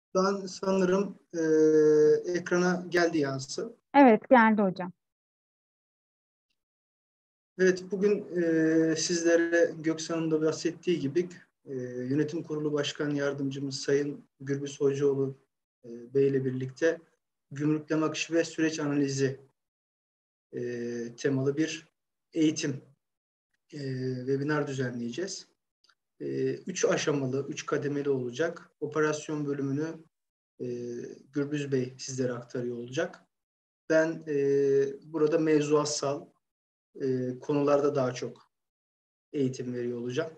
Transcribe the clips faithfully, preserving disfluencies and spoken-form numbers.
Ben sanırım e, ekrana geldi yansın. Evet, geldi hocam. Evet, bugün e, sizlere Göksan'ın da bahsettiği gibi e, Yönetim Kurulu Başkan Yardımcımız Sayın Gürbüz Hocaoğlu e, Bey ile birlikte gümrükleme akışı ve süreç analizi e, temalı bir eğitim e, webinar düzenleyeceğiz. E, üç aşamalı, üç kademeli olacak. Operasyon bölümünü e, Gürbüz Bey sizlere aktarıyor olacak. Ben e, burada mevzuatsal e, konularda daha çok eğitim veriyor olacağım.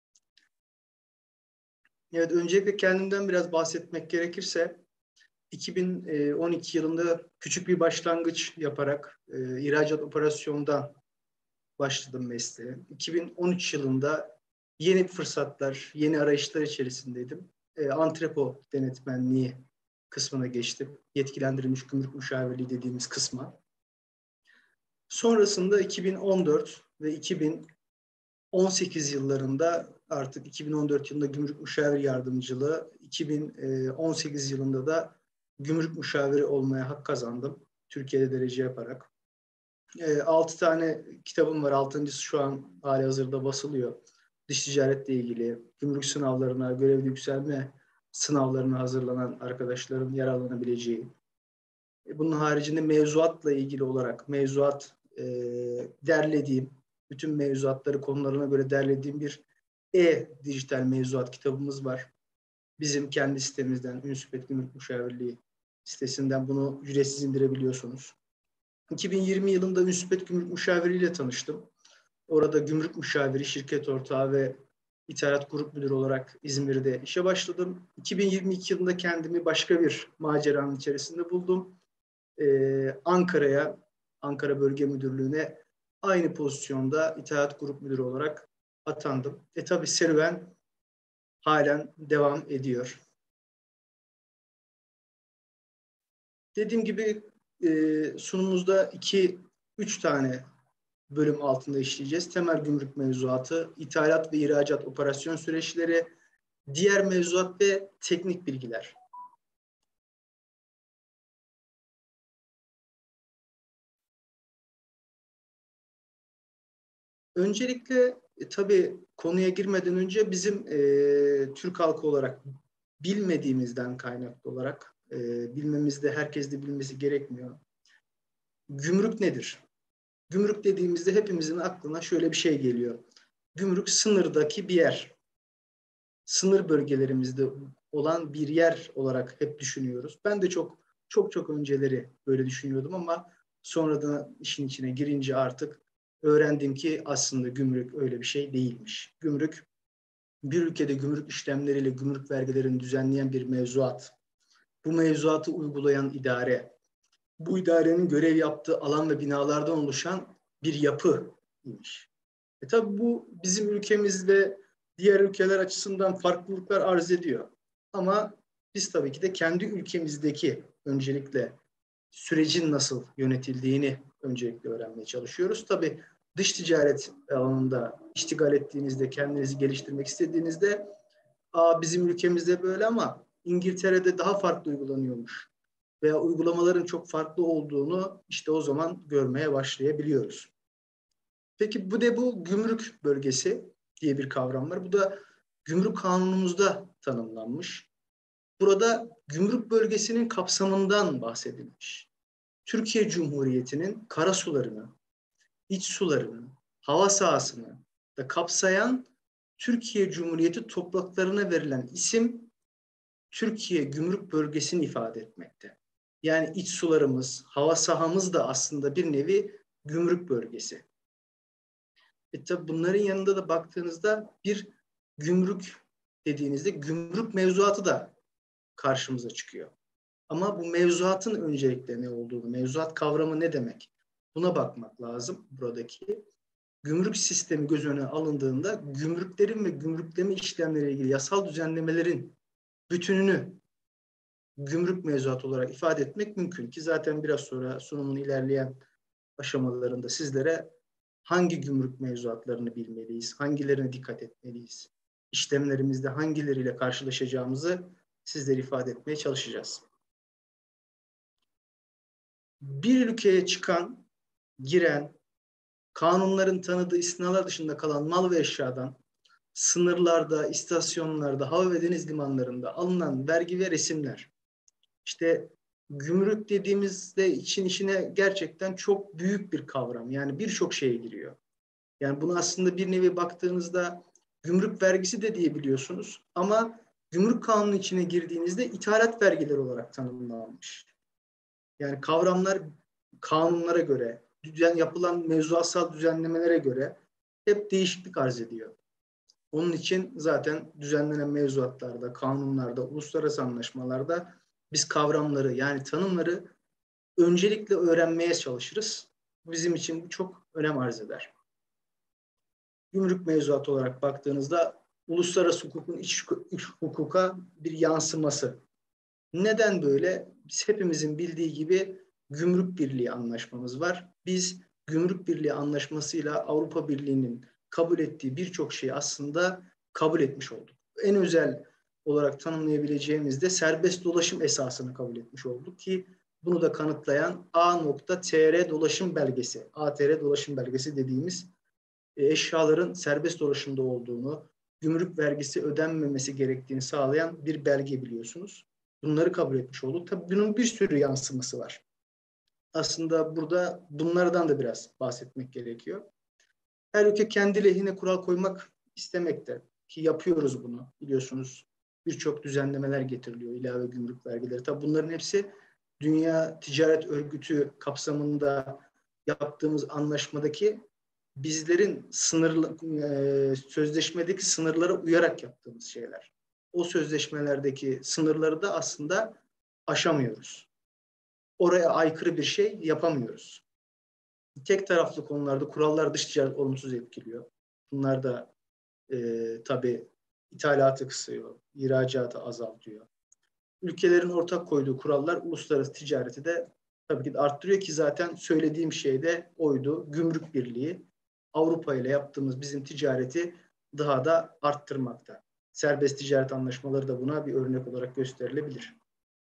Evet, öncelikle kendimden biraz bahsetmek gerekirse iki bin on iki yılında küçük bir başlangıç yaparak e, ihracat operasyondan başladım mesleğe. iki bin on üç yılında yeni fırsatlar, yeni arayışlar içerisindeydim. E, antrepo denetmenliği kısmına geçtim. Yetkilendirilmiş gümrük müşavirliği dediğimiz kısma. Sonrasında iki bin on dört ve iki bin on sekiz yıllarında artık iki bin on dört yılında gümrük müşavir yardımcılığı, iki bin on sekiz yılında da gümrük müşaviri olmaya hak kazandım. Türkiye'de derece yaparak. altı tane kitabım var. altıncısı şu an halihazırda basılıyor. Dış ticaretle ilgili, gümrük sınavlarına, görevli yükselme sınavlarına hazırlanan arkadaşların yararlanabileceği. Bunun haricinde mevzuatla ilgili olarak mevzuat e, derlediğim, bütün mevzuatları konularına göre derlediğim bir e-dijital mevzuat kitabımız var. Bizim kendi sitemizden, Ünsüpet Gümrük Müşavirliği sitesinden bunu ücretsiz indirebiliyorsunuz. iki bin yirmi yılında Ünsüpet Gümrük Müşavirliği ile tanıştım. Orada gümrük müşaviri, şirket ortağı ve ithalat grup müdürü olarak İzmir'de işe başladım. iki bin yirmi iki yılında kendimi başka bir maceranın içerisinde buldum. Ee, Ankara'ya, Ankara Bölge Müdürlüğü'ne aynı pozisyonda ithalat grup müdürü olarak atandım. E tabi serüven halen devam ediyor. Dediğim gibi e, sunumumuzda iki, üç tane bölüm altında işleyeceğiz. Temel gümrük mevzuatı, ithalat ve ihracat operasyon süreçleri, diğer mevzuat ve teknik bilgiler. Öncelikle e, tabii konuya girmeden önce bizim e, Türk halkı olarak bilmediğimizden kaynaklı olarak e, bilmemizde herkes de bilmesi gerekmiyor. Gümrük nedir? Gümrük dediğimizde hepimizin aklına şöyle bir şey geliyor. Gümrük sınırdaki bir yer. Sınır bölgelerimizde olan bir yer olarak hep düşünüyoruz. Ben de çok çok çok önceleri böyle düşünüyordum ama sonradan işin içine girince artık öğrendim ki aslında gümrük öyle bir şey değilmiş. Gümrük bir ülkede gümrük işlemleriyle gümrük vergilerini düzenleyen bir mevzuat. Bu mevzuatı uygulayan idare, bu idarenin görev yaptığı alan ve binalardan oluşan bir yapıymış. E tabii bu bizim ülkemizde diğer ülkeler açısından farklılıklar arz ediyor. Ama biz tabii ki de kendi ülkemizdeki öncelikle sürecin nasıl yönetildiğini öncelikle öğrenmeye çalışıyoruz. Tabii dış ticaret alanında iştigal ettiğinizde, kendinizi geliştirmek istediğinizde Aa, bizim ülkemizde böyle ama İngiltere'de daha farklı uygulanıyormuş veya uygulamaların çok farklı olduğunu işte o zaman görmeye başlayabiliyoruz. Peki bu de bu gümrük bölgesi diye bir kavram var. Bu da gümrük kanunumuzda tanımlanmış. Burada gümrük bölgesinin kapsamından bahsedilmiş. Türkiye Cumhuriyeti'nin karasularını, iç sularını, hava sahasını da kapsayan Türkiye Cumhuriyeti topraklarına verilen isim Türkiye Gümrük Bölgesi'ni ifade etmekte. Yani iç sularımız, hava sahamız da aslında bir nevi gümrük bölgesi. E tabi bunların yanında da baktığınızda bir gümrük dediğinizde gümrük mevzuatı da karşımıza çıkıyor. Ama bu mevzuatın öncelikle ne olduğunu, mevzuat kavramı ne demek? Buna bakmak lazım buradaki. Gümrük sistemi göz önüne alındığında gümrüklerin ve gümrükleme işlemleriyle ilgili yasal düzenlemelerin bütününü gümrük mevzuatı olarak ifade etmek mümkün ki zaten biraz sonra sunumun ilerleyen aşamalarında sizlere hangi gümrük mevzuatlarını bilmeliyiz, hangilerine dikkat etmeliyiz, işlemlerimizde hangileriyle karşılaşacağımızı sizlere ifade etmeye çalışacağız. Bir ülkeye çıkan, giren, kanunların tanıdığı istisnalar dışında kalan mal ve eşyadan sınırlarda, istasyonlarda, hava ve deniz limanlarında alınan vergi ve resimler. İşte gümrük dediğimizde için içine gerçekten çok büyük bir kavram. Yani birçok şeye giriyor. Yani bunu aslında bir nevi baktığınızda gümrük vergisi de diyebiliyorsunuz. Ama gümrük kanunu içine girdiğinizde ithalat vergileri olarak tanımlanmış. Yani kavramlar kanunlara göre, düzen, yapılan mevzuatsal düzenlemelere göre hep değişiklik arz ediyor. Onun için zaten düzenlenen mevzuatlarda, kanunlarda, uluslararası anlaşmalarda biz kavramları yani tanımları öncelikle öğrenmeye çalışırız. Bizim için bu çok önem arz eder. Gümrük mevzuatı olarak baktığınızda uluslararası hukukun iç, iç hukuka bir yansıması. Neden böyle? Biz hepimizin bildiği gibi Gümrük Birliği anlaşmamız var. Biz Gümrük Birliği anlaşmasıyla Avrupa Birliği'nin kabul ettiği birçok şeyi aslında kabul etmiş olduk. En özel olarak tanımlayabileceğimiz de serbest dolaşım esasını kabul etmiş olduk ki bunu da kanıtlayan A T R dolaşım belgesi, A T R dolaşım belgesi dediğimiz eşyaların serbest dolaşımda olduğunu, gümrük vergisi ödenmemesi gerektiğini sağlayan bir belge biliyorsunuz. Bunları kabul etmiş olduk. Tabii bunun bir sürü yansıması var. Aslında burada bunlardan da biraz bahsetmek gerekiyor. Her ülke kendi lehine kural koymak istemekte ki yapıyoruz bunu biliyorsunuz. Birçok düzenlemeler getiriliyor, ilave gümrük vergileri. Tabii bunların hepsi Dünya Ticaret Örgütü kapsamında yaptığımız anlaşmadaki bizlerin sınırlı, e, sözleşmedeki sınırlara uyarak yaptığımız şeyler. O sözleşmelerdeki sınırları da aslında aşamıyoruz. Oraya aykırı bir şey yapamıyoruz. Tek taraflı konularda kurallar dış ticaret olumsuz etkiliyor. Bunlar da e, tabii ithalatı kısıyor, ihracatı azaltıyor. Ülkelerin ortak koyduğu kurallar uluslararası ticareti de tabii ki de arttırıyor ki zaten söylediğim şey de oydu. Gümrük Birliği Avrupa ile yaptığımız bizim ticareti daha da arttırmakta. Serbest ticaret anlaşmaları da buna bir örnek olarak gösterilebilir.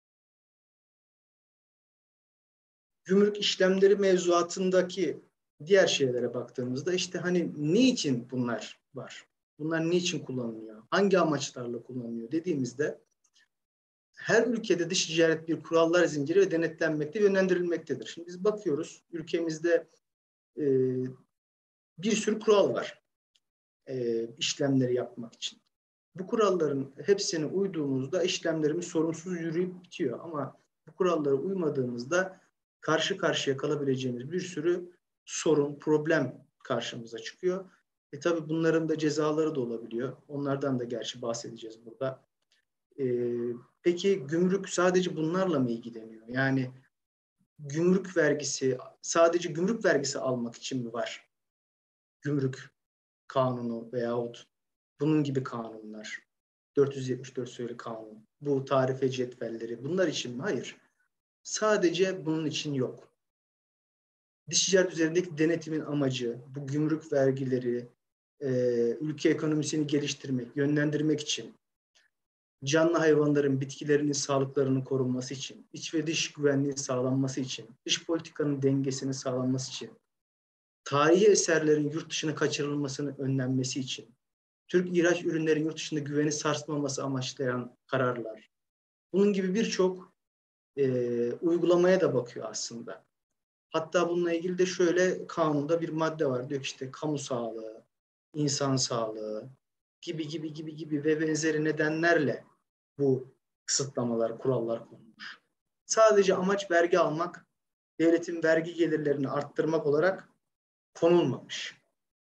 Gümrük işlemleri mevzuatındaki diğer şeylere baktığımızda işte hani ne için bunlar var? Bunlar niçin kullanılıyor? Hangi amaçlarla kullanılıyor dediğimizde her ülkede dış ticaret bir kurallar zinciri ve denetlenmekte, yönlendirilmektedir. Şimdi biz bakıyoruz ülkemizde e, bir sürü kural var e, işlemleri yapmak için. Bu kuralların hepsine uyduğumuzda işlemlerimiz sorunsuz yürüyüp bitiyor. Ama bu kurallara uymadığımızda karşı karşıya kalabileceğimiz bir sürü sorun, problem karşımıza çıkıyor. E tabii bunların da cezaları da olabiliyor. Onlardan da gerçi bahsedeceğiz burada. E, peki gümrük sadece bunlarla mı ilgileniyor? Yani gümrük vergisi, sadece gümrük vergisi almak için mi var? Gümrük kanunu veyahut bunun gibi kanunlar. dört yüz yetmiş dört sayılı kanun. Bu tarife cetvelleri. Bunlar için mi? Hayır. Sadece bunun için yok. Dış ticaret üzerindeki denetimin amacı bu gümrük vergileri, e, ülke ekonomisini geliştirmek, yönlendirmek için, canlı hayvanların, bitkilerinin sağlıklarının korunması için, iç ve dış güvenliğin sağlanması için, dış politikanın dengesinin sağlanması için, tarihi eserlerin yurt dışına kaçırılmasının önlenmesi için, Türk ihraç ürünlerin yurt dışında güveni sarsmaması amaçlayan kararlar. Bunun gibi birçok e, uygulamaya da bakıyor aslında. Hatta bununla ilgili de şöyle kanunda bir madde var. Diyor ki işte kamu sağlığı, insan sağlığı gibi gibi gibi gibi ve benzeri nedenlerle bu kısıtlamalar, kurallar konulmuş. Sadece amaç vergi almak, devletin vergi gelirlerini arttırmak olarak konulmamış.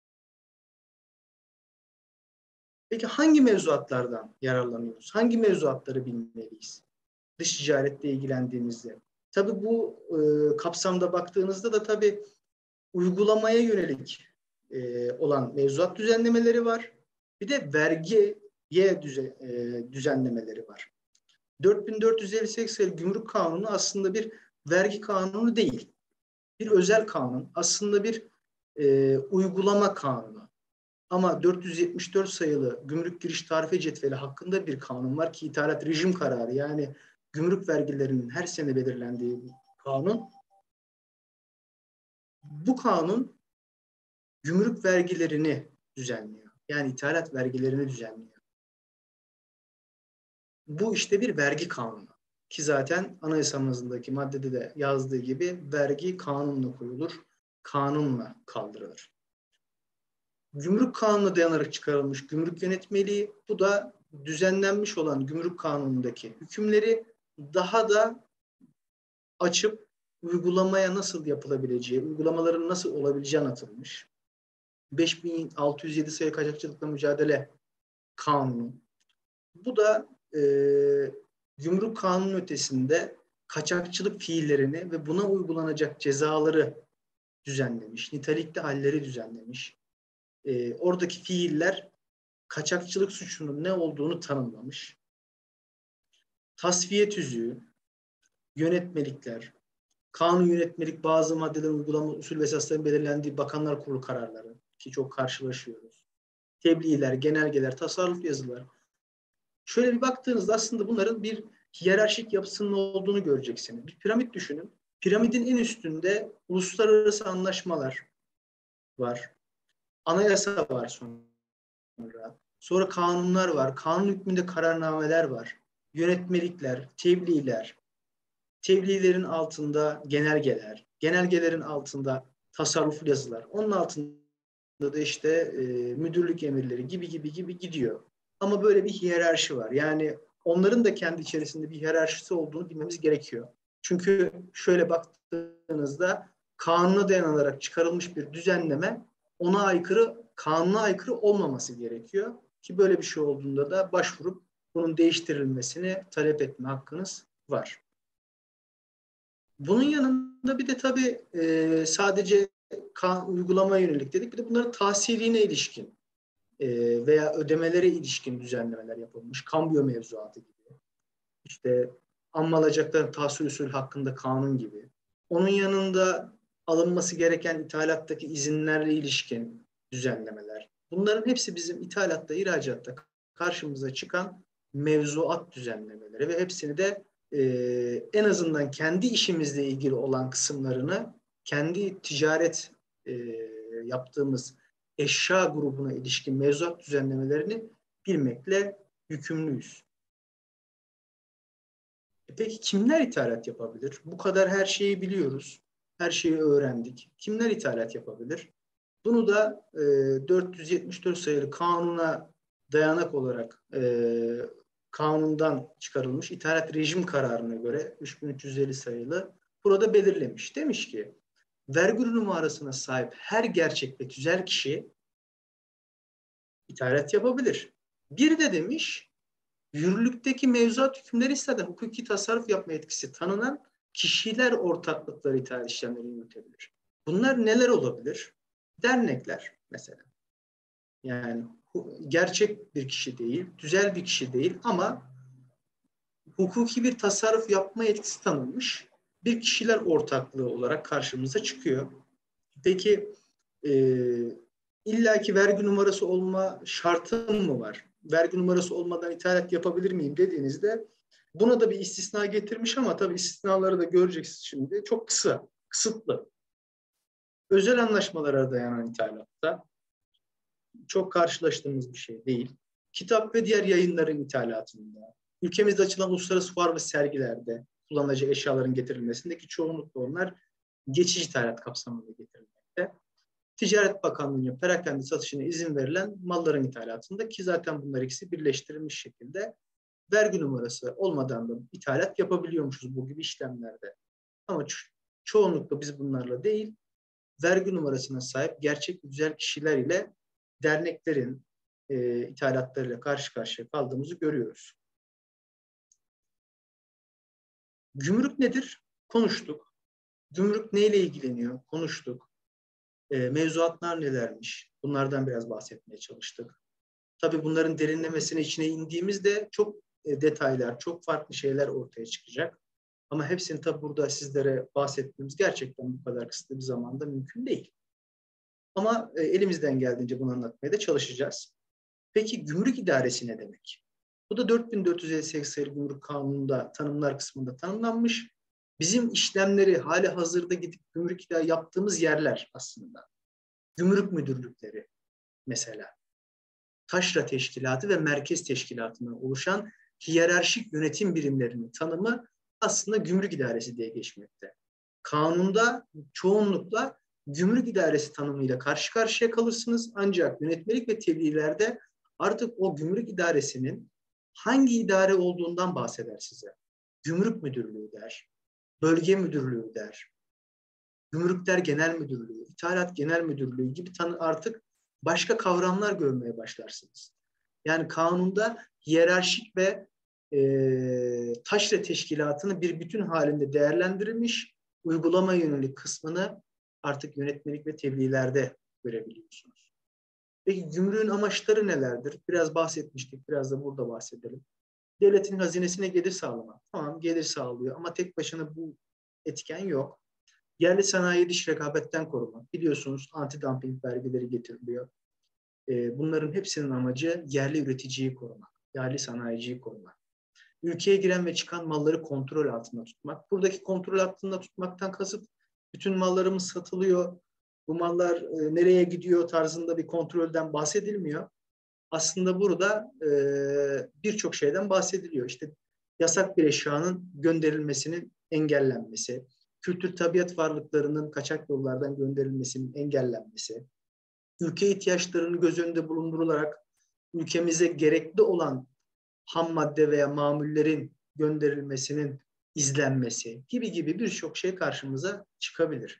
Peki hangi mevzuatlardan yararlanıyoruz? Hangi mevzuatları bilmeliyiz? Dış ticaretle ilgilendiğimizde. Tabii bu e, kapsamda baktığınızda da tabii uygulamaya yönelik e, olan mevzuat düzenlemeleri var. Bir de vergiye düze, e, düzenlemeleri var. dört bin dört yüz elli sekiz sayılı Gümrük Kanunu aslında bir vergi kanunu değil. Bir özel kanun. Aslında bir e, uygulama kanunu. Ama dört yüz yetmiş dört sayılı Gümrük Giriş Tarife Cetveli hakkında bir kanun var ki ithalat rejim kararı, yani gümrük vergilerinin her sene belirlendiği bir kanun. Bu kanun gümrük vergilerini düzenliyor. Yani ithalat vergilerini düzenliyor. Bu işte bir vergi kanunu. Ki zaten anayasamızdaki maddede de yazdığı gibi vergi kanunla koyulur, kanunla kaldırılır. Gümrük Kanunu'na dayanarak çıkarılmış gümrük yönetmeliği, bu da düzenlenmiş olan gümrük kanunundaki hükümleri daha da açıp uygulamaya nasıl yapılabileceği, uygulamaların nasıl olabileceği anlatılmış. beş bin altı yüz yedi sayı kaçakçılıkla mücadele kanunu. Bu da e, gümrük kanunun ötesinde kaçakçılık fiillerini ve buna uygulanacak cezaları düzenlemiş, nitelikli halleri düzenlemiş. E, oradaki fiiller kaçakçılık suçunun ne olduğunu tanımlamış. Tasfiye tüzüğü, yönetmelikler, kanun yönetmelik bazı maddelerin uygulama usul ve esasların belirlendiği Bakanlar Kurulu kararları ki çok karşılaşıyoruz. Tebliğler, genelgeler, tasarruf yazılar. Şöyle bir baktığınızda aslında bunların bir hiyerarşik yapısının olduğunu göreceksiniz. Bir piramit düşünün. Piramidin en üstünde uluslararası anlaşmalar var. Anayasa var sonra. Sonra kanunlar var. Kanun hükmünde kararnameler var. Yönetmelikler, tebliğler. Tebliğlerin altında genelgeler. Genelgelerin altında tasarruflu yazılar. Onun altında da işte e, müdürlük emirleri gibi gibi gibi gidiyor. Ama böyle bir hiyerarşi var. Yani onların da kendi içerisinde bir hiyerarşisi olduğunu bilmemiz gerekiyor. Çünkü şöyle baktığınızda kanuna dayanarak çıkarılmış bir düzenleme ona aykırı, kanuna aykırı olmaması gerekiyor. Ki böyle bir şey olduğunda da başvurup bunun değiştirilmesini talep etme hakkınız var. Bunun yanında bir de tabii e, sadece uygulama yönelik dedik. Bir de bunların tahsiline ilişkin e, veya ödemelere ilişkin düzenlemeler yapılmış. Kambiyo mevzuatı gibi. İşte amma alacakların tahsil usulü hakkında kanun gibi. Onun yanında alınması gereken ithalattaki izinlerle ilişkin düzenlemeler. Bunların hepsi bizim ithalatta, ihracatta karşımıza çıkan mevzuat düzenlemeleri ve hepsini de e, en azından kendi işimizle ilgili olan kısımlarını kendi ticaret e, yaptığımız eşya grubuna ilişkin mevzuat düzenlemelerini bilmekle yükümlüyüz. E peki kimler ithalat yapabilir? Bu kadar her şeyi biliyoruz. Her şeyi öğrendik. Kimler ithalat yapabilir? Bunu da e, dört yüz yetmiş dört sayılı kanuna dayanak olarak e, kanundan çıkarılmış ithalat rejim kararına göre üç bin üç yüz elli sayılı burada belirlemiş. Demiş ki vergi numarasına sahip her gerçek ve tüzel kişi ithalat yapabilir. Bir de demiş yürürlükteki mevzuat hükümleri isteden hukuki tasarruf yapma etkisi tanınan kişiler ortaklıkları ithalat işlemleri yürütebilir. Bunlar neler olabilir? Dernekler mesela. Yani gerçek bir kişi değil, tüzel bir kişi değil ama hukuki bir tasarruf yapma etkisi tanınmış bir kişiler ortaklığı olarak karşımıza çıkıyor. Peki e, illaki vergi numarası olma şartın mı var? Vergi numarası olmadan ithalat yapabilir miyim dediğinizde buna da bir istisna getirmiş ama tabii istisnaları da göreceksiniz şimdi. Çok kısa, kısıtlı. Özel anlaşmalara dayanan ithalatta çok karşılaştığımız bir şey değil. Kitap ve diğer yayınların ithalatında, ülkemizde açılan uluslararası fuar ve sergilerde kullanılacağı eşyaların getirilmesindeki çoğunlukla onlar geçici ithalat kapsamında getirilmekte. Ticaret Bakanlığı'nın perakende satışına izin verilen malların ithalatında ki zaten bunlar ikisi birleştirilmiş şekilde vergi numarası olmadan da ithalat yapabiliyormuşuz bu gibi işlemlerde. Ama ço- çoğunlukla biz bunlarla değil, vergi numarasına sahip gerçek güzel kişiler ile derneklerin e, ithalatlarıyla karşı karşıya kaldığımızı görüyoruz. Gümrük nedir? Konuştuk. Gümrük neyle ilgileniyor? Konuştuk. E, mevzuatlar nelermiş? Bunlardan biraz bahsetmeye çalıştık. Tabii bunların derinlemesine içine indiğimizde çok e, detaylar, çok farklı şeyler ortaya çıkacak. Ama hepsini tabii burada sizlere bahsettiğimiz gerçekten bu kadar kısıtlı bir zamanda mümkün değil. Ama e, elimizden geldiğince bunu anlatmaya da çalışacağız. Peki gümrük idaresi ne demek? Bu da dört bin dört yüz elli sekiz sayılı Gümrük Kanunu'nda tanımlar kısmında tanımlanmış. Bizim işlemleri hali hazırda gidip gümrük idaresi yaptığımız yerler aslında. Gümrük müdürlükleri mesela. Taşra Teşkilatı ve Merkez Teşkilatı'ndan oluşan hiyerarşik yönetim birimlerinin tanımı aslında gümrük idaresi diye geçmekte. Kanunda çoğunlukla gümrük idaresi tanımıyla karşı karşıya kalırsınız. Ancak yönetmelik ve tebliğlerde artık o gümrük idaresinin hangi idare olduğundan bahseder size. Gümrük müdürlüğü der, bölge müdürlüğü der, gümrükler genel müdürlüğü, ithalat genel müdürlüğü gibi tanı artık başka kavramlar görmeye başlarsınız. Yani kanunda hiyerarşik ve e, taşra teşkilatını bir bütün halinde değerlendirilmiş, uygulama yönelik kısmını artık yönetmelik ve tebliğlerde görebiliyorsunuz. Peki gümrüğün amaçları nelerdir? Biraz bahsetmiştik, biraz da burada bahsedelim. Devletin hazinesine gelir sağlamak. Tamam, gelir sağlıyor ama tek başına bu etken yok. Yerli sanayi dış rekabetten korumak. Biliyorsunuz anti-dumping vergileri getiriliyor. Bunların hepsinin amacı yerli üreticiyi korumak, yerli sanayiciyi korumak. Ülkeye giren ve çıkan malları kontrol altında tutmak. Buradaki kontrol altında tutmaktan kasıt bütün mallarımız satılıyor, bu mallar e, nereye gidiyor tarzında bir kontrolden bahsedilmiyor. Aslında burada e, birçok şeyden bahsediliyor. İşte yasak bir eşyanın gönderilmesinin engellenmesi, kültür tabiat varlıklarının kaçak yollardan gönderilmesinin engellenmesi, ülke ihtiyaçlarının göz önünde bulundurularak ülkemize gerekli olan ham madde veya mamullerin gönderilmesinin izlenmesi gibi gibi birçok şey karşımıza çıkabilir.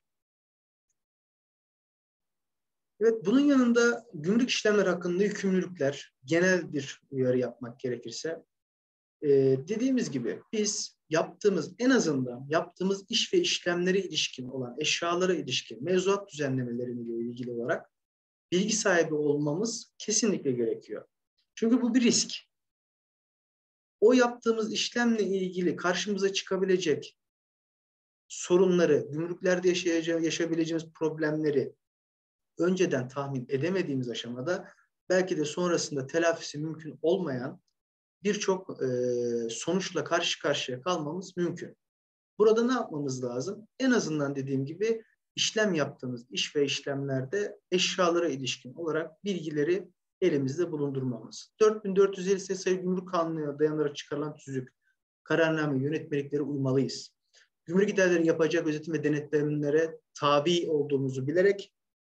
Evet, bunun yanında gümrük işlemler hakkında yükümlülükler, genel bir uyarı yapmak gerekirse, e, dediğimiz gibi biz yaptığımız, en azından yaptığımız iş ve işlemlere ilişkin olan, eşyalara ilişkin mevzuat düzenlemeleriyle ilgili olarak bilgi sahibi olmamız kesinlikle gerekiyor. Çünkü bu bir risk. O yaptığımız işlemle ilgili karşımıza çıkabilecek sorunları, gümrüklerde yaşayabileceğimiz problemleri önceden tahmin edemediğimiz aşamada belki de sonrasında telafisi mümkün olmayan birçok e, sonuçla karşı karşıya kalmamız mümkün. Burada ne yapmamız lazım? En azından dediğim gibi işlem yaptığımız iş ve işlemlerde eşyalara ilişkin olarak bilgileri elimizde bulundurmamız. dört bin dört yüz elli sekiz sayılı Gümrük Kanunu'na dayanarak çıkarılan tüzük, kararname, yönetmeliklere uymalıyız. Gümrük idareleri yapacak gözetim ve denetlemlere tabi olduğumuzu bilerek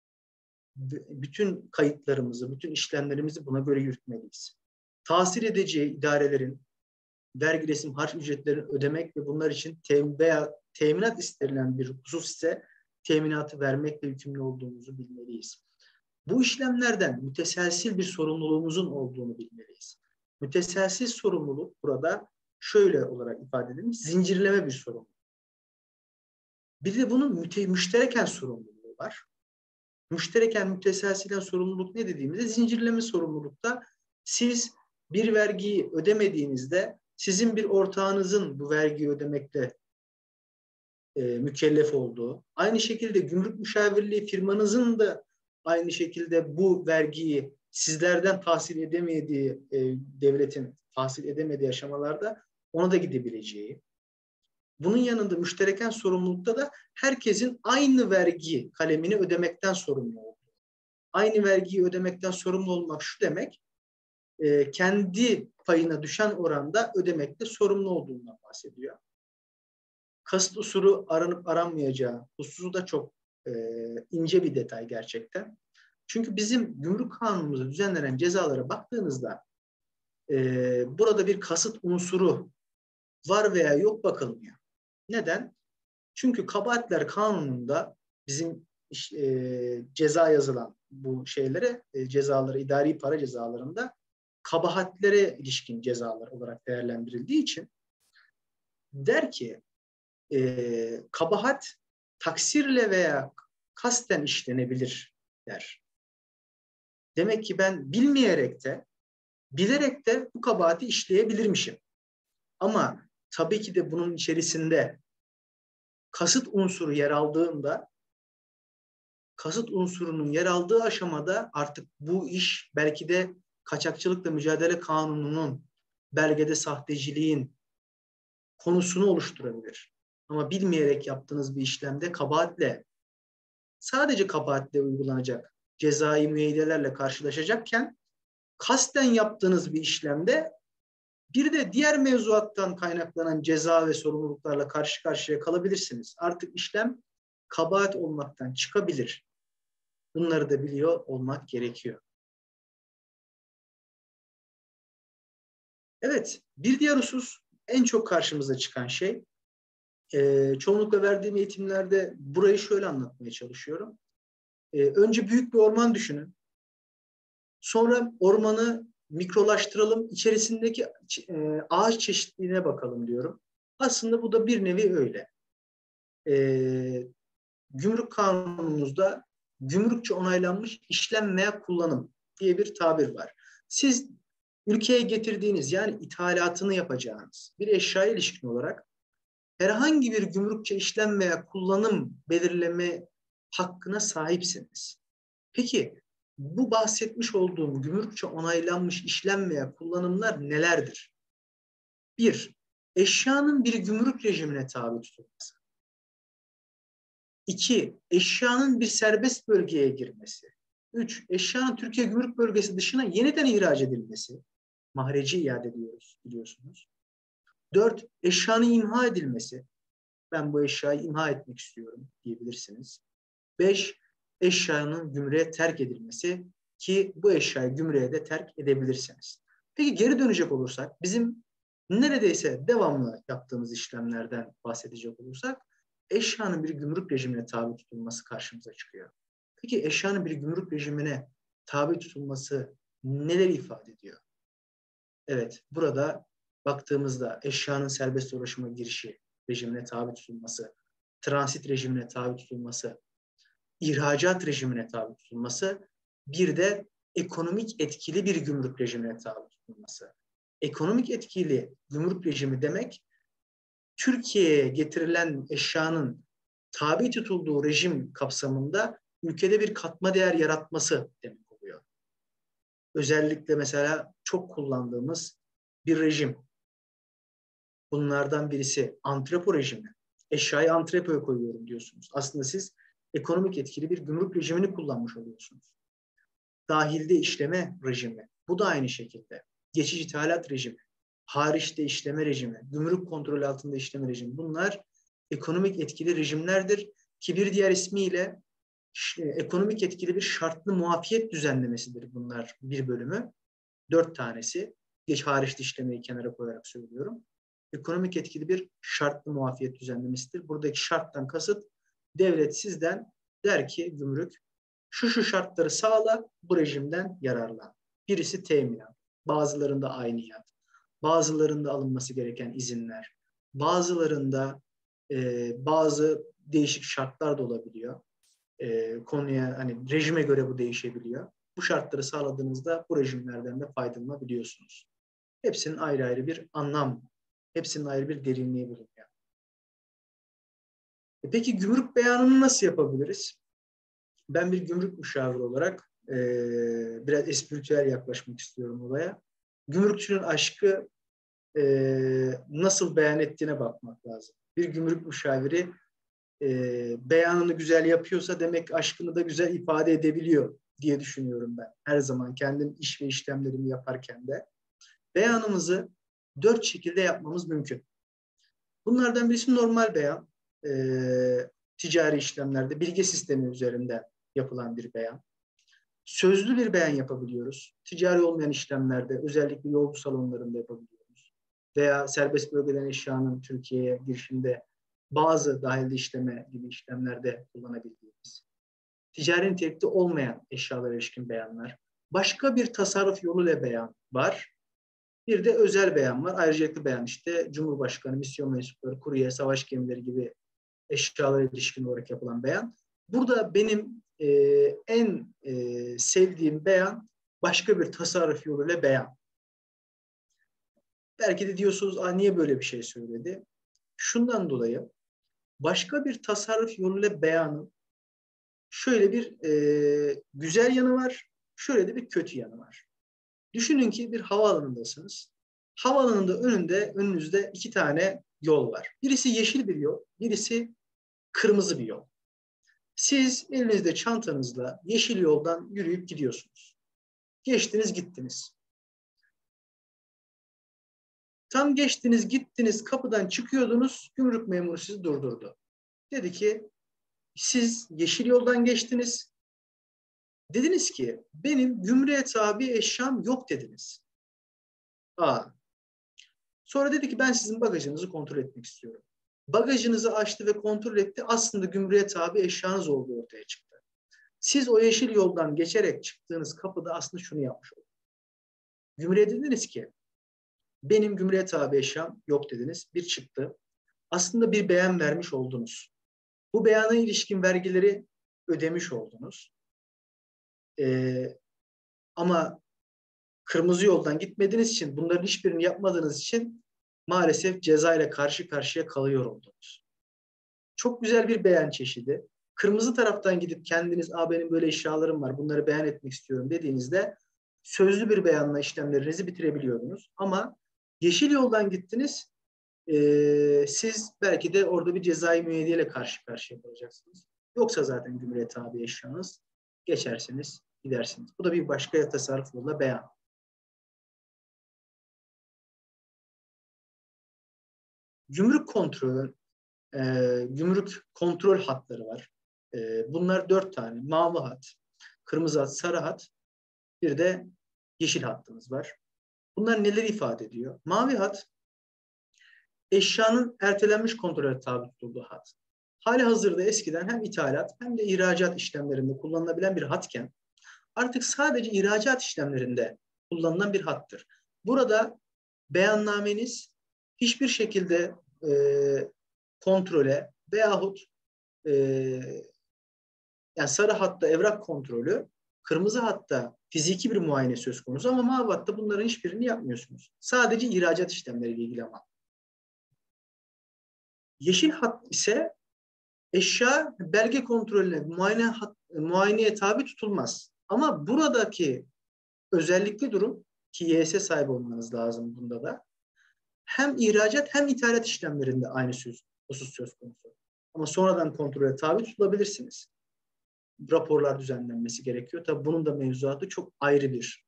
bütün kayıtlarımızı, bütün işlemlerimizi buna göre yürütmeliyiz. Tahsil edeceği idarelerin vergi, resim, harç ücretlerini ödemek ve bunlar için temin veya teminat istenilen bir husus ise teminatı vermekle yükümlü olduğumuzu bilmeliyiz. Bu işlemlerden müteselsil bir sorumluluğumuzun olduğunu bilmeliyiz. Müteselsil sorumluluk burada şöyle olarak ifade edilmiş, zincirleme bir sorumluluk. Bir de bunun müte, müştereken sorumluluğu var. Müştereken müteselsilen sorumluluk ne dediğimizde zincirleme sorumlulukta siz bir vergiyi ödemediğinizde sizin bir ortağınızın bu vergiyi ödemekle e, mükellef olduğu, aynı şekilde gümrük müşavirliği firmanızın da aynı şekilde bu vergiyi sizlerden tahsil edemediği, e, devletin tahsil edemediği aşamalarda ona da gidebileceği. Bunun yanında müştereken sorumlulukta da herkesin aynı vergi kalemini ödemekten sorumlu olduğu. Aynı vergiyi ödemekten sorumlu olmak şu demek, e, kendi payına düşen oranda ödemekte sorumlu olduğundan bahsediyor. Kasıt usulü aranıp aranmayacağı hususu da çok e, ince bir detay gerçekten. Çünkü bizim gümrük kanunumuzda düzenlenen cezalara baktığınızda e, burada bir kasıt unsuru var veya yok bakılmıyor. Neden? Çünkü kabahatler kanununda bizim e, ceza yazılan bu şeylere, e, cezaları, idari para cezalarında kabahatlere ilişkin cezalar olarak değerlendirildiği için der ki e, kabahat taksirle veya kasten işlenebilir der. Demek ki ben bilmeyerek de bilerek de bu kabahati işleyebilirmişim. Ama tabii ki de bunun içerisinde kasıt unsuru yer aldığında kasıt unsurunun yer aldığı aşamada artık bu iş belki de kaçakçılıkla mücadele kanununun, belgede sahteciliğin konusunu oluşturabilir. Ama bilmeyerek yaptığınız bir işlemde kabahatle, sadece kabahatle uygulanacak cezai müeyyidelerle karşılaşacakken, kasten yaptığınız bir işlemde bir de diğer mevzuattan kaynaklanan ceza ve sorumluluklarla karşı karşıya kalabilirsiniz. Artık işlem kabahat olmaktan çıkabilir. Bunları da biliyor olmak gerekiyor. Evet, bir diğer husus, en çok karşımıza çıkan şey, e, çoğunlukla verdiğim eğitimlerde burayı şöyle anlatmaya çalışıyorum. E, önce büyük bir orman düşünün. Sonra ormanı mikrolaştıralım, içerisindeki e, ağaç çeşitliliğine bakalım diyorum. Aslında bu da bir nevi öyle. E, Gümrük kanunumuzda gümrükçe onaylanmış işlem veya kullanım diye bir tabir var. Siz ülkeye getirdiğiniz, yani ithalatını yapacağınız bir eşyaya ilişkin olarak herhangi bir gümrükçe işlem veya kullanım belirleme hakkına sahipsiniz. Peki bu bahsetmiş olduğum gümrükçe onaylanmış işlem veya kullanımlar nelerdir? Bir, eşyanın bir gümrük rejimine tabi tutulması. İki, eşyanın bir serbest bölgeye girmesi. Üç, eşyanın Türkiye Gümrük Bölgesi dışına yeniden ihraç edilmesi. Mahreci iade ediyoruz, biliyorsunuz. Dört, eşyanın imha edilmesi. Ben bu eşyayı imha etmek istiyorum diyebilirsiniz. Beş, eşyanın gümrüğe terk edilmesi, ki bu eşyayı gümrüğe de terk edebilirsiniz. Peki geri dönecek olursak, bizim neredeyse devamlı yaptığımız işlemlerden bahsedecek olursak, eşyanın bir gümrük rejimine tabi tutulması karşımıza çıkıyor. Peki eşyanın bir gümrük rejimine tabi tutulması neler ifade ediyor? Evet, burada baktığımızda eşyanın serbest dolaşıma girişi rejimine tabi tutulması, transit rejimine tabi tutulması, ihracat rejimine tabi tutulması, bir de ekonomik etkili bir gümrük rejimine tabi tutulması. Ekonomik etkili gümrük rejimi demek, Türkiye'ye getirilen eşyanın tabi tutulduğu rejim kapsamında ülkede bir katma değer yaratması demek oluyor. Özellikle mesela çok kullandığımız bir rejim. Bunlardan birisi antrepo rejimi. Eşyayı antrepoya koyuyorum diyorsunuz. Aslında siz ekonomik etkili bir gümrük rejimini kullanmış oluyorsunuz. Dahilde işleme rejimi. Bu da aynı şekilde. Geçici ithalat rejimi. Hariçte işleme rejimi. Gümrük kontrolü altında işleme rejimi. Bunlar ekonomik etkili rejimlerdir ki bir diğer ismiyle ekonomik etkili bir şartlı muafiyet düzenlemesidir bunlar bir bölümü. Dört tanesi. Geç hariçte işlemeyi kenara koyarak söylüyorum. Ekonomik etkili bir şartlı muafiyet düzenlemesidir. Buradaki şarttan kasıt, devlet sizden der ki gümrük, şu şu şartları sağla, bu rejimden yararlan. Birisi teminat, bazılarında ayniyat, bazılarında alınması gereken izinler, bazılarında e, bazı değişik şartlar da olabiliyor. E, konuya, hani rejime göre bu değişebiliyor. Bu şartları sağladığınızda bu rejimlerden de faydalanabiliyorsunuz. Hepsinin ayrı ayrı bir anlam, hepsinin ayrı bir derinliği bulunuyor. E peki gümrük beyanını nasıl yapabiliriz? Ben bir gümrük müşaviri olarak e, biraz espritüel yaklaşmak istiyorum olaya. Gümrükçünün aşkı e, nasıl beyan ettiğine bakmak lazım. Bir gümrük müşaviri e, beyanını güzel yapıyorsa demek aşkını da güzel ifade edebiliyor diye düşünüyorum ben. Her zaman kendim iş ve işlemlerimi yaparken de. Beyanımızı dört şekilde yapmamız mümkün. Bunlardan birisi normal beyan. E, ticari işlemlerde bilgi sistemi üzerinden yapılan bir beyan. Sözlü bir beyan yapabiliyoruz. Ticari olmayan işlemlerde, özellikle yolcu salonlarında yapabiliyoruz. Veya serbest bölgeden eşyanın Türkiye'ye girişinde bazı dahilde işleme gibi işlemlerde kullanabildiğimiz. Ticari nitelikte olmayan eşyalara ilişkin beyanlar. Başka bir tasarruf yoluyla beyan var. Bir de özel beyan var. Ayrıcalıklı beyan işte Cumhurbaşkanı, misyon mensupları, kurye, savaş gemileri gibi eşyalara ilişkin olarak yapılan beyan. Burada benim e, en e, sevdiğim beyan başka bir tasarruf yoluyla beyan. Belki de diyorsunuz, Aa, niye böyle bir şey söyledi? Şundan dolayı, başka bir tasarruf yoluyla beyanın şöyle bir e, güzel yanı var, şöyle de bir kötü yanı var. Düşünün ki bir havaalanındasınız. Havaalanında önünde, önünüzde iki tane yol var. Birisi yeşil bir yol, birisi kırmızı bir yol. Siz elinizde çantanızla yeşil yoldan yürüyüp gidiyorsunuz. Geçtiniz, gittiniz. Tam geçtiniz, gittiniz, kapıdan çıkıyordunuz, gümrük memuru sizi durdurdu. Dedi ki, siz yeşil yoldan geçtiniz. Dediniz ki, benim gümrüğe tabi eşyam yok dediniz. Aa. Sonra dedi ki, ben sizin bagajınızı kontrol etmek istiyorum. Bagajınızı açtı ve kontrol etti. Aslında gümrüğe tabi eşyanız olduğu ortaya çıktı. Siz o yeşil yoldan geçerek çıktığınız kapıda aslında şunu yapmış oldunuz. Gümrüğe dediniz ki, benim gümrüğe tabi eşyam yok dediniz. Bir çıktı. Aslında bir beyan vermiş oldunuz. Bu beyana ilişkin vergileri ödemiş oldunuz. Ee, ama kırmızı yoldan gitmediğiniz için, bunların hiçbirini yapmadığınız için maalesef ceza ile karşı karşıya kalıyor oldunuz. Çok güzel bir beyan çeşidi. Kırmızı taraftan gidip kendiniz, "Aa, benim böyle eşyalarım var, bunları beyan etmek istiyorum" dediğinizde sözlü bir beyanla işlemlerinizi bitirebiliyordunuz. Ama yeşil yoldan gittiniz, Ee, siz belki de orada bir cezai müeyyideyle karşı karşıya kalacaksınız. Yoksa zaten gümrüğe tabi eşyanız, geçersiniz, gidersiniz. Bu da bir başka tasarruf yoluyla beyan. Gümrük kontrolü, e, gümrük kontrol hatları var. E, bunlar dört tane. Mavi hat, kırmızı hat, sarı hat, bir de yeşil hattımız var. Bunlar neleri ifade ediyor? Mavi hat, eşyanın ertelenmiş kontrole tabi tutulduğu hat. Hali hazırda eskiden hem ithalat hem de ihracat işlemlerinde kullanılabilen bir hatken artık sadece ihracat işlemlerinde kullanılan bir hattır. Burada beyannameniz hiçbir şekilde e, kontrole veyahut e, yani sarı hatta evrak kontrolü, kırmızı hatta fiziki bir muayene söz konusu ama mavi hatta bunların hiçbirini yapmıyorsunuz. Sadece ihracat işlemleriyle ilgili ama. Yeşil hat ise eşya belge kontrolüne, muayene hat, muayeneye tabi tutulmaz. Ama buradaki özellikli durum, ki Y S sahibi olmanız lazım bunda da, hem ihracat hem ithalat işlemlerinde aynı söz, husus söz konusu. Ama sonradan kontrole tabi tutulabilirsiniz. Raporlar düzenlenmesi gerekiyor. Tabii bunun da mevzuatı çok ayrı bir.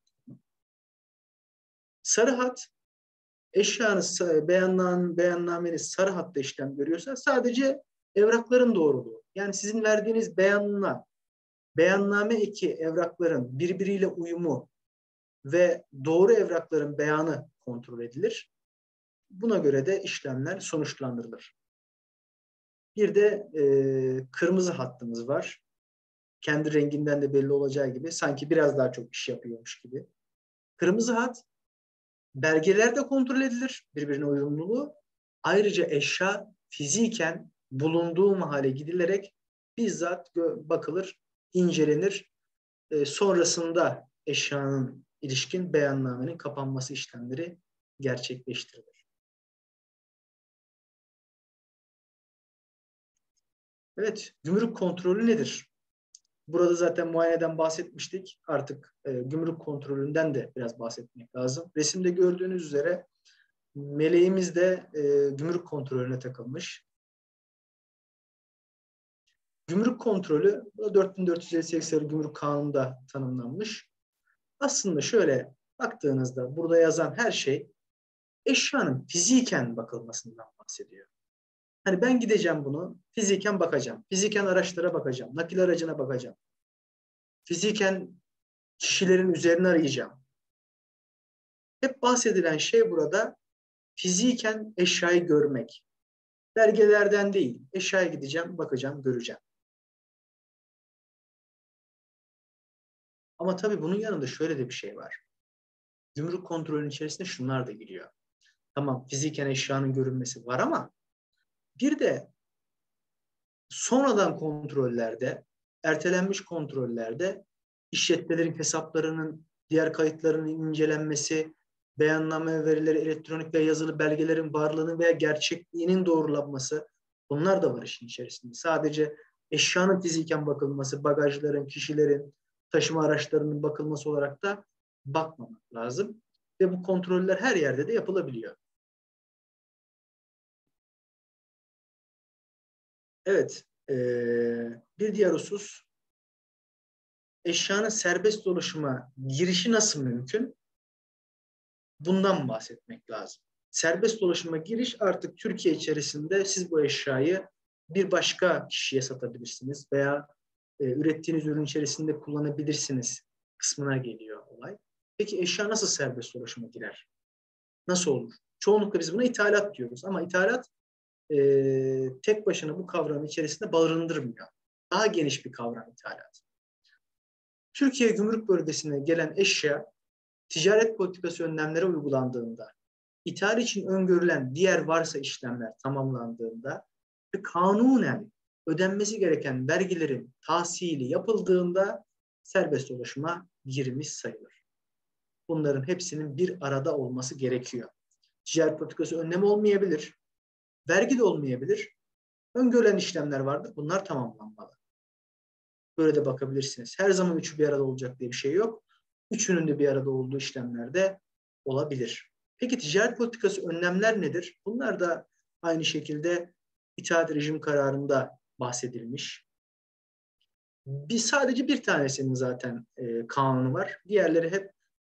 Sarı hat, eşyanız, beyannan, beyannameniz sarı hatta işlem görüyorsa sadece evrakların doğruluğu. Yani sizin verdiğiniz beyanla beyanname eki evrakların birbiriyle uyumu ve doğru evrakların beyanı kontrol edilir. Buna göre de işlemler sonuçlandırılır. Bir de e, kırmızı hattımız var. Kendi renginden de belli olacağı gibi sanki biraz daha çok iş yapıyormuş gibi. Kırmızı hat, belgeler de kontrol edilir, birbirine uyumluluğu. Ayrıca eşya fiziken bulunduğu mahalle gidilerek bizzat bakılır, incelenir. E, sonrasında eşyanın ilişkin beyannamenin kapanması işlemleri gerçekleştirilir. Evet, gümrük kontrolü nedir? Burada zaten muayeneden bahsetmiştik. Artık e, gümrük kontrolünden de biraz bahsetmek lazım. Resimde gördüğünüz üzere meleğimiz de e, gümrük kontrolüne takılmış. Gümrük kontrolü dört bin dört yüz elli sekiz sayılı Gümrük Kanunu'nda tanımlanmış. Aslında şöyle baktığınızda burada yazan her şey eşyanın fiziken bakılmasından bahsediyor. Hani ben gideceğim bunu fiziken bakacağım. Fiziken araçlara bakacağım. Nakil aracına bakacağım. Fiziken kişilerin üzerine arayacağım. Hep bahsedilen şey burada fiziken eşyayı görmek. Belgelerden değil, eşyaya gideceğim, bakacağım, göreceğim. Ama tabii bunun yanında şöyle de bir şey var. Gümrük kontrolünün içerisinde şunlar da giriyor. Tamam, fiziken eşyanın görünmesi var ama bir de sonradan kontrollerde, ertelenmiş kontrollerde işletmelerin hesaplarının, diğer kayıtlarının incelenmesi, beyanname verileri, elektronik ve yazılı belgelerin varlığının veya gerçekliğinin doğrulanması, bunlar da var işin içerisinde. Sadece eşyanın fiziken bakılması, bagajların, kişilerin, taşıma araçlarının bakılması olarak da bakmamak lazım. Ve bu kontroller her yerde de yapılabiliyor. Evet, ee, bir diğer husus, eşyanın serbest dolaşıma girişi nasıl mümkün? Bundan bahsetmek lazım. Serbest dolaşıma giriş artık Türkiye içerisinde siz bu eşyayı bir başka kişiye satabilirsiniz veya e, ürettiğiniz ürün içerisinde kullanabilirsiniz kısmına geliyor olay. Peki eşya nasıl serbest dolaşıma girer? Nasıl olur? Çoğunlukla biz buna ithalat diyoruz ama ithalat e, tek başına bu kavramın içerisinde barındırmıyor. Daha geniş bir kavram ithalat. Türkiye Gümrük Bölgesi'ne gelen eşya ticaret politikası önlemleri uygulandığında, ithal için öngörülen diğer varsa işlemler tamamlandığında ve kanunen ödenmesi gereken vergilerin tahsili yapıldığında serbest dolaşıma girmiş sayılır. Bunların hepsinin bir arada olması gerekiyor. Ticaret politikası önlemi olmayabilir, vergi de olmayabilir. Öngörülen işlemler vardır, bunlar tamamlanmalı. Böyle de bakabilirsiniz. Her zaman üçü bir arada olacak diye bir şey yok. Üçünün de bir arada olduğu işlemlerde olabilir. Peki ticaret politikası önlemler nedir? Bunlar da aynı şekilde itaat rejim kararında bahsedilmiş. Bir, sadece bir tanesinin zaten e, kanunu var. Diğerleri hep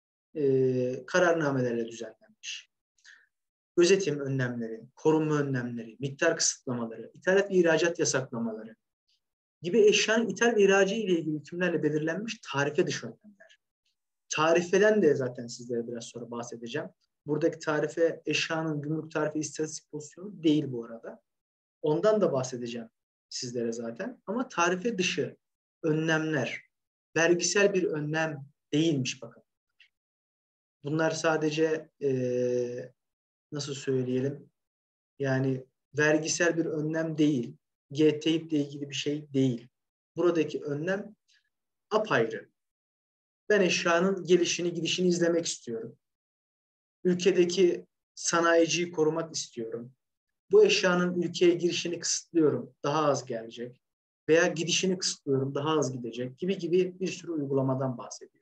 e, kararnamelerle düzenlenmiş. Gözetim önlemleri, korunma önlemleri, miktar kısıtlamaları, ithalat ve ihracat yasaklamaları gibi eşyanın ithal ve ihracı ile ilgili hükümlerle belirlenmiş tarife dışı önlemler. Tarifeden de zaten sizlere biraz sonra bahsedeceğim. Buradaki tarife eşyanın gümrük tarife istatistik pozisyonu değil bu arada. Ondan da bahsedeceğim sizlere zaten. Ama tarife dışı önlemler, vergisel bir önlem değilmiş bakın. Bunlar sadece ee, nasıl söyleyelim, yani vergisel bir önlem değil, G T İ P ile ilgili bir şey değil. Buradaki önlem apayrı. Ben eşyanın gelişini, gidişini izlemek istiyorum. Ülkedeki sanayiciyi korumak istiyorum. Bu eşyanın ülkeye girişini kısıtlıyorum, daha az gelecek. Veya gidişini kısıtlıyorum, daha az gidecek gibi gibi bir sürü uygulamadan bahsediyor.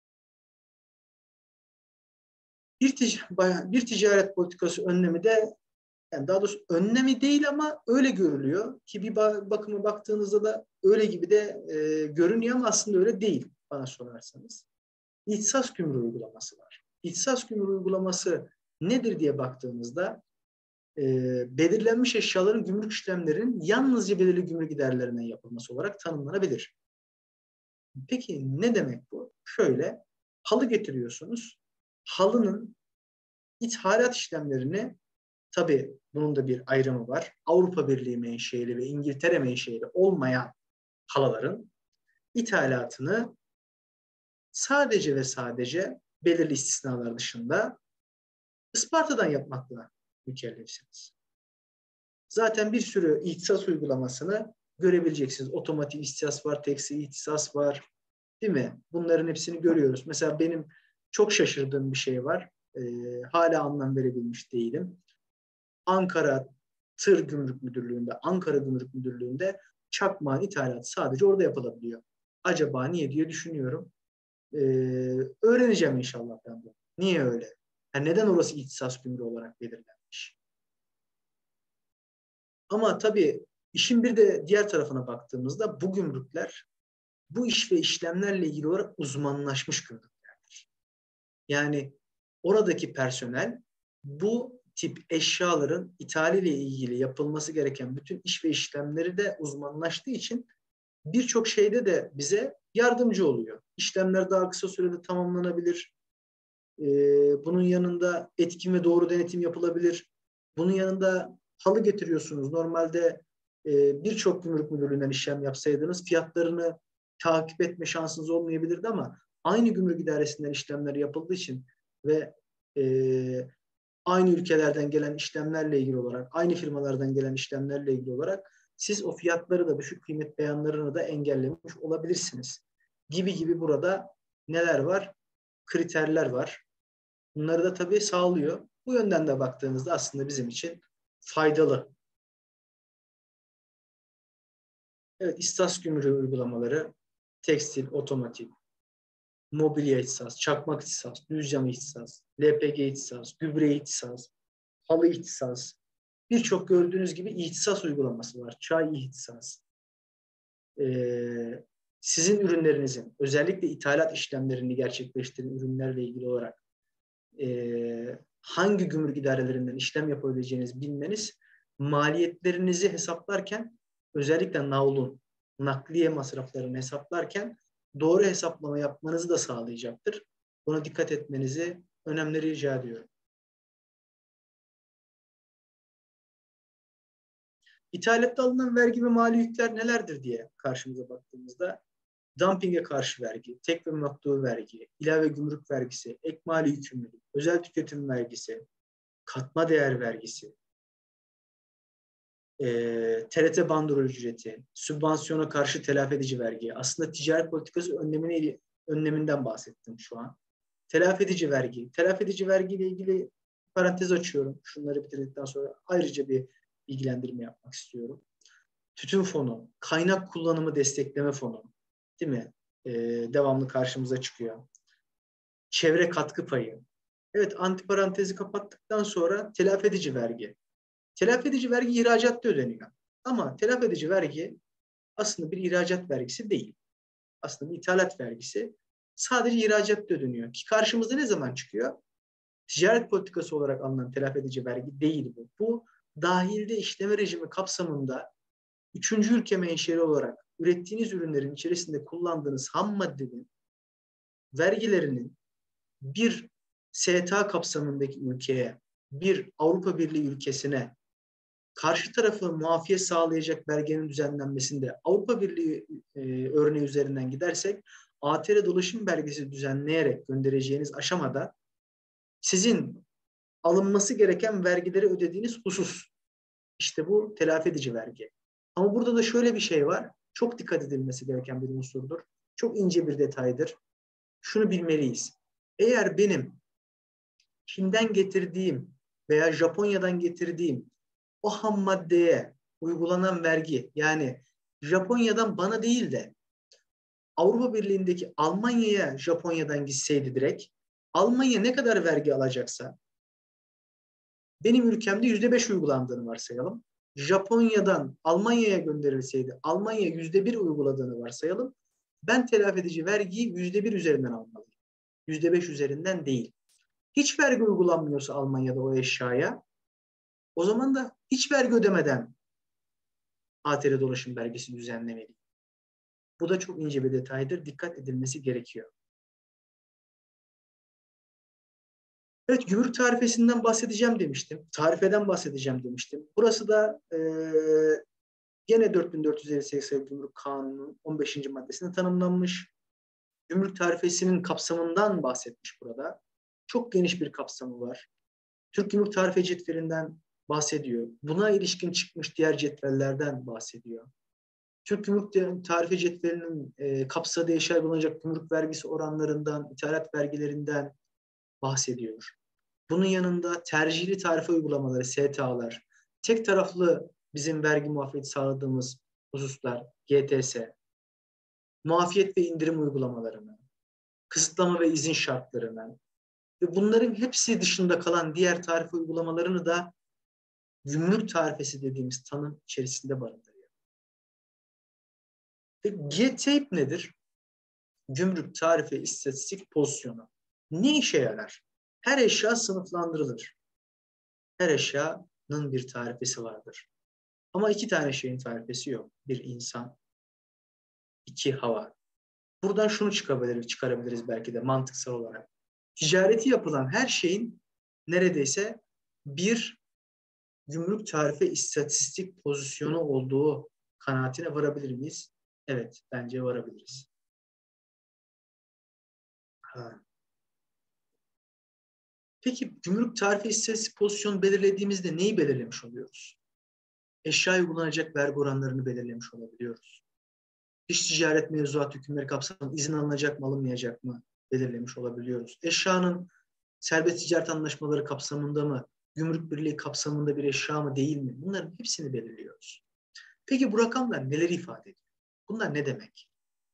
Bir, tic bir ticaret politikası önlemi de, yani daha doğrusu önlemi değil ama öyle görülüyor ki bir bakıma baktığınızda da öyle gibi de e, görünüyor ama aslında öyle değil bana sorarsanız. İhtisas gümrüğü uygulaması var. İhtisas gümrüğü uygulaması nedir diye baktığımızda e, belirlenmiş eşyaların gümrük işlemlerinin yalnızca belirli gümrük giderlerinden yapılması olarak tanımlanabilir. Peki ne demek bu? Şöyle, halı getiriyorsunuz. Halının ithalat işlemlerini, tabii bunun da bir ayrımı var. Avrupa Birliği menşeili ve İngiltere menşeili olmayan halıların ithalatını sadece ve sadece belirli istisnalar dışında Isparta'dan yapmakla mükellefsiniz. Zaten bir sürü ihtisas uygulamasını görebileceksiniz. Otomotiv ihtisas var, tekstil ihtisas var. Değil mi? Bunların hepsini görüyoruz. Mesela benim çok şaşırdığım bir şey var. Ee, hala anlam verebilmiş değilim. Ankara Tır Gümrük Müdürlüğü'nde, Ankara Gümrük Müdürlüğü'nde çakmağın ithalatı sadece orada yapılabiliyor. Acaba niye diye düşünüyorum. Ee, öğreneceğim inşallah ben bunu. Niye öyle? Yani neden orası ihtisas gümrüğü olarak belirlenmiş? Ama tabii işin bir de diğer tarafına baktığımızda bu gümrükler bu iş ve işlemlerle ilgili olarak uzmanlaşmış gümrüklerdir. Yani oradaki personel bu tip eşyaların ithaliyle ilgili yapılması gereken bütün iş ve işlemleri de uzmanlaştığı için birçok şeyde de bize yardımcı oluyor. İşlemler daha kısa sürede tamamlanabilir. Ee, bunun yanında etkin ve doğru denetim yapılabilir. Bunun yanında halı getiriyorsunuz. Normalde e, birçok gümrük müdürlüğünden işlem yapsaydınız fiyatlarını takip etme şansınız olmayabilirdi ama aynı gümrük idaresinden işlemler yapıldığı için ve e, aynı ülkelerden gelen işlemlerle ilgili olarak, aynı firmalardan gelen işlemlerle ilgili olarak siz o fiyatları da, düşük kıymet beyanlarını da engellemiş olabilirsiniz. Gibi gibi burada neler var? Kriterler var. Bunları da tabii sağlıyor. Bu yönden de baktığınızda aslında bizim için faydalı. Evet, İstas gümrüğü uygulamaları, tekstil, otomotiv, mobilya ihtisas, çakmak ihtisas, düz cam ihtisas, L P G ihtisas, gübre ihtisas, halı ihtisas, birçok gördüğünüz gibi ihtisas uygulaması var. Çay ihtisas. Ee, sizin ürünlerinizin, özellikle ithalat işlemlerini gerçekleştiren ürünlerle ilgili olarak e, hangi gümrük idarelerinden işlem yapabileceğinizi bilmeniz, maliyetlerinizi hesaplarken, özellikle navlun, nakliye masraflarını hesaplarken doğru hesaplama yapmanızı da sağlayacaktır. Buna dikkat etmenizi önemli rica ediyorum. İthalatta alınan vergi ve mali yükler nelerdir diye karşımıza baktığımızda, dumpinge karşı vergi, tek ve maktu vergi, ilave gümrük vergisi, ek mali yükümlülük, özel tüketim vergisi, katma değer vergisi, e, T R T bandrol ücreti, sübvansiyona karşı telafi edici vergi. Aslında ticaret politikası önlemine, önleminden bahsettim şu an. Telafi edici vergi. Telafi edici vergi ile ilgili parantez açıyorum. Şunları bitirdikten sonra ayrıca bir bilgilendirme yapmak istiyorum. Tütün fonu, kaynak kullanımı destekleme fonu, değil mi? Ee, devamlı karşımıza çıkıyor. Çevre katkı payı. Evet, antiparantezi kapattıktan sonra telafi edici vergi. Telafi edici vergi ihracatta ödeniyor. Ama telafi edici vergi aslında bir ihracat vergisi değil. Aslında bir ithalat vergisi. Sadece ihracatta ödeniyor. Ki karşımıza ne zaman çıkıyor? Ticaret politikası olarak alınan telafi edici vergi değil bu. Bu dahilde işleme rejimi kapsamında üçüncü ülke menşeli olarak ürettiğiniz ürünlerin içerisinde kullandığınız ham maddenin vergilerinin bir S T A kapsamındaki ülkeye, bir Avrupa Birliği ülkesine karşı tarafı muafiyet sağlayacak verginin düzenlenmesinde Avrupa Birliği e, örneği üzerinden gidersek A T R dolaşım belgesi düzenleyerek göndereceğiniz aşamada sizin alınması gereken vergileri ödediğiniz husus. İşte bu telafi edici vergi. Ama burada da şöyle bir şey var. Çok dikkat edilmesi gereken bir unsurdur. Çok ince bir detaydır. Şunu bilmeliyiz. Eğer benim Çin'den getirdiğim veya Japonya'dan getirdiğim o ham maddeye uygulanan vergi, yani Japonya'dan bana değil de Avrupa Birliği'ndeki Almanya'ya Japonya'dan gitseydi direkt, Almanya ne kadar vergi alacaksa, benim ülkemde yüzde beş uygulandığını varsayalım. Japonya'dan Almanya'ya gönderilseydi, Almanya yüzde bir uyguladığını varsayalım. Ben telafi edici vergiyi yüzde bir üzerinden almalıyım. Yüzde beş üzerinden değil. Hiç vergi uygulanmıyorsa Almanya'da o eşyaya, o zaman da hiç vergi ödemeden A T R dolaşım vergisi düzenlemeli. Bu da çok ince bir detaydır. Dikkat edilmesi gerekiyor. Evet, gümrük tarifesinden bahsedeceğim demiştim. Tarifeden bahsedeceğim demiştim. Burası da e, gene dört bin dört yüz elli sekiz sayılı Gümrük Kanunu'nun on beşinci maddesinde tanımlanmış. Gümrük tarifesinin kapsamından bahsetmiş burada. Çok geniş bir kapsamı var. Türk Gümrük Tarife Cetveli'nden bahsediyor. Buna ilişkin çıkmış diğer cetvellerden bahsediyor. Türk Gümrük Tarife Cetveli'nin e, kapsadığı eşya bulunacak gümrük vergisi oranlarından, ithalat vergilerinden bahsediyor. Bunun yanında tercihli tarife uygulamaları, S T A'lar, tek taraflı bizim vergi muafiyeti sağladığımız hususlar, G T S, muafiyet ve indirim uygulamalarını, kısıtlama ve izin şartlarını ve bunların hepsi dışında kalan diğer tarife uygulamalarını da gümrük tarifesi dediğimiz tanım içerisinde barındırıyor. Ve G T A P nedir? Gümrük tarife istatistik pozisyonu. Ne işe yarar? Her eşya sınıflandırılır. Her eşyanın bir tarifesi vardır. Ama iki tane şeyin tarifesi yok. Bir insan, iki hava. Buradan şunu çıkabiliriz, çıkarabiliriz belki de mantıksal olarak. Ticareti yapılan her şeyin neredeyse bir gümrük tarife istatistik pozisyonu olduğu kanaatine varabilir miyiz? Evet, bence varabiliriz. Ha. Peki gümrük tarife istatistik pozisyonu belirlediğimizde neyi belirlemiş oluyoruz? Eşyaya uygulanacak vergi oranlarını belirlemiş olabiliyoruz. Dış ticaret mevzuat hükümleri kapsamında izin alınacak mı alınmayacak mı belirlemiş olabiliyoruz. Eşyanın serbest ticaret anlaşmaları kapsamında mı, gümrük birliği kapsamında bir eşya mı değil mi? Bunların hepsini belirliyoruz. Peki bu rakamlar neleri ifade ediyor? Bunlar ne demek?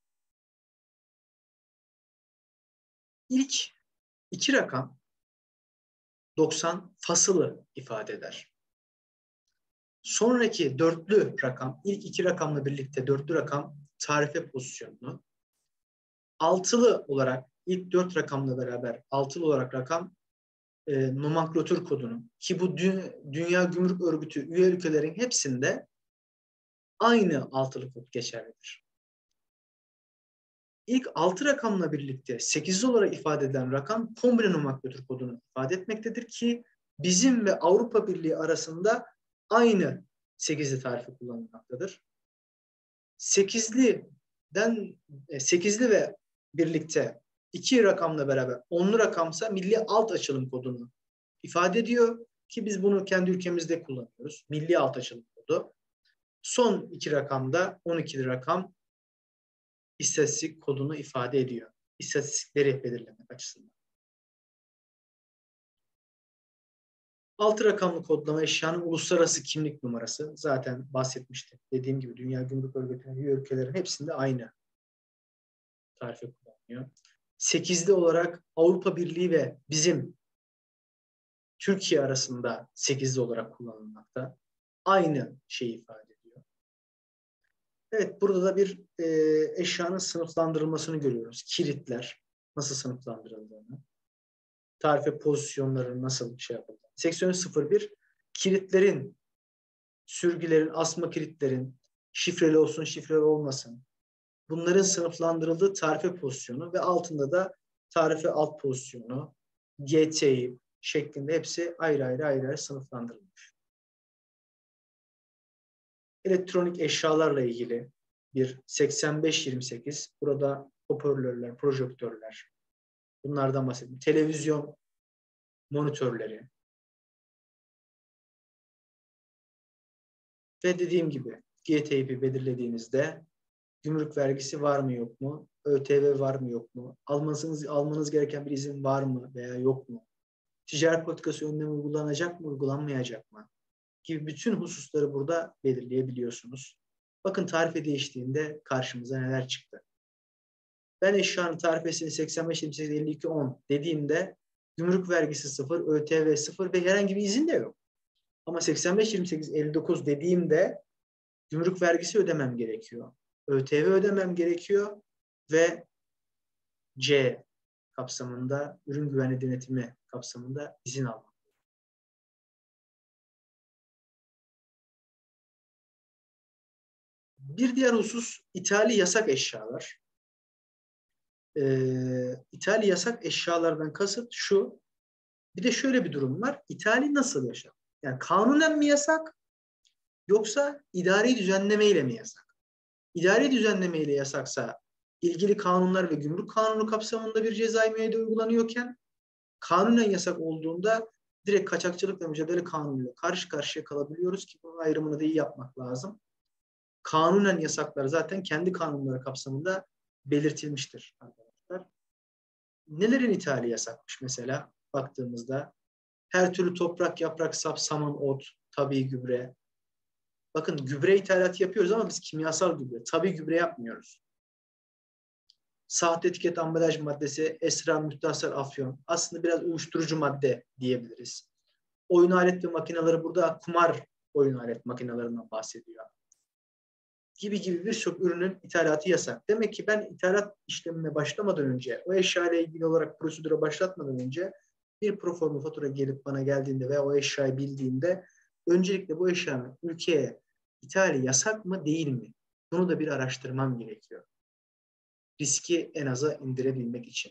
İlk iki rakam doksan fasılı ifade eder. Sonraki dörtlü rakam, ilk iki rakamla birlikte dörtlü rakam tarife pozisyonunu. Altılı olarak, ilk dört rakamla beraber altılı olarak rakam e, nomenklatür kodunu, ki bu dü- Dünya Gümrük Örgütü üye ülkelerin hepsinde aynı altılı kod geçerlidir. İlk altı rakamla birlikte sekizli olarak ifade edilen rakam kombine nomenklatür kodunu ifade etmektedir ki bizim ve Avrupa Birliği arasında aynı sekizli tarifi kullanılmaktadır. sekizliden sekizli ve birlikte iki rakamla beraber onlu rakamsa milli alt açılım kodunu ifade ediyor ki biz bunu kendi ülkemizde kullanıyoruz. Milli alt açılım kodu. Son iki rakamda on ikili rakam istatistik kodunu ifade ediyor. İstatistikleri belirlemek açısından. Altı rakamlı kodlama eşyanın uluslararası kimlik numarası. Zaten bahsetmiştim. Dediğim gibi Dünya Gümrük Örgütü'nün üye ülkelerin hepsinde aynı tarife kullanılıyor. Sekizli olarak Avrupa Birliği ve bizim Türkiye arasında sekizli olarak kullanılmakta. Aynı şeyi ifade ediyor. Evet, burada da bir e, eşyanın sınıflandırılmasını görüyoruz. Kilitler nasıl sınıflandırıldığını, tarife pozisyonları nasıl şey yapıldığını. Seksiyon sıfır bir kilitlerin, sürgülerin, asma kilitlerin şifreli olsun, şifreli olmasın. Bunların sınıflandırıldığı tarife pozisyonu ve altında da tarife alt pozisyonu, G T I şeklinde hepsi ayrı ayrı ayrı ayrı sınıflandırılmış. Elektronik eşyalarla ilgili bir seksen beş yirmi sekiz, burada hoparlörler, projektörler, bunlardan bahsediyorum. Televizyon monitörleri ve dediğim gibi G T İP'i belirlediğinizde gümrük vergisi var mı yok mu? ÖTV var mı yok mu? Almanız, almanız gereken bir izin var mı veya yok mu? Ticaret politikası önlemi uygulanacak mı, uygulanmayacak mı? Gibi bütün hususları burada belirleyebiliyorsunuz. Bakın tarife değiştiğinde karşımıza neler çıktı. Ben eşyanın tarifesini seksen beş yirmi sekiz elli iki on dediğimde gümrük vergisi sıfır, ÖTV sıfır ve herhangi bir izin de yok. Ama seksen beş yirmi sekiz elli dokuz dediğimde gümrük vergisi ödemem gerekiyor. ÖTV ödemem gerekiyor ve C kapsamında, ürün güvenliği denetimi kapsamında izin almam. Bir diğer husus ithali yasak eşyalar. Ee, ithali yasak eşyalardan kasıt şu, bir de şöyle bir durum var. İthali nasıl yasak? Yani kanunen mi yasak yoksa idari düzenlemeyle mi yasak? İdari düzenlemeyle yasaksa ilgili kanunlar ve gümrük kanunu kapsamında bir cezai müeyyide uygulanıyorken kanunen yasak olduğunda direkt kaçakçılıkla mücadele kanunuyla karşı karşıya kalabiliyoruz ki bunun ayrımını da iyi yapmak lazım. Kanunen yasaklar zaten kendi kanunları kapsamında belirtilmiştir arkadaşlar. Nelerin ithali yasakmış mesela baktığımızda? Her türlü toprak, yaprak, sap, saman, ot, tabii gübre. Bakın gübre ithalatı yapıyoruz ama biz kimyasal gübre, tabii gübre yapmıyoruz. Sahte etiket ambalaj maddesi, esrar, müstahsar, afyon. Aslında biraz uyuşturucu madde diyebiliriz. Oyun alet ve makineleri, burada kumar oyun alet makinelerinden bahsediyor. Gibi gibi birçok ürünün ithalatı yasak. Demek ki ben ithalat işlemine başlamadan önce, o eşya ile ilgili olarak prosedüre başlatmadan önce bir proforma fatura gelip bana geldiğinde veya o eşyayı bildiğimde öncelikle bu eşyanın ülkeye ithali yasak mı değil mi? Bunu da bir araştırmam gerekiyor. Riski en aza indirebilmek için.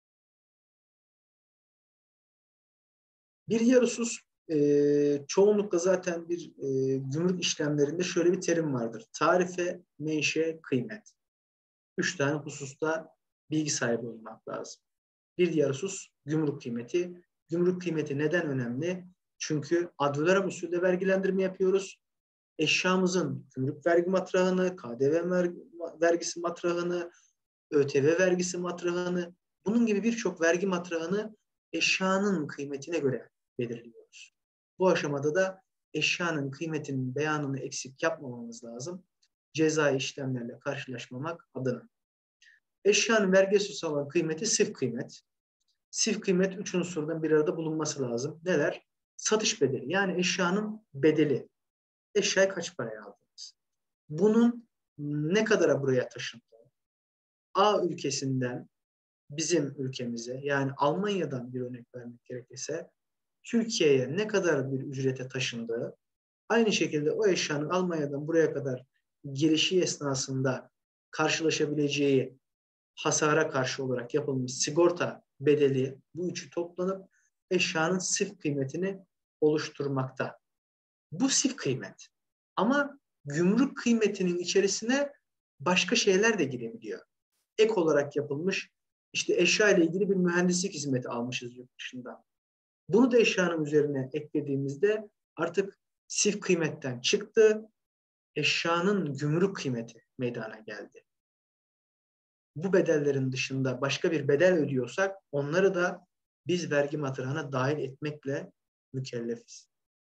Bir diğer husus, e, çoğunlukla zaten bir e, gümrük işlemlerinde şöyle bir terim vardır. Tarife, menşe, kıymet. Üç tane hususta bilgi sahibi olmak lazım. Bir diğer husus gümrük kıymeti. Gümrük kıymeti neden önemli? Çünkü advolar usulü vergilendirme yapıyoruz. Eşyamızın gümrük vergi matrahını, K D V vergisi matrahını, ÖTV vergisi matrahını, bunun gibi birçok vergi matrahını eşyanın kıymetine göre belirliyoruz. Bu aşamada da eşyanın kıymetinin beyanını eksik yapmamamız lazım. cezai işlemlerle karşılaşmamak adına. Eşyanın vergi esası olan kıymeti sif kıymet. Sif kıymet üç unsurdan bir arada bulunması lazım. Neler? Satış bedeli, yani eşyanın bedeli. Eşyayı kaç paraya aldınız? Bunun ne kadara buraya taşındı? A ülkesinden bizim ülkemize, yani Almanya'dan bir örnek vermek gerekirse Türkiye'ye ne kadar bir ücrete taşındığı, aynı şekilde o eşyanın Almanya'dan buraya kadar gelişi esnasında karşılaşabileceği hasara karşı olarak yapılmış sigorta bedeli, bu üçü toplanıp eşyanın sif kıymetini oluşturmakta. Bu sif kıymet. Ama gümrük kıymetinin içerisine başka şeyler de girebiliyor. Ek olarak yapılmış, işte eşya ile ilgili bir mühendislik hizmeti almışız yurt dışından. Bunu da eşyanın üzerine eklediğimizde artık sif kıymetten çıktı, eşyanın gümrük kıymeti meydana geldi. Bu bedellerin dışında başka bir bedel ödüyorsak onları da biz vergi matrahına dahil etmekle mükellefiz.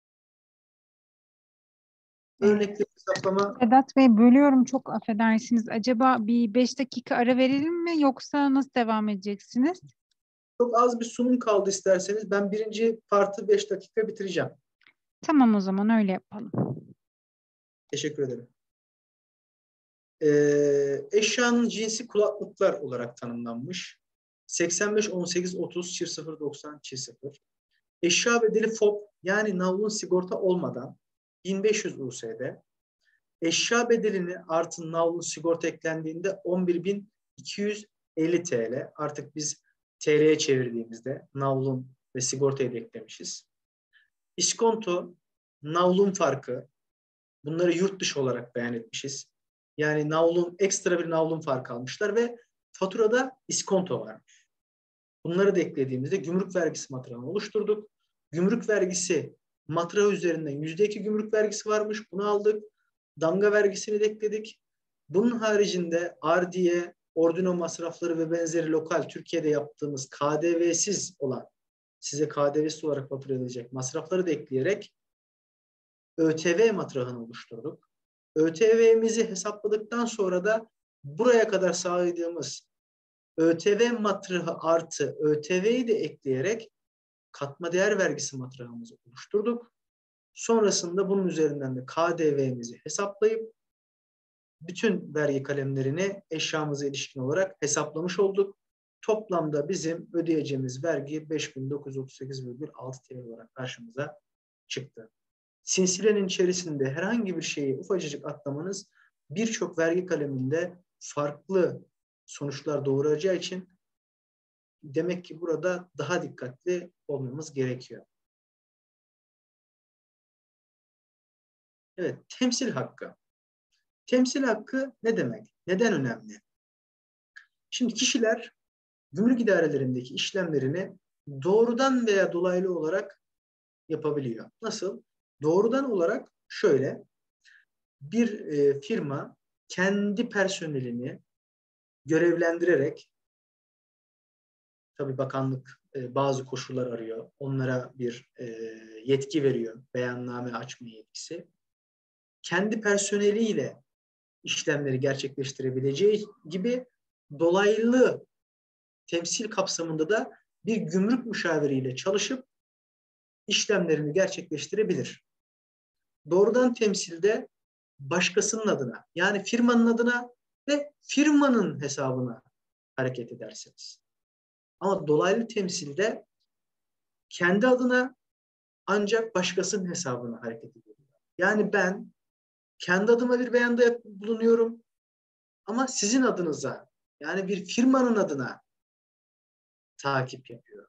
Örnekli hesaplama. Sedat Bey, bölüyorum, çok affedersiniz. Acaba bir beş dakika ara verelim mi, yoksa nasıl devam edeceksiniz? Çok az bir sunum kaldı isterseniz. Ben birinci partı beş dakika bitireceğim. Tamam, o zaman öyle yapalım. Teşekkür ederim. Ee, eşyanın cinsi kulaklıklar olarak tanımlanmış. seksen beş on sekiz otuz sıfır doksan sıfır. Eşya bedeli F O B, yani navlun sigorta olmadan bin beş yüz U S'de. Eşya bedelini artı navlun sigorta eklendiğinde on bir bin iki yüz elli T L. Artık biz T L'ye çevirdiğimizde navlun ve sigortayı da eklemişiz. İskonto, navlun farkı. Bunları yurt dışı olarak beyan etmişiz. Yani navlun, ekstra bir navlun farkı almışlar ve faturada iskonto varmış. Bunları da eklediğimizde gümrük vergisi matrahını oluşturduk. Gümrük vergisi matrahı üzerinden yüzde iki gümrük vergisi varmış. Bunu aldık. Damga vergisini de ekledik. Bunun haricinde ardiye, ordino masrafları ve benzeri lokal Türkiye'de yaptığımız K D V'siz olan, size K D V'siz olarak fatura edilecek masrafları da ekleyerek ÖTV matrahını oluşturduk. ÖTV'mizi hesapladıktan sonra da buraya kadar saydığımız ÖTV matrahı artı ÖTV'yi de ekleyerek katma değer vergisi matrahımızı oluşturduk. Sonrasında bunun üzerinden de K D V'mizi hesaplayıp bütün vergi kalemlerini eşyamıza ilişkin olarak hesaplamış olduk. Toplamda bizim ödeyeceğimiz vergi beş bin dokuz yüz otuz sekiz virgül altı T L olarak karşımıza çıktı. Sinsilenin içerisinde herhangi bir şeyi ufacık atlamanız birçok vergi kaleminde farklı sonuçlar doğuracağı için demek ki burada daha dikkatli olmamız gerekiyor. Evet, temsil hakkı. Temsil hakkı ne demek? Neden önemli? Şimdi kişiler gümrük idarelerindeki işlemlerini doğrudan veya dolaylı olarak yapabiliyor. Nasıl? Doğrudan olarak şöyle, bir e, firma kendi personelini görevlendirerek, tabii bakanlık e, bazı koşullar arıyor, onlara bir e, yetki veriyor, beyanname açma yetkisi. Kendi personeliyle işlemleri gerçekleştirebileceği gibi dolaylı temsil kapsamında da bir gümrük müşaviriyle çalışıp işlemlerini gerçekleştirebilir. Doğrudan temsilde başkasının adına, yani firmanın adına ve firmanın hesabına hareket edersiniz. Ama dolaylı temsilde kendi adına ancak başkasının hesabına hareket ediyor. Yani ben kendi adıma bir beyanda bulunuyorum ama sizin adınıza, yani bir firmanın adına takip yapıyor.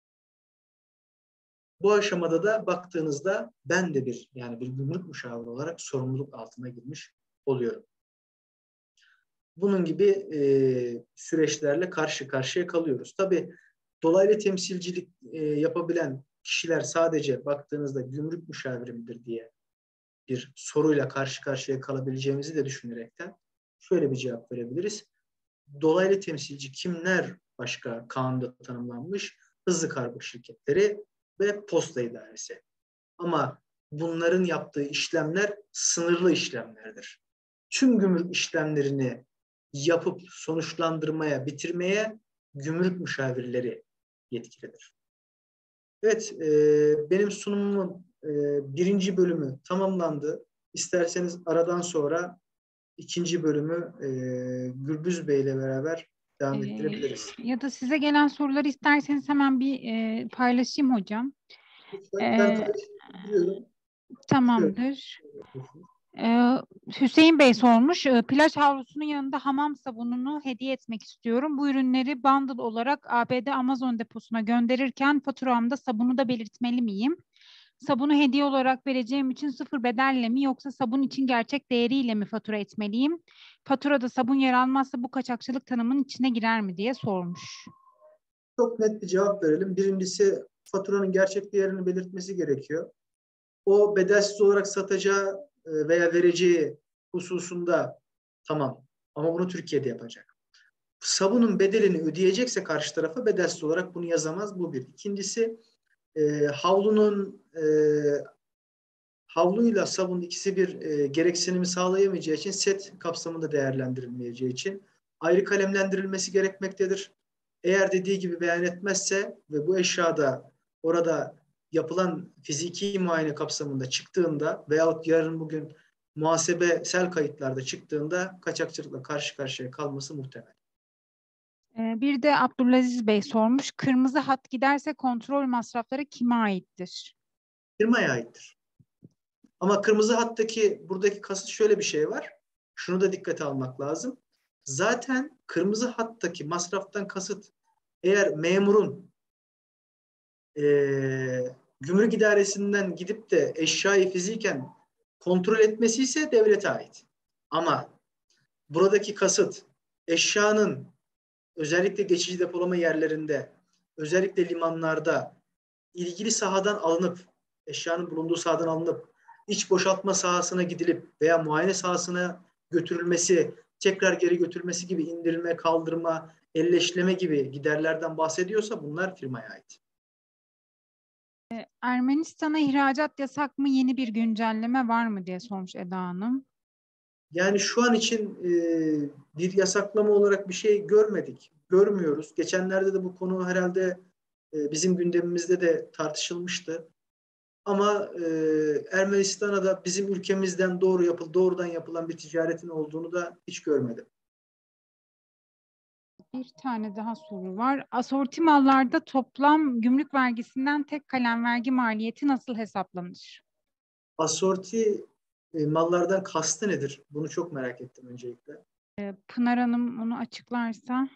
Bu aşamada da baktığınızda ben de bir, yani bir gümrük müşaviri olarak sorumluluk altına girmiş oluyorum. Bunun gibi e, süreçlerle karşı karşıya kalıyoruz. Tabii dolaylı temsilcilik e, yapabilen kişiler sadece baktığınızda gümrük müşaviri midir diye bir soruyla karşı karşıya kalabileceğimizi de düşünerekten şöyle bir cevap verebiliriz. Dolaylı temsilci kimler başka kanunda tanımlanmış? Hızlı kargo şirketleri ve posta idaresi. Ama bunların yaptığı işlemler sınırlı işlemlerdir. tüm gümrük işlemlerini yapıp sonuçlandırmaya, bitirmeye gümrük müşavirleri yetkilidir. Evet, e, benim sunumumun e, birinci bölümü tamamlandı. İsterseniz aradan sonra ikinci bölümü e, Gürbüz Bey ile beraber Ee, devam ettirebiliriz. Ya da size gelen soruları isterseniz hemen bir e, paylaşayım hocam. Lütfen, ben Ee, karıştırıyorum. Şöyle. Tamamdır. Ee, Hüseyin Bey sormuş. Ee, plaj havlusunun yanında hamam sabununu hediye etmek istiyorum. Bu ürünleri bundle olarak A B D Amazon deposuna gönderirken faturamda sabunu da belirtmeli miyim? Sabunu hediye olarak vereceğim için sıfır bedelle mi yoksa sabun için gerçek değeriyle mi fatura etmeliyim? Faturada sabun yer almazsa bu kaçakçılık tanımının içine girer mi diye sormuş. Çok net bir cevap verelim. Birincisi, faturanın gerçek değerini belirtmesi gerekiyor. O bedelsiz olarak satacağı e, veya vereceği hususunda tamam. Ama bunu Türkiye'de yapacak. Sabunun bedelini ödeyecekse karşı tarafa bedelsiz olarak bunu yazamaz. Bu bir. İkincisi, e, havlunun e, havluyla sabun ikisi bir e, gereksinimi sağlayamayacağı için, set kapsamında değerlendirilmeyeceği için ayrı kalemlendirilmesi gerekmektedir. Eğer dediği gibi beyan etmezse ve bu eşyada orada yapılan fiziki muayene kapsamında çıktığında veyahut yarın bugün muhasebesel kayıtlarda çıktığında kaçakçılıkla karşı karşıya kalması muhtemel. Ee, Bir de Abdülaziz Bey sormuş. Kırmızı hat giderse kontrol masrafları kime aittir? Firmaya aittir. Ama kırmızı hattaki buradaki kasıt, şöyle bir şey var. Şunu da dikkate almak lazım. Zaten kırmızı hattaki masraftan kasıt, eğer memurun e, gümrük idaresinden gidip de eşyayı fiziken kontrol etmesi ise devlete ait. Ama buradaki kasıt, eşyanın özellikle geçici depolama yerlerinde, özellikle limanlarda ilgili sahadan alınıp, eşyanın bulunduğu sahadan alınıp iç boşaltma sahasına gidilip veya muayene sahasına götürülmesi, tekrar geri götürülmesi gibi indirme, kaldırma, elleşleme gibi giderlerden bahsediyorsa bunlar firmaya ait. Ermenistan'a ihracat yasak mı? Yeni bir güncelleme var mı diye sormuş Eda Hanım. Yani şu an için e, bir yasaklama olarak bir şey görmedik, görmüyoruz. Geçenlerde de bu konu herhalde e, bizim gündemimizde de tartışılmıştı. Ama e, Ermenistan'a da bizim ülkemizden doğru yapıl, doğrudan yapılan bir ticaretin olduğunu da hiç görmedim. Bir tane daha soru var. Asorti mallarda toplam gümrük vergisinden tek kalem vergi maliyeti nasıl hesaplanır? Asorti e, mallardan kastı nedir? Bunu çok merak ettim öncelikle. Pınar Hanım onu açıklarsa.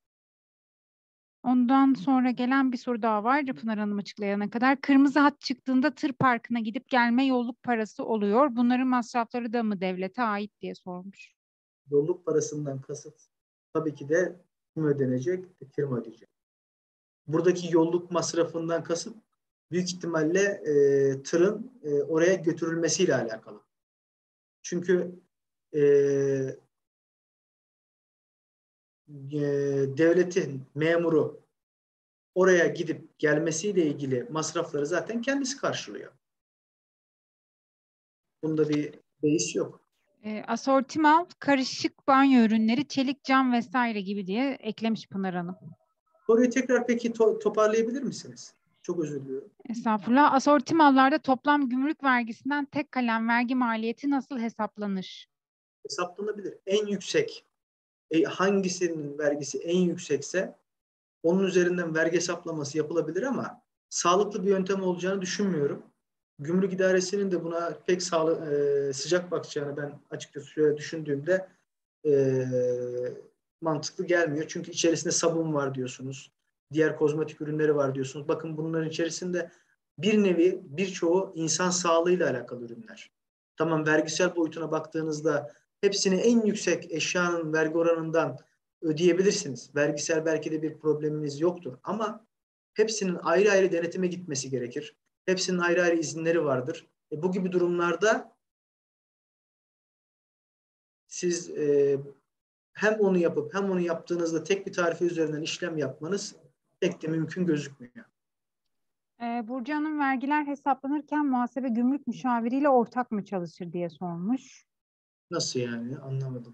Ondan sonra gelen bir soru daha var. Pınar Hanım açıklayana kadar. Kırmızı hat çıktığında tır parkına gidip gelme yolluk parası oluyor. Bunların masrafları da mı devlete ait diye sormuş. Yolluk parasından kasıt tabii ki de kim ödenecek? Firma ödeyecek. Buradaki yolluk masrafından kasıt büyük ihtimalle e, tırın e, oraya götürülmesiyle alakalı. Çünkü e, e, devletin memuru oraya gidip gelmesiyle ilgili masrafları zaten kendisi karşılıyor. Bunda bir beis yok. E, asorti mal, karışık banyo ürünleri, çelik, cam vesaire gibi diye eklemiş Pınar Hanım. Soruyu tekrar peki to- toparlayabilir misiniz? Çok özür diliyorum. Estağfurullah. Asorti mallarda toplam gümrük vergisinden tek kalem vergi maliyeti nasıl hesaplanır? Hesaplanabilir. En yüksek, e, hangisinin vergisi en yüksekse onun üzerinden vergi hesaplaması yapılabilir ama sağlıklı bir yöntem olacağını düşünmüyorum. Gümrük İdaresi'nin de buna pek sağlı, e, sıcak bakacağını ben açıkçası şöyle düşündüğümde e, mantıklı gelmiyor. Çünkü içerisinde sabun var diyorsunuz. Diğer kozmetik ürünleri var diyorsunuz. Bakın bunların içerisinde bir nevi birçoğu insan sağlığıyla alakalı ürünler. Tamam, vergisel boyutuna baktığınızda hepsini en yüksek eşyanın vergi oranından ödeyebilirsiniz. Vergisel belki de bir probleminiz yoktur ama hepsinin ayrı ayrı denetime gitmesi gerekir. Hepsinin ayrı ayrı izinleri vardır. E, bu gibi durumlarda siz e, hem onu yapıp hem onu yaptığınızda tek bir tarife üzerinden işlem yapmanız pek de mümkün gözükmüyor. Ee, Burcu Hanım vergiler hesaplanırken muhasebe gümrük müşaviriyle ortak mı çalışır diye sormuş. Nasıl yani? Anlamadım.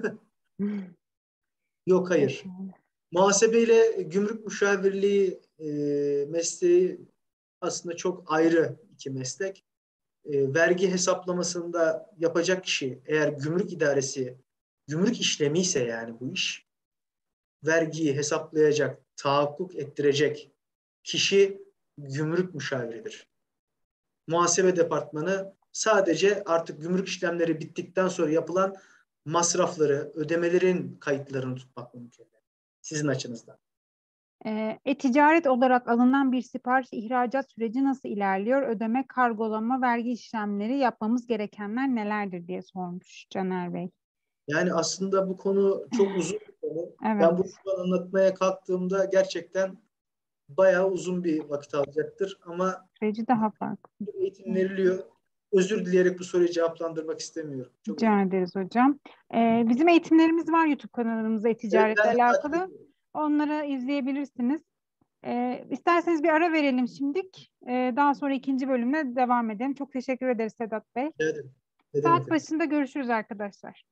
Yok, hayır. Muhasebeyle gümrük müşavirliği e, mesleği aslında çok ayrı iki meslek. E, vergi hesaplamasında yapacak kişi eğer gümrük idaresi, gümrük işlemi ise yani bu iş, vergiyi hesaplayacak, tahakkuk ettirecek kişi gümrük müşaviridir. Muhasebe departmanı sadece artık gümrük işlemleri bittikten sonra yapılan masrafları, ödemelerin kayıtlarını tutmakla mükellef. Sizin açınızdan. E, e-ticaret olarak alınan bir sipariş ihracat süreci nasıl ilerliyor? Ödeme, kargolama, vergi işlemleri yapmamız gerekenler nelerdir diye sormuş Caner Bey. Yani aslında bu konu çok uzun bir konu. Evet. Ben bunu anlatmaya kalktığımda gerçekten bayağı uzun bir vakit alacaktır. Ama Süreci daha farklı. eğitim veriliyor. Özür dileyerek bu soruyu cevaplandırmak istemiyorum. Çok özür Rica dilerim. ederiz hocam. Ee, bizim eğitimlerimiz var YouTube kanalımızda Evet, e-ticaretle ben takip alakalı. ediyorum. Onları izleyebilirsiniz. Ee, isterseniz bir ara verelim şimdilik. Ee, daha sonra ikinci bölümle devam edelim. Çok teşekkür ederiz Sedat Bey. Ne demek? Ne demek Saat efendim? başında görüşürüz arkadaşlar.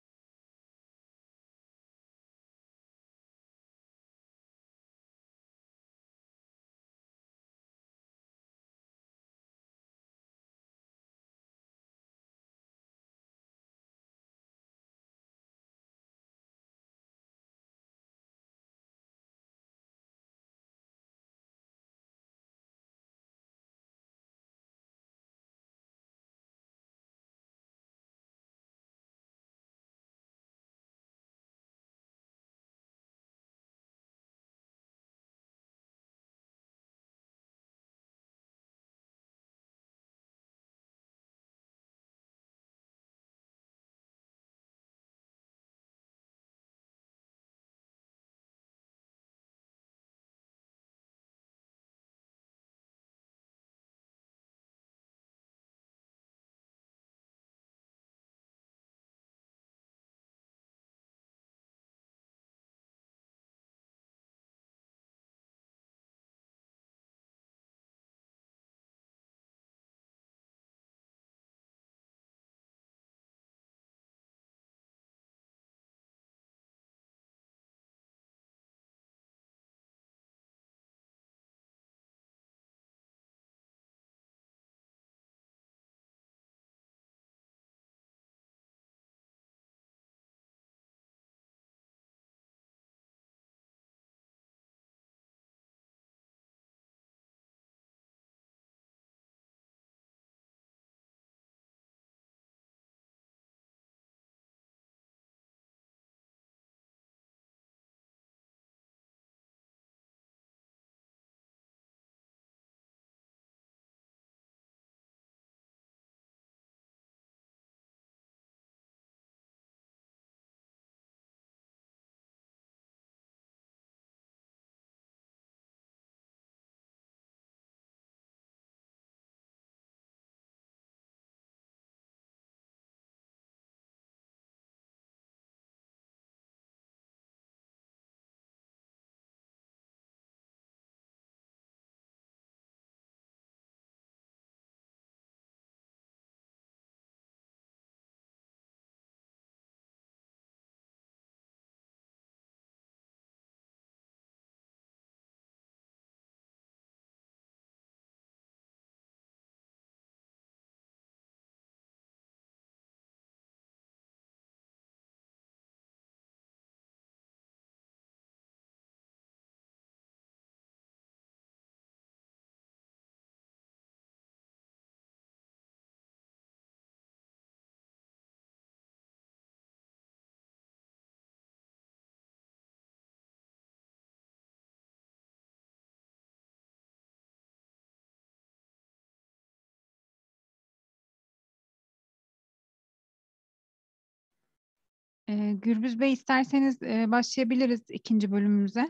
Ee, Gürbüz Bey isterseniz e, başlayabiliriz ikinci bölümümüze.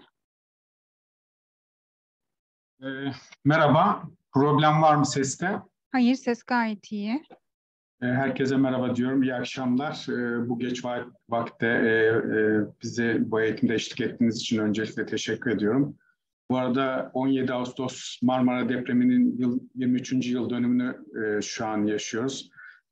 Ee, merhaba, problem var mı seste? Hayır, ses gayet iyi. Ee, herkese merhaba diyorum, iyi akşamlar. Ee, bu geç va- vakte e, e, bize bu eğitimde eşlik ettiğiniz için öncelikle teşekkür ediyorum. Bu arada on yedi Ağustos Marmara depreminin yıl, yirmi üçüncü yıl dönümünü e, şu an yaşıyoruz.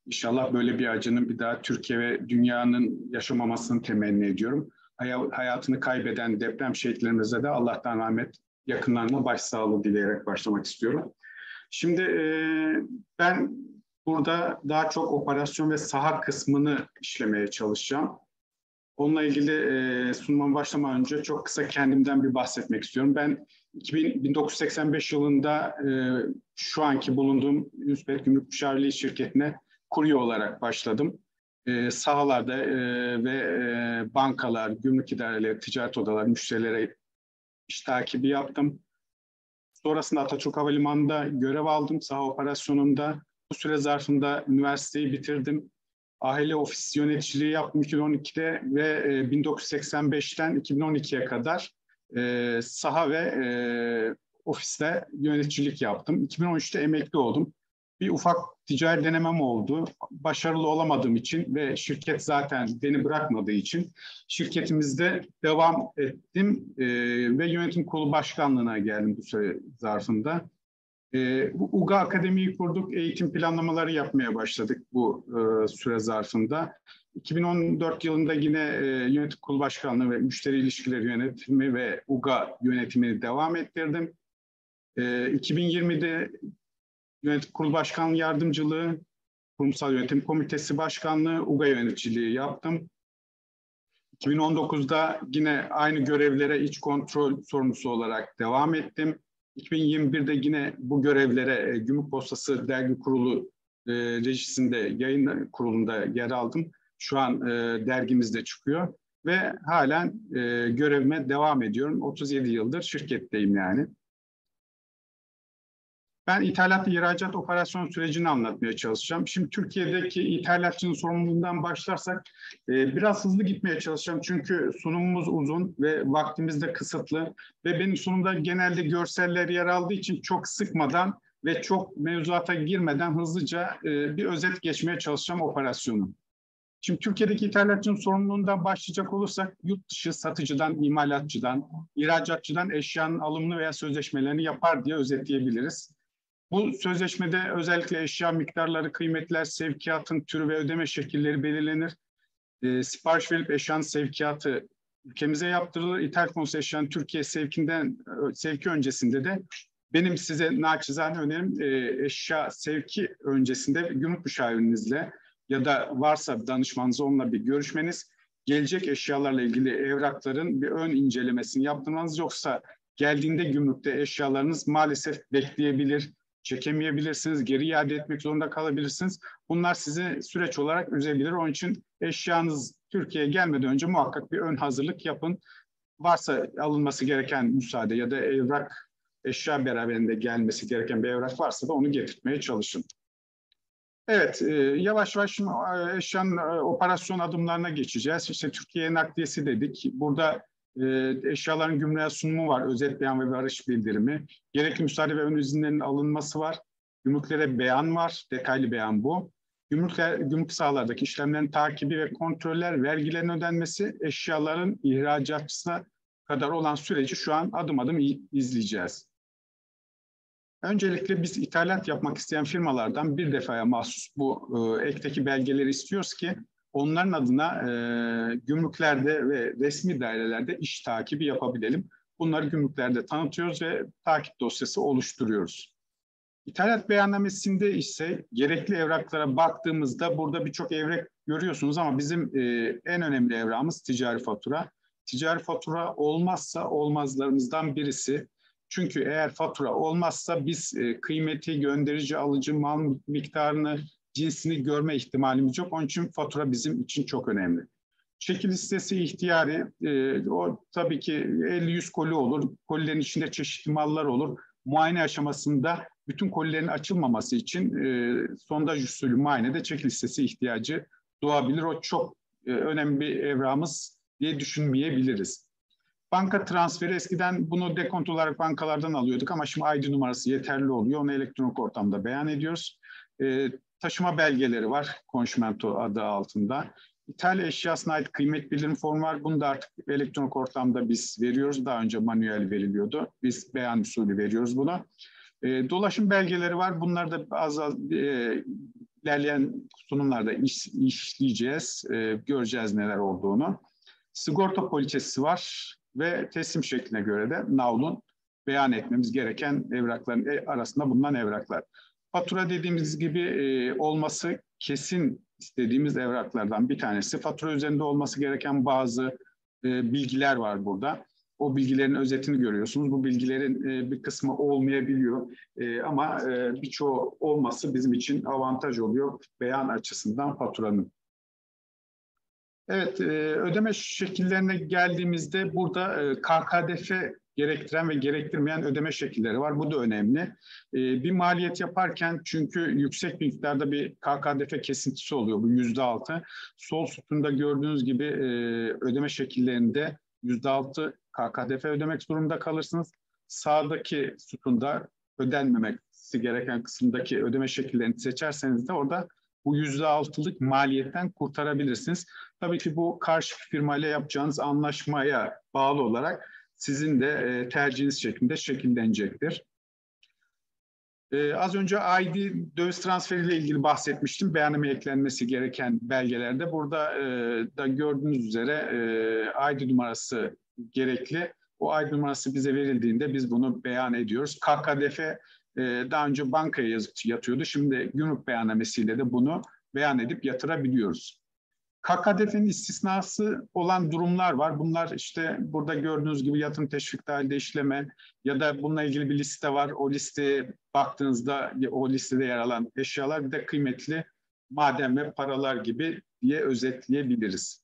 İnşallah böyle bir acının bir daha Türkiye ve dünyanın yaşamamasını temenni ediyorum. Hayatını kaybeden deprem şehitlerimize de Allah'tan rahmet, yakınlarına başsağlığı dileyerek başlamak istiyorum. Şimdi e, ben burada daha çok operasyon ve saha kısmını işlemeye çalışacağım. Onunla ilgili e, sunmama başlamadan önce çok kısa kendimden bir bahsetmek istiyorum. Ben bin dokuz yüz seksen beş yılında e, şu anki bulunduğum Müspet Gümrük Müşavirliği şirketine kurye olarak başladım. E, sahalarda e, ve e, bankalar, gümrük idareleri, ticaret odaları, müşterilere iş takibi yaptım. Sonrasında Atatürk Havalimanı'nda görev aldım saha operasyonunda. Bu süre zarfında üniversiteyi bitirdim. Aile ofis yöneticiliği yaptım iki bin on ikide ve e, bin dokuz yüz seksen beşten iki bin on ikiye kadar e, saha ve e, ofiste yöneticilik yaptım. iki bin on üçte emekli oldum. Bir ufak ticari denemem oldu. Başarılı olamadığım için ve şirket zaten beni bırakmadığı için şirketimizde devam ettim e, ve yönetim kurulu başkanlığına geldim bu süre zarfında. E, U G A Akademi'yi kurduk, eğitim planlamaları yapmaya başladık bu e, süre zarfında. iki bin on dört yılında yine e, yönetim kurulu başkanlığı ve müşteri ilişkileri yönetimi ve U G A yönetimini devam ettirdim. E, iki bin yirmide Yönetim Kurulu Başkanlığı Yardımcılığı, Kurumsal Yönetim Komitesi Başkanlığı, U G A yöneticiliği yaptım. iki bin on dokuzda yine aynı görevlere iç kontrol sorumlusu olarak devam ettim. iki bin yirmi birde yine bu görevlere e, Gümrük Postası Dergi Kurulu e, rejisinde, yayın kurulunda yer aldım. Şu an e, dergimizde çıkıyor ve halen e, görevime devam ediyorum. otuz yedi yıldır şirketteyim yani. Ben ithalat ve ihracat operasyon sürecini anlatmaya çalışacağım. Şimdi Türkiye'deki ithalatçının sorumluluğundan başlarsak e, biraz hızlı gitmeye çalışacağım. Çünkü sunumumuz uzun ve vaktimiz de kısıtlı. Ve benim sunumda genelde görseller yer aldığı için çok sıkmadan ve çok mevzuata girmeden hızlıca e, bir özet geçmeye çalışacağım operasyonu. Şimdi Türkiye'deki ithalatçının sorumluluğundan başlayacak olursak yurt dışı satıcıdan, imalatçıdan, ihracatçıdan eşyanın alımını veya sözleşmelerini yapar diye özetleyebiliriz. Bu sözleşmede özellikle eşya miktarları, kıymetler, sevkiyatın türü ve ödeme şekilleri belirlenir. E, sipariş verip eşyanın sevkiyatı ülkemize yaptırılır. İthal konusu eşyanın Türkiye sevkinden, sevki öncesinde de benim size naçizane önerim e, eşya sevki öncesinde gümrük müşavirinizle ya da varsa danışmanınızla onunla bir görüşmeniz, gelecek eşyalarla ilgili evrakların bir ön incelemesini yaptırmanız, yoksa geldiğinde gümrükte eşyalarınız maalesef bekleyebilir, çekemeyebilirsiniz, geri iade etmek zorunda kalabilirsiniz. Bunlar sizi süreç olarak üzebilir. Onun için eşyanız Türkiye'ye gelmeden önce muhakkak bir ön hazırlık yapın. Varsa alınması gereken müsaade ya da evrak, eşya beraberinde gelmesi gereken bir evrak varsa da onu getirtmeye çalışın. Evet, e, yavaş yavaş şimdi eşyanın e, operasyon adımlarına geçeceğiz. İşte Türkiye nakliyesi dedik. Burada e, eşyaların gümrüğe sunumu var, özet beyan ve varış bildirimi. Gerekli müsaade ve ön izinlerin alınması var. Gümrüklere beyan var, detaylı beyan bu. Gümrükler, gümrük sahalardaki işlemlerin takibi ve kontroller, vergilerin ödenmesi, eşyaların ihracatçısına kadar olan süreci şu an adım adım izleyeceğiz. Öncelikle biz ithalat yapmak isteyen firmalardan bir defaya mahsus bu e, ekteki belgeleri istiyoruz ki onların adına e, gümrüklerde ve resmi dairelerde iş takibi yapabilelim. Bunları gümrüklerde tanıtıyoruz ve takip dosyası oluşturuyoruz. İthalat beyannamesinde ise gerekli evraklara baktığımızda burada birçok evrak görüyorsunuz ama bizim e, en önemli evrağımız ticari fatura. Ticari fatura olmazsa olmazlarımızdan birisi. Çünkü eğer fatura olmazsa biz e, kıymeti, gönderici, alıcı, mal miktarını, cinsini görme ihtimalimiz yok. Onun için fatura bizim için çok önemli. Çeki listesi ihtiyari, e, o tabii ki elli yüz koli olur. Kolilerin içinde çeşitli mallar olur. Muayene aşamasında bütün kolilerin açılmaması için e, sondaj usulü muayenede çeki listesi ihtiyacı doğabilir. O çok e, önemli bir evrağımız diye düşünmeyebiliriz. Banka transferi, eskiden bunu dekont olarak bankalardan alıyorduk ama şimdi I D numarası yeterli oluyor. Onu elektronik ortamda beyan ediyoruz. E, taşıma belgeleri var, konşmento adı altında. İthal eşyasına ait kıymet bildirim formu var. Bunu da artık elektronik ortamda biz veriyoruz. Daha önce manuel veriliyordu. Biz beyan usulü veriyoruz buna. E, dolaşım belgeleri var. Bunlar da az az e, ilerleyen sunumlarda iş, işleyeceğiz, e, göreceğiz neler olduğunu. Sigorta poliçesi var ve teslim şekline göre de navlun beyan etmemiz gereken evrakların arasında bulunan evraklar. Fatura dediğimiz gibi e, olması kesin istediğimiz evraklardan bir tanesi. Fatura üzerinde olması gereken bazı e, bilgiler var burada. O bilgilerin özetini görüyorsunuz. Bu bilgilerin e, bir kısmı olmayabiliyor e, ama e, birçoğu olması bizim için avantaj oluyor beyan açısından faturanın. Evet, e, ödeme şekillerine geldiğimizde burada e, K K D F gerektiren ve gerektirmeyen ödeme şekilleri var. Bu da önemli. E, bir maliyet yaparken çünkü yüksek miktarda bir K K D F kesintisi oluyor. Bu yüzde altı. Sol sütunda gördüğünüz gibi e, ödeme şekillerinde yüzde altı K K D F ödemek zorunda kalırsınız. Sağdaki sütunda ödenmemesi gereken kısımdaki ödeme şekillerini seçerseniz de orada bu yüzde altılık maliyetten kurtarabilirsiniz. Tabii ki bu karşı firmayla yapacağınız anlaşmaya bağlı olarak sizin de e, tercihiniz şeklinde şekillenecektir. Ee, az önce I D döviz transferiyle ilgili bahsetmiştim. Beyannameye eklenmesi gereken belgelerde. Burada e, da gördüğünüz üzere e, I D numarası gerekli. O I D numarası bize verildiğinde biz bunu beyan ediyoruz. K K D F e, daha önce bankaya yazıp yatıyordu. Şimdi gümrük beyannamesiyle de bunu beyan edip yatırabiliyoruz. K K D F'nin istisnası olan durumlar var. Bunlar işte burada gördüğünüz gibi yatırım teşvik dahilinde işleme ya da bununla ilgili bir liste var. O listeye baktığınızda o listede yer alan eşyalar bir de kıymetli maden ve paralar gibi diye özetleyebiliriz.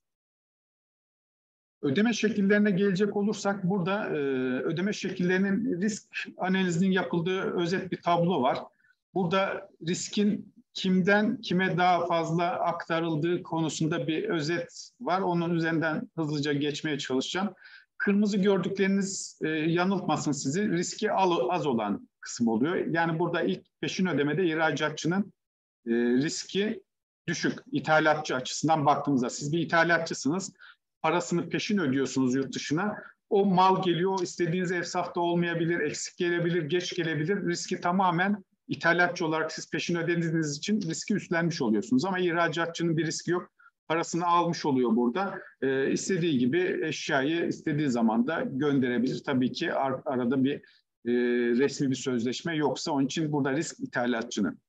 Ödeme şekillerine gelecek olursak burada e, ödeme şekillerinin risk analizinin yapıldığı özet bir tablo var. Burada riskin kimden kime daha fazla aktarıldığı konusunda bir özet var. Onun üzerinden hızlıca geçmeye çalışacağım. Kırmızı gördükleriniz e, yanıltmasın sizi. Riski az olan kısım oluyor. Yani burada ilk peşin ödemede ihracatçının e, riski düşük. İthalatçı açısından baktığımızda siz bir ithalatçısınız. Parasını peşin ödüyorsunuz yurt dışına. O mal geliyor, istediğiniz evsafta olmayabilir, eksik gelebilir, geç gelebilir. Riski tamamen İthalatçı olarak siz peşin ödediğiniz için riski üstlenmiş oluyorsunuz. Ama ihracatçının bir riski yok. Parasını almış oluyor burada. Ee, istediği gibi eşyayı istediği zaman da gönderebilir. Tabii ki ar arada bir e, resmi bir sözleşme yoksa onun için burada risk ithalatçının.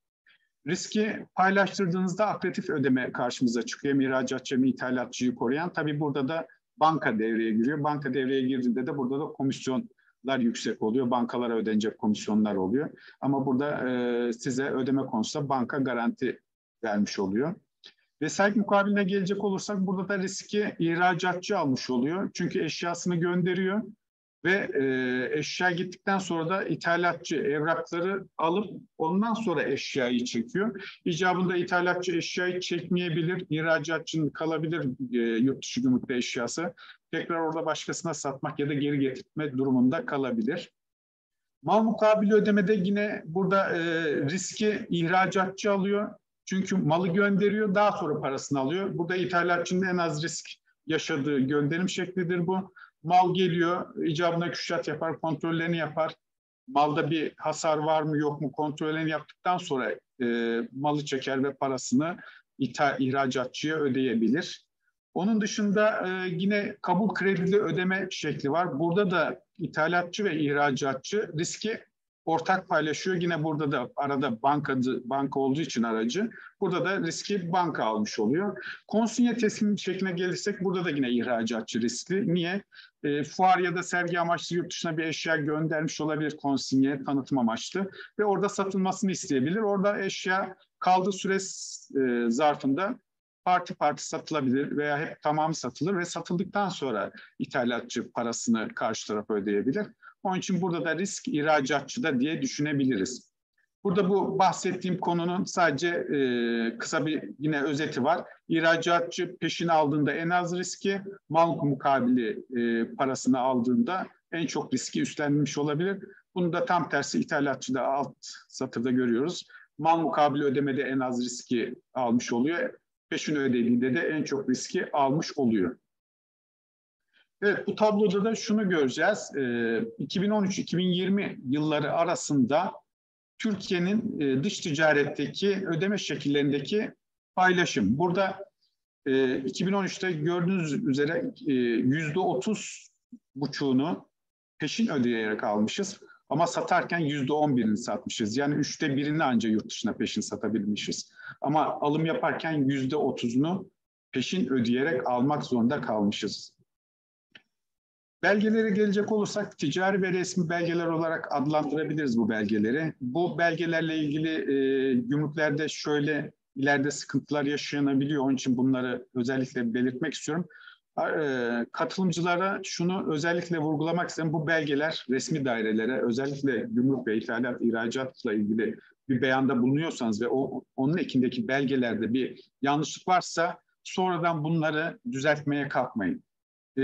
Riski paylaştırdığınızda akretif ödeme karşımıza çıkıyor. Hem ihracatçı hem ithalatçıyı koruyan. Tabii burada da banka devreye giriyor. Banka devreye girdiğinde de burada da komisyon yüksek oluyor. Bankalara ödenecek komisyonlar oluyor. Ama burada e, size ödeme konusunda banka garanti vermiş oluyor. Vesayet mukabiline gelecek olursak burada da riski ihracatçı almış oluyor. Çünkü eşyasını gönderiyor ve e, eşya gittikten sonra da ithalatçı evrakları alıp ondan sonra eşyayı çekiyor. İcabında ithalatçı eşyayı çekmeyebilir, ihracatçının kalabilir e, yurt dışı gümrükte eşyası. Tekrar orada başkasına satmak ya da geri getirme durumunda kalabilir. Mal mukabili ödemede yine burada e, riski ihracatçı alıyor. Çünkü malı gönderiyor, daha sonra parasını alıyor. Burada ithalatçının en az risk yaşadığı gönderim şeklidir bu. Mal geliyor, icabına küşat yapar, kontrollerini yapar. Malda bir hasar var mı yok mu kontrollerini yaptıktan sonra e, malı çeker ve parasını ihracatçıya ödeyebilir. Onun dışında e, yine kabul kredili ödeme şekli var. Burada da ithalatçı ve ihracatçı riski ortak paylaşıyor. Yine burada da arada bankacı, banka olduğu için aracı. Burada da riski banka almış oluyor. Konsinye teslim şekline gelirsek burada da yine ihracatçı riskli. Niye? E, fuar ya da sergi amaçlı yurt dışına bir eşya göndermiş olabilir konsinye, tanıtım amaçlı. Ve orada satılmasını isteyebilir. Orada eşya kaldığı süre e, zarfında parti parti satılabilir veya hep tamamı satılır ve satıldıktan sonra ithalatçı parasını karşı tarafa ödeyebilir. Onun için burada da risk ihracatçıda diye düşünebiliriz. Burada bu bahsettiğim konunun sadece e, kısa bir yine özeti var. İhracatçı peşini aldığında en az riski, mal mukabili e, parasını aldığında en çok riski üstlenmiş olabilir. Bunu da tam tersi ithalatçıda alt satırda görüyoruz. Mal mukabili ödemede en az riski almış oluyor. Peşin ödediğinde de en çok riski almış oluyor. Evet, bu tabloda da şunu göreceğiz. iki bin on üç iki bin yirmi yılları arasında Türkiye'nin e, dış ticaretteki ödeme şekillerindeki paylaşım. Burada e, iki bin on üçte gördüğünüz üzere e, yüzde otuz buçuğunu peşin ödeyerek almışız. Ama satarken yüzde on birini satmışız. Yani üçte birini ancak yurt dışına peşin satabilmişiz. Ama alım yaparken yüzde otuzunu peşin ödeyerek almak zorunda kalmışız. Belgelere gelecek olursak ticari ve resmi belgeler olarak adlandırabiliriz bu belgeleri. Bu belgelerle ilgili e, gümrüklerde şöyle ileride sıkıntılar yaşanabiliyor. Onun için bunları özellikle belirtmek istiyorum. E, katılımcılara şunu özellikle vurgulamak istedim. Bu belgeler resmi dairelere, özellikle gümrük ve ithalat, ihracatla ilgili bir beyanda bulunuyorsanız ve o, onun ekindeki belgelerde bir yanlışlık varsa sonradan bunları düzeltmeye kalkmayın. E,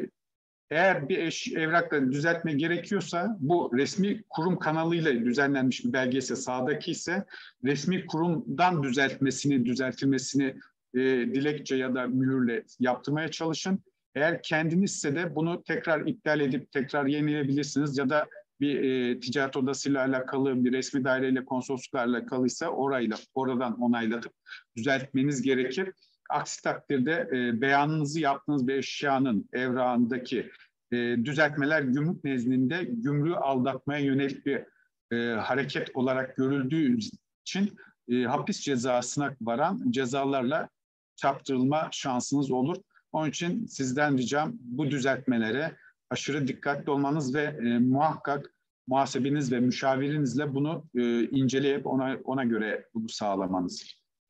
Eğer bir eş, evrakla düzeltme gerekiyorsa bu resmi kurum kanalıyla düzenlenmiş bir belge ise, sağdaki ise resmi kurumdan düzeltmesini, düzeltilmesini e, dilekçe ya da mühürle yaptırmaya çalışın. Eğer kendinizse de bunu tekrar iptal edip tekrar yenileyebilirsiniz ya da bir e, ticaret odasıyla alakalı, bir resmi daireyle, konsolosluklarla alakalıysa orayla, oradan onaylatıp düzeltmeniz gerekir. Aksi takdirde e, beyanınızı yaptığınız bir eşyanın evrağındaki e, düzeltmeler gümrük nezdinde gümrüğü aldatmaya yönelik bir e, hareket olarak görüldüğü için e, hapis cezasına varan cezalarla çarptırılma şansınız olur. Onun için sizden ricam bu düzeltmelere aşırı dikkatli olmanız ve e, muhakkak muhasebeniz ve müşavirinizle bunu e, inceleyip ona, ona göre bunu sağlamanız.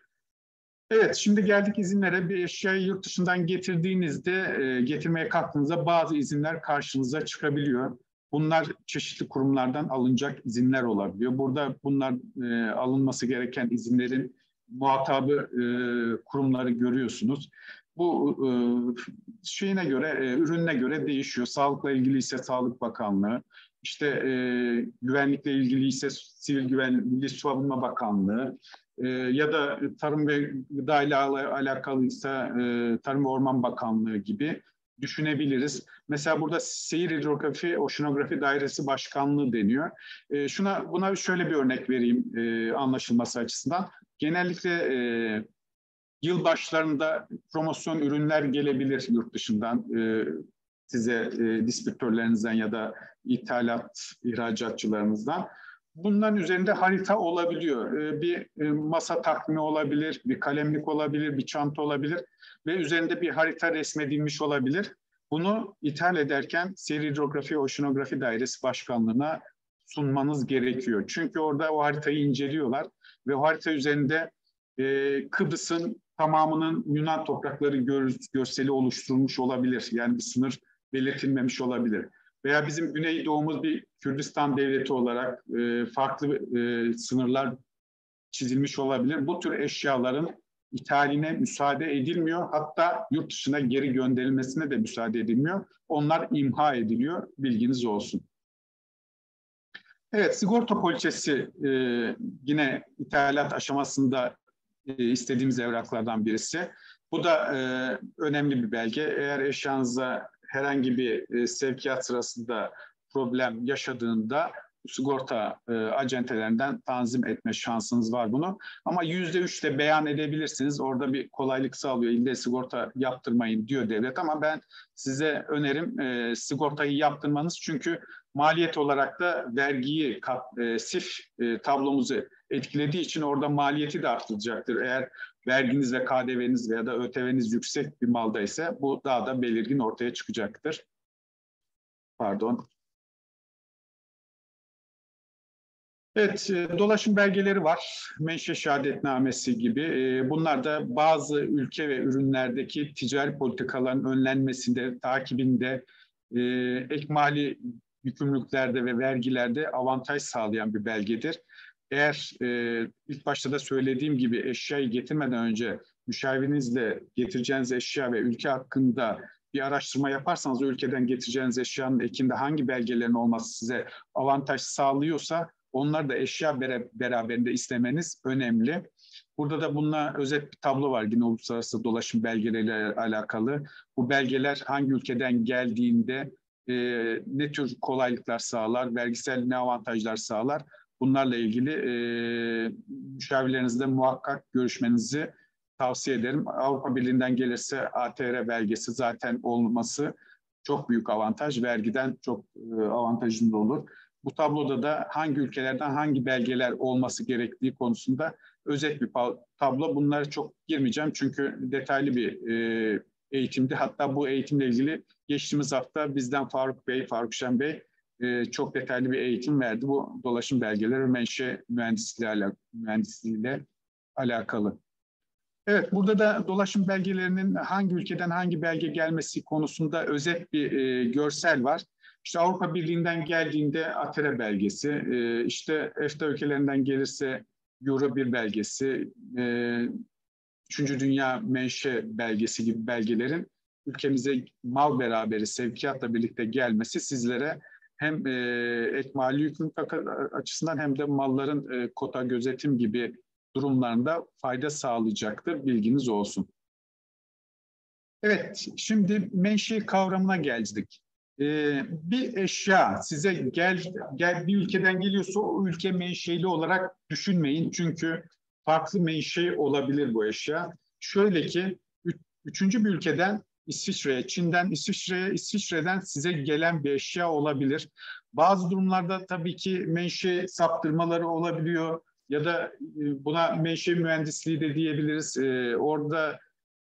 Evet, şimdi geldik izinlere. Bir eşyayı yurt dışından getirdiğinizde, e, getirmeye kalktığınızda bazı izinler karşınıza çıkabiliyor. Bunlar çeşitli kurumlardan alınacak izinler olabiliyor. Burada bunlar e, alınması gereken izinlerin muhatabı e, kurumları görüyorsunuz. Bu e, şeyine göre, e, ürününe göre değişiyor. Sağlıkla ilgili ise Sağlık Bakanlığı, işte e, güvenlikle ilgili ise Sivil Güvenlik Milli Savunma Bakanlığı, e, ya da Tarım ve Gıda ile alakalıysa e, Tarım ve Orman Bakanlığı gibi düşünebiliriz. Mesela burada Seyir Hidrografi Oşinografi Dairesi Başkanlığı deniyor. E, şuna buna şöyle bir örnek vereyim e, anlaşılması açısından. Genellikle e, yıl başlarında promosyon ürünler gelebilir yurt dışından e, size e, distribütörlerinizden ya da ithalat ihracatçılarınızdan. Bunların üzerinde harita olabiliyor. E, bir e, masa takvimi olabilir, bir kalemlik olabilir, bir çanta olabilir ve üzerinde bir harita resmedilmiş olabilir. Bunu ithal ederken Seyir Hidrografi Oşinografi Dairesi Başkanlığı'na sunmanız gerekiyor. Çünkü orada o haritayı inceliyorlar ve o harita üzerinde e, Kıbrıs'ın tamamının Yunan toprakları gör, görseli oluşturulmuş olabilir. Yani bir sınır belirtilmemiş olabilir. Veya bizim Güneydoğumuz bir Kürdistan devleti olarak e, farklı e, sınırlar çizilmiş olabilir. Bu tür eşyaların ithaline müsaade edilmiyor. Hatta yurt dışına geri gönderilmesine de müsaade edilmiyor. Onlar imha ediliyor. Bilginiz olsun. Evet, sigorta poliçesi e, yine ithalat aşamasında e, istediğimiz evraklardan birisi. Bu da e, önemli bir belge. Eğer eşyanıza herhangi bir e, sevkiyat sırasında problem yaşadığında sigorta e, acentelerinden tanzim etme şansınız var bunu. Ama yüzde üç de beyan edebilirsiniz. Orada bir kolaylık sağlıyor. İlle sigorta yaptırmayın diyor devlet ama ben size önerim e, sigortayı yaptırmanız. Çünkü maliyet olarak da vergiyi kat, e, sif e, tablomuzu etkilediği için orada maliyeti de artacaktır. Eğer verginiz ve K D V'niz veya da Ö T V'niz yüksek bir malda ise bu daha da belirgin ortaya çıkacaktır. Pardon. Evet, dolaşım belgeleri var. Menşe şehadetnamesi gibi. Bunlar da bazı ülke ve ürünlerdeki ticari politikaların önlenmesinde, takibinde, ek mali yükümlülüklerde ve vergilerde avantaj sağlayan bir belgedir. Eğer ilk başta da söylediğim gibi eşyayı getirmeden önce müşavirinizle getireceğiniz eşya ve ülke hakkında bir araştırma yaparsanız o ülkeden getireceğiniz eşyanın ekinde hangi belgelerin olması size avantaj sağlıyorsa onları da eşya beraberinde istemeniz önemli. Burada da bununla özet bir tablo var yine uluslararası dolaşım belgeleriyle alakalı. Bu belgeler hangi ülkeden geldiğinde e, ne tür kolaylıklar sağlar, vergisel ne avantajlar sağlar bunlarla ilgili e, müşavirlerinizle muhakkak görüşmenizi tavsiye ederim. Avrupa Birliği'nden gelirse A T R belgesi zaten olması çok büyük avantaj. Vergiden çok e, avantajlı olur. Bu tabloda da hangi ülkelerden hangi belgeler olması gerektiği konusunda özet bir tablo. Bunlara çok girmeyeceğim çünkü detaylı bir e, eğitimdi. Hatta bu eğitimle ilgili geçtiğimiz hafta bizden Faruk Bey, Faruk Şen Bey e, çok detaylı bir eğitim verdi. Bu dolaşım belgeleri ve menşe mühendisliğiyle, mühendisliğiyle alakalı. Evet, burada da dolaşım belgelerinin hangi ülkeden hangi belge gelmesi konusunda özet bir e, görsel var. İşte Avrupa Birliği'nden geldiğinde A T R belgesi, e, işte EFTA ülkelerinden gelirse Euro bir belgesi, e, Üçüncü Dünya Menşe belgesi gibi belgelerin ülkemize mal beraberi sevkiyatla birlikte gelmesi sizlere hem e, ek mali yükümlülük açısından hem de malların e, kota gözetim gibi durumlarında fayda sağlayacaktır. Bilginiz olsun. Evet, şimdi menşe kavramına geldik. Ee, bir eşya size gel, gel bir ülkeden geliyorsa o ülke menşeli olarak düşünmeyin. Çünkü farklı menşe olabilir bu eşya. Şöyle ki üç, üçüncü bir ülkeden İsviçre'ye, Çin'den İsviçre'ye, İsviçre'den size gelen bir eşya olabilir. Bazı durumlarda tabii ki menşe saptırmaları olabiliyor. Ya da buna menşe mühendisliği de diyebiliriz. Ee, orada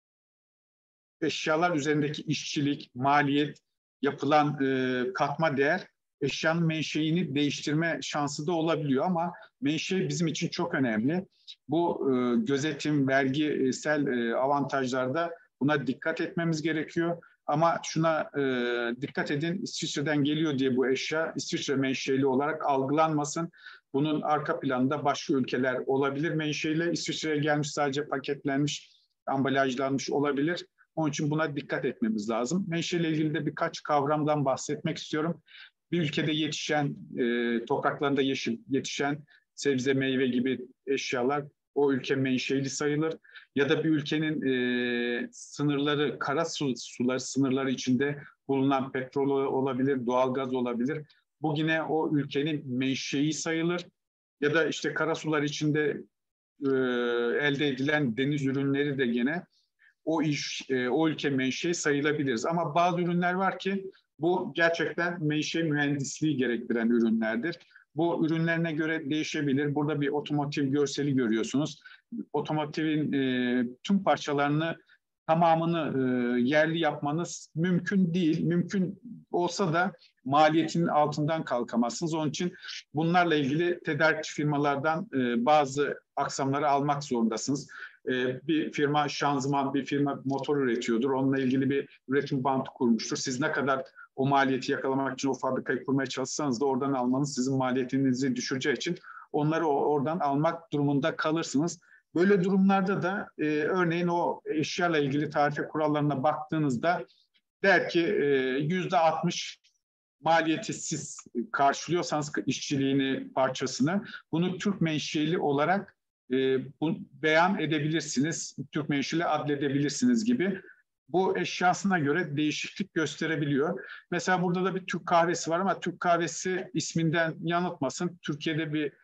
eşyalar üzerindeki işçilik, maliyet, yapılan e, katma değer eşyanın menşeini değiştirme şansı da olabiliyor ama menşe bizim için çok önemli. Bu e, gözetim, vergisel e, avantajlarda buna dikkat etmemiz gerekiyor. Ama şuna e, dikkat edin, İsviçre'den geliyor diye bu eşya İsviçre menşeli olarak algılanmasın. Bunun arka planında başka ülkeler olabilir menşeyle. İsviçre'ye gelmiş sadece paketlenmiş, ambalajlanmış olabilir. Onun için buna dikkat etmemiz lazım. Menşeyle ilgili de birkaç kavramdan bahsetmek istiyorum. Bir ülkede yetişen, e, topraklarında yeşil, yetişen sebze, meyve gibi eşyalar o ülke menşeli sayılır. Ya da bir ülkenin e, sınırları, kara su, suları sınırları içinde bulunan petrol olabilir, doğalgaz olabilir. Bu yine o ülkenin menşei sayılır. Ya da işte kara sular içinde e, elde edilen deniz ürünleri de gene o iş, e, o ülke menşei sayılabiliriz. Ama bazı ürünler var ki bu gerçekten menşe mühendisliği gerektiren ürünlerdir. Bu ürünlerine göre değişebilir. Burada bir otomotiv görseli görüyorsunuz. Otomotivin e, tüm parçalarını tamamını e, yerli yapmanız mümkün değil. Mümkün olsa da maliyetinin altından kalkamazsınız. Onun için bunlarla ilgili tedarikçi firmalardan e, bazı aksamları almak zorundasınız. E, bir firma şanzıman, bir firma motor üretiyordur. Onunla ilgili bir üretim bandı kurmuştur. Siz ne kadar o maliyeti yakalamak için o fabrikayı kurmaya çalışsanız da oradan almanız sizin maliyetinizi düşüreceği için onları oradan almak durumunda kalırsınız. Böyle durumlarda da e, örneğin o eşyayla ilgili tarife kurallarına baktığınızda der ki yüzde altmış maliyeti siz karşılıyorsanız işçiliğini, parçasını bunu Türk menşeli olarak e, bu, beyan edebilirsiniz. Türk menşeli adledebilirsiniz gibi. Bu eşyasına göre değişiklik gösterebiliyor. Mesela burada da bir Türk kahvesi var ama Türk kahvesi isminden yanıltmasın. Türkiye'de bir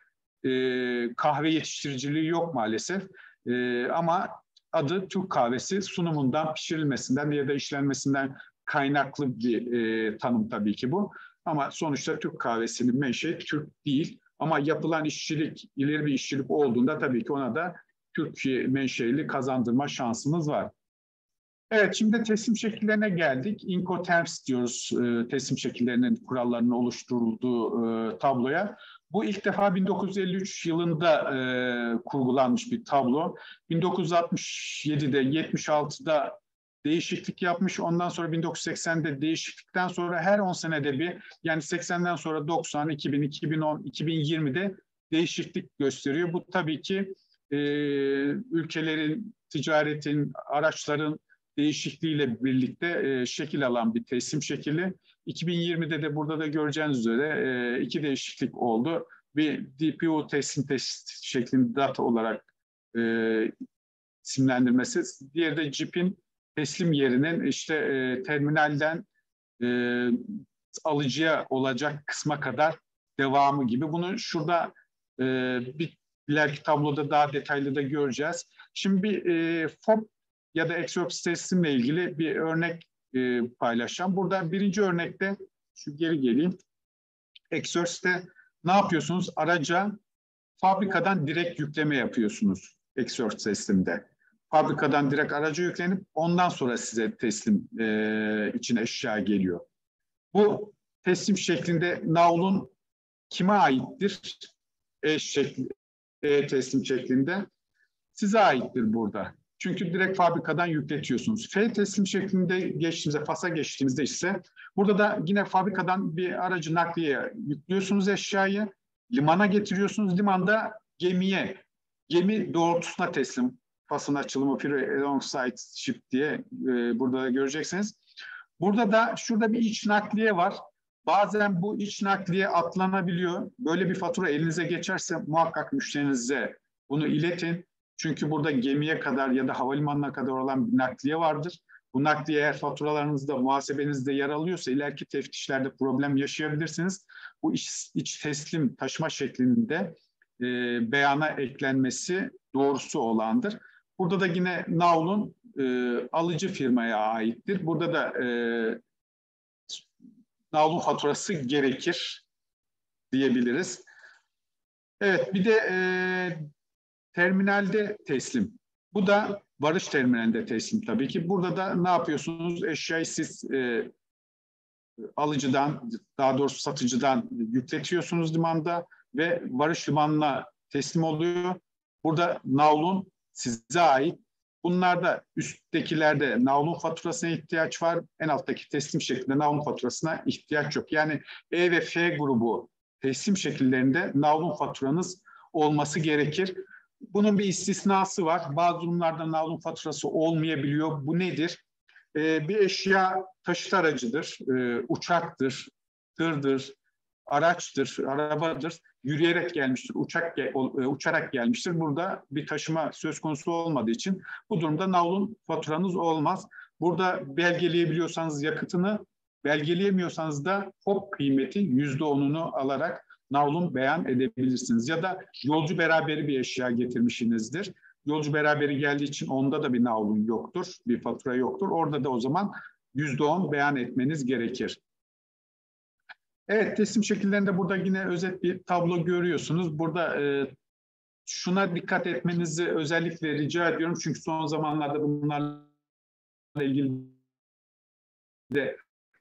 e, kahve yetiştiriciliği yok maalesef. E, ama adı Türk kahvesi, sunumundan, pişirilmesinden ya da işlenmesinden kaynaklı bir e, tanım tabii ki bu. Ama sonuçta Türk kahvesinin menşei Türk değil. Ama yapılan işçilik, ileri bir işçilik olduğunda tabii ki ona da Türkiye menşeili kazandırma şansımız var. Evet, şimdi teslim şekillerine geldik. Incoterms diyoruz e, teslim şekillerinin kurallarının oluşturulduğu e, tabloya. Bu ilk defa bin dokuz yüz elli üç yılında e, kurgulanmış bir tablo. bin dokuz yüz altmış yedide, yetmiş altıda değişiklik yapmış. Ondan sonra bin dokuz yüz seksende değişiklikten sonra her on senede bir, yani seksenden sonra doksan, iki bin, iki bin on, iki bin yirmide değişiklik gösteriyor. Bu tabii ki e, ülkelerin, ticaretin, araçların değişikliğiyle birlikte e, şekil alan bir teslim şekli. iki bin yirmide de burada da göreceğiniz üzere e, iki değişiklik oldu. Bir D P O teslim test şeklinde data olarak e, isimlendirmesi. Diğeri de C I P'in teslim yerinin işte e, terminalden e, alıcıya olacak kısma kadar devamı gibi. Bunu şurada E, bir ileriki tabloda daha detaylı da göreceğiz. Şimdi bir e, F O B ya da Exorcist teslimle ilgili bir örnek e, paylaşacağım. Burada birinci örnekte, şu geri geleyim. Exorcist'te ne yapıyorsunuz? Araca fabrikadan direkt yükleme yapıyorsunuz Exorcist teslimde. Fabrikadan direkt araca yüklenip ondan sonra size teslim e, için eşya geliyor. Bu teslim şeklinde navlun kime aittir? E, şekli, e teslim şeklinde size aittir burada. Çünkü direkt fabrikadan yükletiyorsunuz. F teslim şeklinde geçtiğimizde, Fas'a geçtiğimizde ise burada da yine fabrikadan bir aracı nakliye yüklüyorsunuz eşyayı, limana getiriyorsunuz. Limanda gemiye, gemi doğrultusuna teslim. Fas'ın açılımı Free Alongside Ship diye e, burada da göreceksiniz. Burada da şurada bir iç nakliye var. Bazen bu iç nakliye atlanabiliyor. Böyle bir fatura elinize geçerse muhakkak müşterinize bunu iletin. Çünkü burada gemiye kadar ya da havalimanına kadar olan bir nakliye vardır. Bu nakliye eğer faturalarınızda, muhasebenizde yer alıyorsa ileriki teftişlerde problem yaşayabilirsiniz. Bu iç, iç teslim taşıma şeklinde e, beyana eklenmesi doğrusu olandır. Burada da yine navlun e, alıcı firmaya aittir. Burada da e, navlun faturası gerekir diyebiliriz. Evet, bir de e, terminalde teslim. Bu da varış terminalinde teslim tabii ki. Burada da ne yapıyorsunuz? Eşyayı siz e, alıcıdan, daha doğrusu satıcıdan yükletiyorsunuz limanda ve varış limanına teslim oluyor. Burada navlun size ait. Bunlarda üsttekilerde navlun faturasına ihtiyaç var. En alttaki teslim şeklinde navlun faturasına ihtiyaç yok. Yani E ve F grubu teslim şekillerinde navlun faturanız olması gerekir. Bunun bir istisnası var. Bazı durumlarda navlun faturası olmayabiliyor. Bu nedir? Ee, bir eşya taşıt aracıdır, ee, uçaktır, tırdır, araçtır, arabadır. Yürüyerek gelmiştir, uçak gel, uçarak gelmiştir. Burada bir taşıma söz konusu olmadığı için bu durumda navlun faturanız olmaz. Burada belgeleyebiliyorsanız yakıtını, belgeleyemiyorsanız da F O B kıymeti yüzde onunu alarak navlun beyan edebilirsiniz. Ya da yolcu beraberi bir eşya getirmişsinizdir. Yolcu beraberi geldiği için onda da bir navlun yoktur, bir fatura yoktur. Orada da o zaman yüzde on beyan etmeniz gerekir. Evet, teslim şekillerinde burada yine özet bir tablo görüyorsunuz. Burada e, şuna dikkat etmenizi özellikle rica ediyorum. Çünkü son zamanlarda bunlarla ilgili de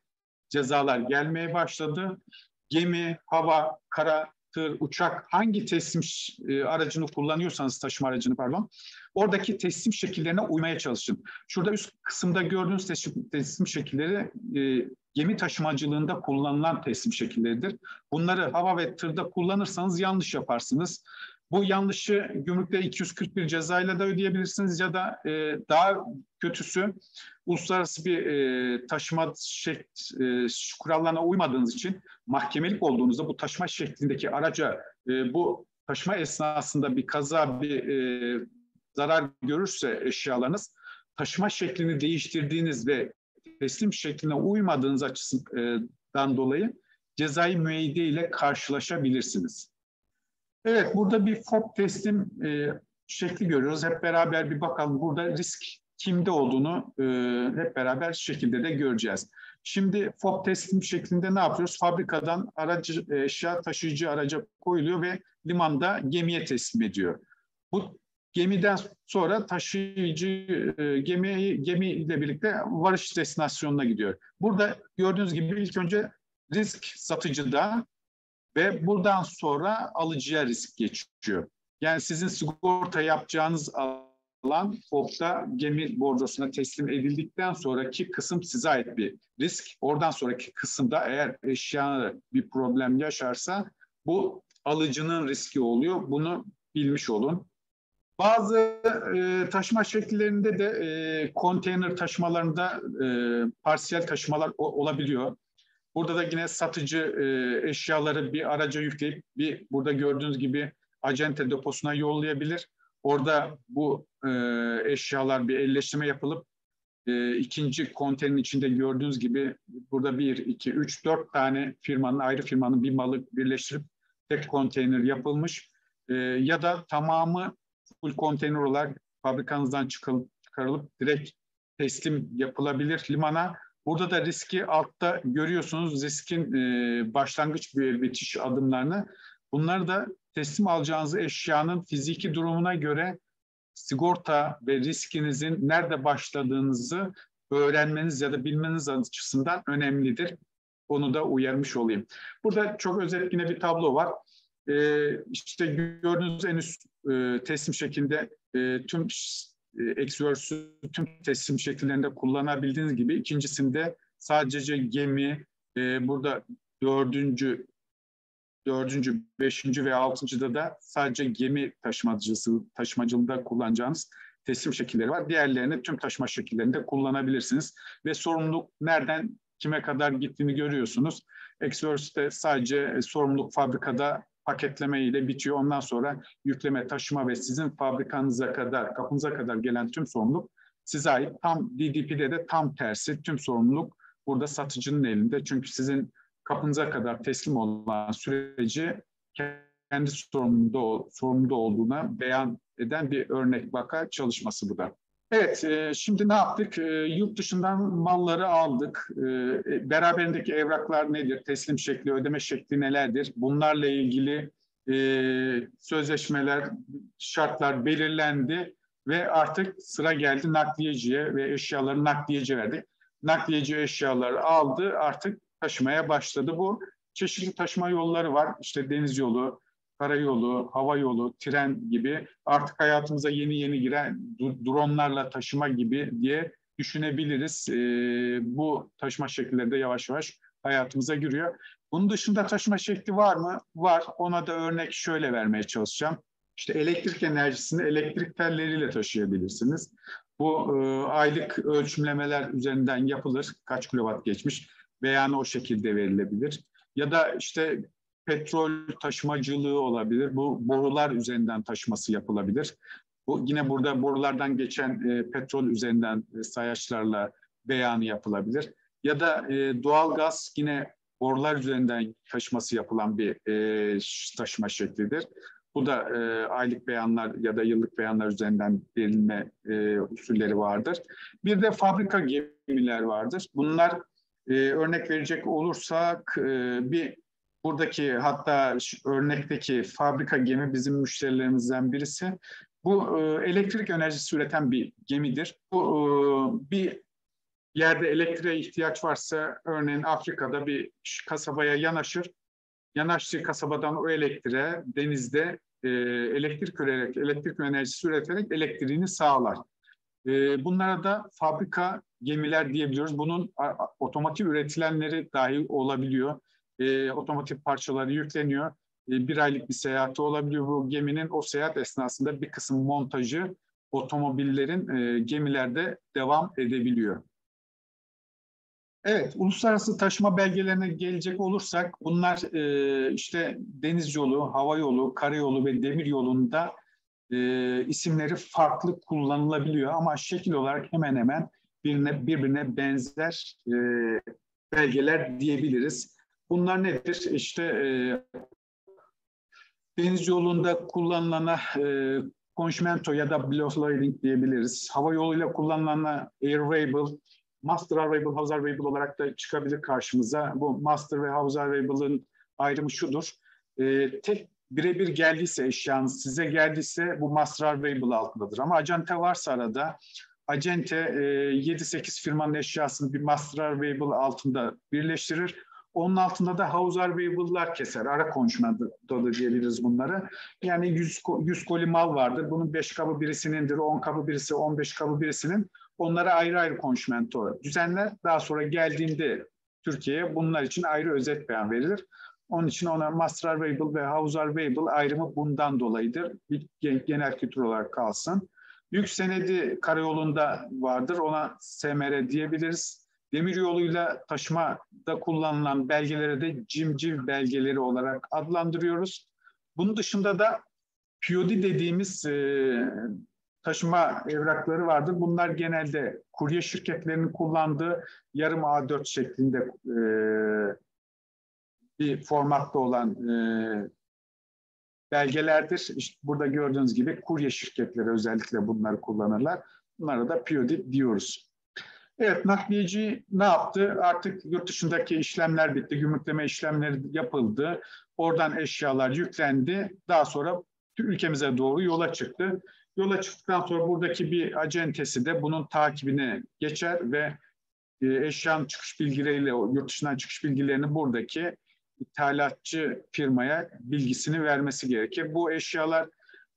cezalar gelmeye başladı. Gemi, hava, kara, tır, uçak, hangi teslim e, aracını kullanıyorsanız, taşıma aracını pardon, oradaki teslim şekillerine uymaya çalışın. Şurada üst kısımda gördüğünüz teslim, teslim şekilleri e, gemi taşımacılığında kullanılan teslim şekilleridir. Bunları hava ve tırda kullanırsanız yanlış yaparsınız. Bu yanlışı gümrükte iki yüz kırk bir cezayla da ödeyebilirsiniz ya da e, daha kötüsü uluslararası bir e, taşıma şek, e, kurallarına uymadığınız için mahkemelik olduğunuzda bu taşıma şeklindeki araca e, bu taşıma esnasında bir kaza, bir e, zarar görürse eşyalarınız, taşıma şeklini değiştirdiğiniz ve teslim şekline uymadığınız açısından dolayı cezai müeyyide ile karşılaşabilirsiniz. Evet, burada bir F O B teslim e, şekli görüyoruz. Hep beraber bir bakalım burada risk kimde olduğunu e, hep beraber şekilde de göreceğiz. Şimdi F O B teslim şeklinde ne yapıyoruz? Fabrikadan aracı, eşya taşıyıcı araca koyuluyor ve limanda gemiye teslim ediyor. Bu gemiden sonra taşıyıcı e, gemi, gemi ile birlikte varış destinasyonuna gidiyor. Burada gördüğünüz gibi ilk önce risk satıcıda ve buradan sonra alıcıya risk geçiyor. Yani sizin sigorta yapacağınız alan F O B'da gemi bordrosuna teslim edildikten sonraki kısım size ait bir risk. Oradan sonraki kısımda eğer eşya bir problem yaşarsa bu alıcının riski oluyor. Bunu bilmiş olun. Bazı e, taşıma şekillerinde de e, konteyner taşımalarında e, parsiyel taşımalar o, olabiliyor. Burada da yine satıcı e, eşyaları bir araca yükleyip bir burada gördüğünüz gibi acente deposuna yollayabilir. Orada bu e, eşyalar bir elleştirme yapılıp e, ikinci konteynerin içinde gördüğünüz gibi burada bir, iki, üç, dört tane firmanın, ayrı firmanın bir malı birleştirip tek konteyner yapılmış. e, ya da tamamı full konteyner olarak fabrikanızdan çıkarılıp, çıkarılıp direkt teslim yapılabilir limana. Burada da riski altta görüyorsunuz, riskin e, başlangıç bir bitiş adımlarını. Bunları da teslim alacağınız eşyanın fiziki durumuna göre sigorta ve riskinizin nerede başladığınızı öğrenmeniz ya da bilmeniz açısından önemlidir. Onu da uyarmış olayım. Burada çok özet yine bir tablo var. Ee, işte gördüğünüz en üst e, teslim şeklinde e, tüm e, Exiverse'ü tüm teslim şekillerinde kullanabildiğiniz gibi ikincisinde sadece gemi, e, burada dördüncü dördüncü, beşinci ve altıncıda da sadece gemi taşımacısı, taşımacılığında kullanacağınız teslim şekilleri var. Diğerlerini tüm taşıma şekillerinde kullanabilirsiniz. Ve sorumluluk nereden kime kadar gittiğini görüyorsunuz. Exiverse'de sadece sorumluluk fabrikada paketleme ile bitiyor. Ondan sonra yükleme, taşıma ve sizin fabrikanıza kadar, kapınıza kadar gelen tüm sorumluluk size ait. Tam D D P'de de tam tersi. Tüm sorumluluk burada satıcının elinde. Çünkü sizin kapınıza kadar teslim olan süreci kendi sorumluluğunda, sorumluluğunda olduğuna beyan eden bir örnek vaka çalışması bu da. Evet, e, şimdi ne yaptık? E, yurt dışından malları aldık. E, beraberindeki evraklar nedir? Teslim şekli, ödeme şekli nelerdir? Bunlarla ilgili e, sözleşmeler, şartlar belirlendi ve artık sıra geldi nakliyeciye ve eşyaları nakliyeciye verdik. Nakliyeci eşyaları aldı, artık taşımaya başladı. Bu çeşitli taşıma yolları var. İşte deniz yolu, karayolu, hava yolu, tren gibi artık hayatımıza yeni yeni giren dronlarla taşıma gibi diye düşünebiliriz. Ee, bu taşıma şekilleri de yavaş yavaş hayatımıza giriyor. Bunun dışında taşıma şekli var mı? Var. Ona da örnek şöyle vermeye çalışacağım. İşte elektrik enerjisini elektrik telleriyle taşıyabilirsiniz. Bu e, aylık ölçümlemeler üzerinden yapılır. Kaç kilowatt geçmiş? Beyanı o şekilde verilebilir. Ya da işte petrol taşımacılığı olabilir. Bu borular üzerinden taşıması yapılabilir. Bu yine burada borulardan geçen e, petrol üzerinden e, sayaçlarla beyanı yapılabilir. Ya da e, doğalgaz yine borular üzerinden taşıması yapılan bir e, taşıma şeklidir. Bu da e, aylık beyanlar ya da yıllık beyanlar üzerinden verilme e, usulleri vardır. Bir de fabrika gemiler vardır. Bunlar e, örnek verecek olursak e, bir buradaki hatta örnekteki fabrika gemi bizim müşterilerimizden birisi. Bu e, elektrik enerjisi üreten bir gemidir. Bu e, bir yerde elektriğe ihtiyaç varsa örneğin Afrika'da bir kasabaya yanaşır. Yanaştığı kasabadan o elektriğe denizde e, elektrik üreterek, elektrik enerjisi üreterek elektriğini sağlar. E, bunlara da fabrika gemiler diyebiliyoruz. Bunun a, otomatik üretilenleri dahi olabiliyor. E, otomatik parçaları yükleniyor. E, bir aylık bir seyahati olabiliyor bu geminin. O seyahat esnasında bir kısım montajı otomobillerin e, gemilerde devam edebiliyor. Evet, uluslararası taşıma belgelerine gelecek olursak bunlar e, işte deniz yolu, hava yolu, karayolu ve demir yolunda e, isimleri farklı kullanılabiliyor ama şekil olarak hemen hemen birbirine, birbirine benzer e, belgeler diyebiliriz. Bunlar nedir? İşte e, deniz yolunda kullanılana e, conchimento ya da bill of lading diyebiliriz. Hava yoluyla kullanılana airwable, master arrival, house arrival olarak da çıkabilir karşımıza. Bu master ve house arrival'ın ayrımı şudur. E, tek birebir geldiyse eşyanız size geldiyse bu master arrival altındadır. Ama acente varsa arada acente e, yedi sekiz firmanın eşyasını bir master arrival altında birleştirir. Onun altında da house arrival'lar keser. Ara conchimento diyebiliriz bunları. Yani yüz, yüz koli mal vardır. Bunun beş kabı birisinindir, on kabı birisi, on beş kabı birisinin. Onlara ayrı ayrı conchimento düzenler. Daha sonra geldiğinde Türkiye'ye bunlar için ayrı özet beyan verilir. Onun için ona master arrival ve house arrival ayrımı bundan dolayıdır. Bir genel kültür olarak kalsın. Yük senedi karayolunda vardır. Ona S M R diyebiliriz. Demir yoluyla taşımada kullanılan belgelere de cimciv belgeleri olarak adlandırıyoruz. Bunun dışında da P O D dediğimiz e, taşıma evrakları vardır. Bunlar genelde kurye şirketlerinin kullandığı yarım A dört şeklinde e, bir formatta olan e, belgelerdir. İşte burada gördüğünüz gibi kurye şirketleri özellikle bunları kullanırlar. Bunlara da P O D diyoruz. Evet, nakliyeci ne yaptı? Artık yurt dışındaki işlemler bitti, gümrükleme işlemleri yapıldı. Oradan eşyalar yüklendi. Daha sonra ülkemize doğru yola çıktı. Yola çıktıktan sonra buradaki bir acentesi de bunun takibine geçer ve eşyanın çıkış bilgileriyle, yurt dışından çıkış bilgilerini buradaki ithalatçı firmaya bilgisini vermesi gerekir. Bu eşyalar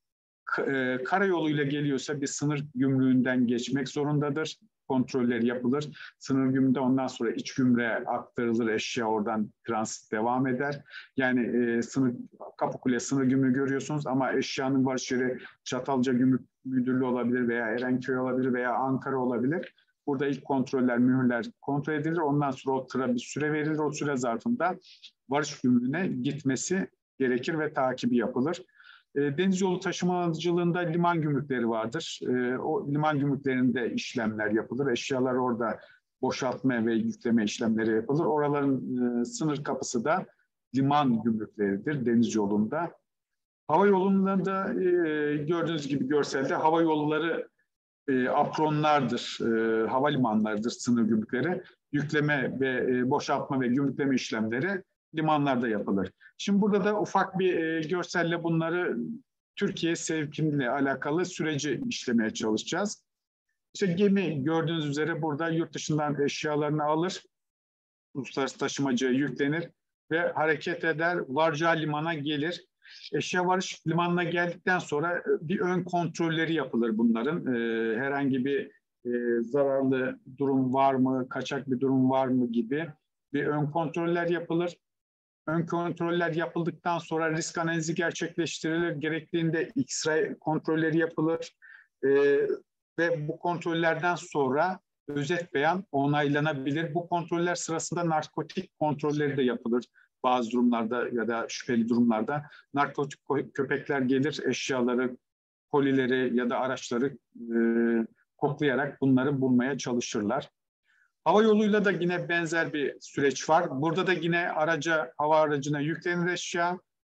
karayoluyla geliyorsa bir sınır gümrüğünden geçmek zorundadır. Kontrolleri yapılır. Sınır gümrüğünde ondan sonra iç gümrüğe aktarılır, eşya oradan transit devam eder. Yani e, sınır Kapıkule sınır gümrüğü görüyorsunuz ama eşyanın varış yeri Çatalca Gümrük Müdürlüğü olabilir veya Erenköy olabilir veya Ankara olabilir. Burada ilk kontroller, mühürler kontrol edilir. Ondan sonra o tıra bir süre verilir. O süre zarfında varış gümrüğüne gitmesi gerekir ve takibi yapılır. Deniz yolu taşımacılığında liman gümrükleri vardır. O liman gümrüklerinde işlemler yapılır. Eşyalar orada boşaltma ve yükleme işlemleri yapılır. Oraların sınır kapısı da liman gümrükleridir deniz yolunda. Hava yolunda da gördüğünüz gibi görselde hava yolları apronlardır, havalimanlarıdır sınır gümrükleri. Yükleme ve boşaltma ve gümrükleme işlemleri limanlarda yapılır. Şimdi burada da ufak bir e, görselle bunları Türkiye sevkimle alakalı süreci işlemeye çalışacağız. İşte gemi gördüğünüz üzere burada yurt dışından eşyalarını alır, uluslararası taşımacıya yüklenir ve hareket eder, varacağı limana gelir. Eşya varış limanına geldikten sonra bir ön kontrolleri yapılır bunların. E, herhangi bir e, zararlı durum var mı, kaçak bir durum var mı gibi bir ön kontroller yapılır. Ön kontroller yapıldıktan sonra risk analizi gerçekleştirilir. Gerektiğinde X-ray kontrolleri yapılır. Ee, ve bu kontrollerden sonra özet beyan onaylanabilir. Bu kontroller sırasında narkotik kontrolleri de yapılır. Bazı durumlarda ya da şüpheli durumlarda narkotik köpekler gelir, eşyaları, kolileri ya da araçları e, koklayarak bunları bulmaya çalışırlar. Hava yoluyla da yine benzer bir süreç var. Burada da yine araca, hava aracına yüklenir eşya.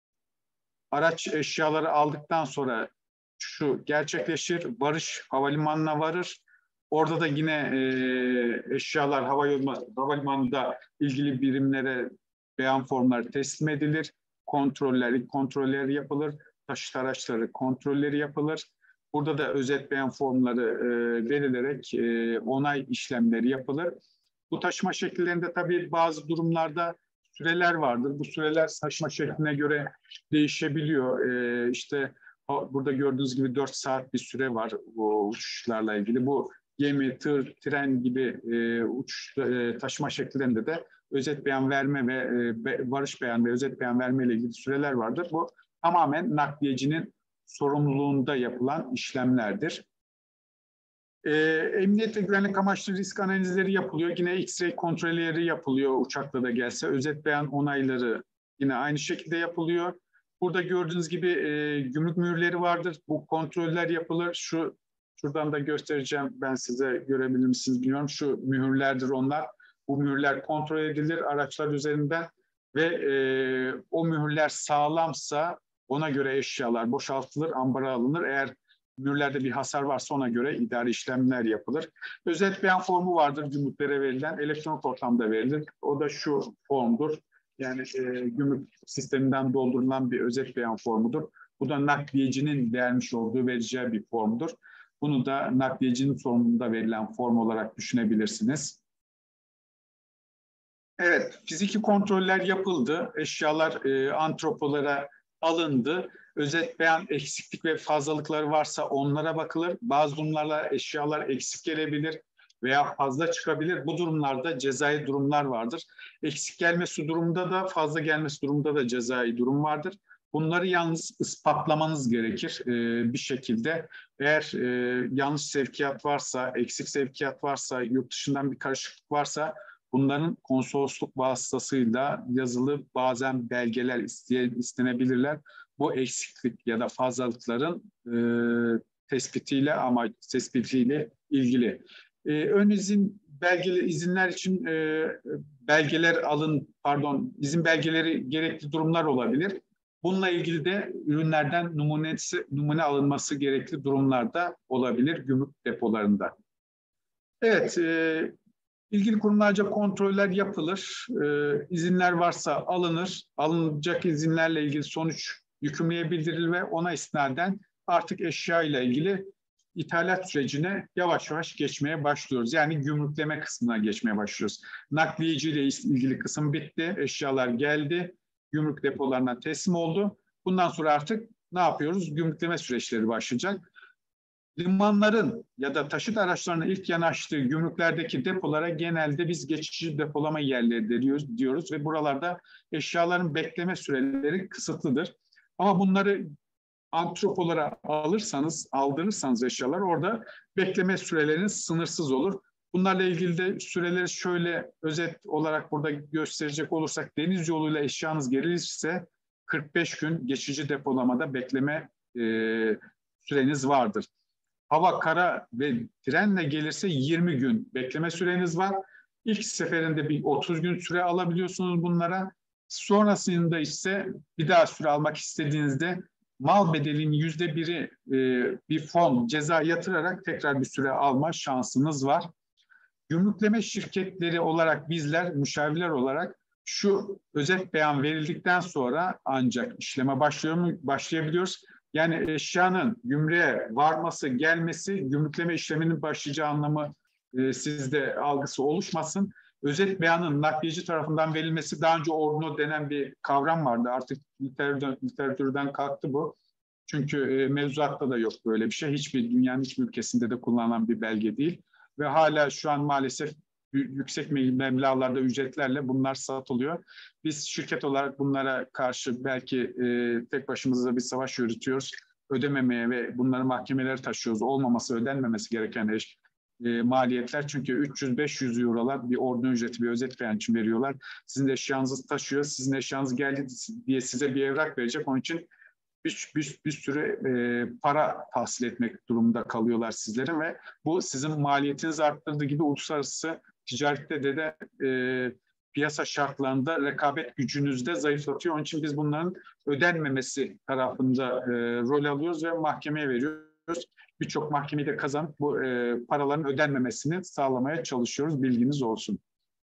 Araç eşyaları aldıktan sonra şu gerçekleşir. Varış havalimanına varır. Orada da yine e, eşyalar hava yolu, havalimanında ilgili birimlere beyan formları teslim edilir. Kontrolleri, kontrolleri yapılır. Taşıt araçları kontrolleri yapılır. Burada da özet beyan formları e, verilerek e, onay işlemleri yapılır. Bu taşıma şekillerinde tabii bazı durumlarda süreler vardır. Bu süreler taşıma şekline göre değişebiliyor. E, işte burada gördüğünüz gibi dört saat bir süre var bu uçuşlarla ilgili. Bu gemi, tır, tren gibi e, uçuş e, taşıma şekillerinde de özet beyan verme ve e, varış beyan ve özet beyan verme ile ilgili süreler vardır. Bu tamamen nakliyecinin sorumluluğunda yapılan işlemlerdir. Ee, emniyet ve güvenlik amaçlı risk analizleri yapılıyor. Yine X-ray kontrolleri yapılıyor uçakla da gelse. Özet beyan onayları yine aynı şekilde yapılıyor. Burada gördüğünüz gibi e, gümrük mühürleri vardır. Bu kontroller yapılır. Şu şuradan da göstereceğim. Ben size görebilir misiniz bilmiyorum. Şu mühürlerdir onlar. Bu mühürler kontrol edilir araçlar üzerinden ve e, o mühürler sağlamsa ona göre eşyalar boşaltılır, ambara alınır. Eğer mühürlerde bir hasar varsa ona göre idari işlemler yapılır. Özet beyan formu vardır gümrüklere verilen, elektronik ortamda verilir. O da şu formdur. Yani e, gümrük sisteminden doldurulan bir özet beyan formudur. Bu da nakliyecinin vermiş olduğu, vereceği bir formdur. Bunu da nakliyecinin sorumluluğunda verilen form olarak düşünebilirsiniz. Evet, fiziki kontroller yapıldı. Eşyalar e, antropolara alındı. Özet beyan eksiklik ve fazlalıkları varsa onlara bakılır. Bazı durumlarla eşyalar eksik gelebilir veya fazla çıkabilir. Bu durumlarda cezai durumlar vardır. Eksik gelmesi durumunda da fazla gelmesi durumunda da cezai durum vardır. Bunları yalnız ispatlamanız gerekir e, bir şekilde. Eğer e, yanlış sevkiyat varsa, eksik sevkiyat varsa, yurt dışından bir karışıklık varsa bunların konsolosluk vasıtasıyla yazılı bazen belgeler istenebilirler. Bu eksiklik ya da fazlalıkların e, tespitiyle ama tespitiyle ilgili. E, ön izin belgeleri, izinler için e, belgeler alın, pardon, izin belgeleri gerekli durumlar olabilir. Bununla ilgili de ürünlerden numunesi, numune alınması gerekli durumlarda olabilir gümrük depolarında. Evet, e, ilgili kurumlarca kontroller yapılır. E, izinler varsa alınır. Alınacak izinlerle ilgili sonuç yükümlüye bildirilir ve ona istinaden artık eşya ile ilgili ithalat sürecine yavaş yavaş geçmeye başlıyoruz. Yani gümrükleme kısmına geçmeye başlıyoruz. Nakliyeci ile ilgili kısım bitti. Eşyalar geldi. Gümrük depolarına teslim oldu. Bundan sonra artık ne yapıyoruz? Gümrükleme süreçleri başlayacak. Limanların ya da taşıt araçlarının ilk yanaştığı gümrüklerdeki depolara genelde biz geçici depolama yerleri diyoruz, diyoruz ve buralarda eşyaların bekleme süreleri kısıtlıdır. Ama bunları antropolara alırsanız, aldırırsanız eşyalar orada bekleme süreleriniz sınırsız olur. Bunlarla ilgili de süreleri şöyle özet olarak burada gösterecek olursak, deniz yoluyla eşyanız gelirse kırk beş gün geçici depolamada bekleme e, süreniz vardır. Hava, kara ve trenle gelirse yirmi gün bekleme süreniz var. İlk seferinde bir otuz gün süre alabiliyorsunuz bunlara. Sonrasında ise bir daha süre almak istediğinizde mal bedelinin yüzde biri e, bir fon ceza yatırarak tekrar bir süre alma şansınız var. Gümrükleme şirketleri olarak bizler, müşavirler olarak şu özet beyan verildikten sonra ancak işleme başlıyor mu, başlayabiliyoruz. Yani eşyanın gümrüğe varması, gelmesi, gümrükleme işleminin başlayacağı anlamı e, sizde algısı oluşmasın. Özet beyanın nakliyeci tarafından verilmesi, daha önce ordno denen bir kavram vardı. Artık literatürden, literatürden kalktı bu. Çünkü e, mevzuatta da yok böyle bir şey. Hiçbir dünyanın hiçbir ülkesinde de kullanılan bir belge değil. Ve hala şu an maalesef yüksek meblağlarda ücretlerle bunlar satılıyor. Biz şirket olarak bunlara karşı belki e, tek başımıza bir savaş yürütüyoruz. Ödememeye ve bunları mahkemelere taşıyoruz. Olmaması, ödenmemesi gereken eş, e, maliyetler. Çünkü üç yüz beş yüz eurolar bir ordino ücreti, bir özet beyan için veriyorlar. Sizin eşyanızı taşıyor. Sizin eşyanız geldi diye size bir evrak verecek. Onun için bir, bir, bir sürü e, para tahsil etmek durumunda kalıyorlar sizlere ve bu sizin maliyetinizi arttırdığı gibi uluslararası ticarette de, de e, piyasa şartlarında rekabet gücünüzü de zayıflatıyor. Onun için biz bunların ödenmemesi tarafında e, rol alıyoruz ve mahkemeye veriyoruz. Birçok mahkemeyi de kazanıp bu e, paraların ödenmemesini sağlamaya çalışıyoruz. Bilginiz olsun.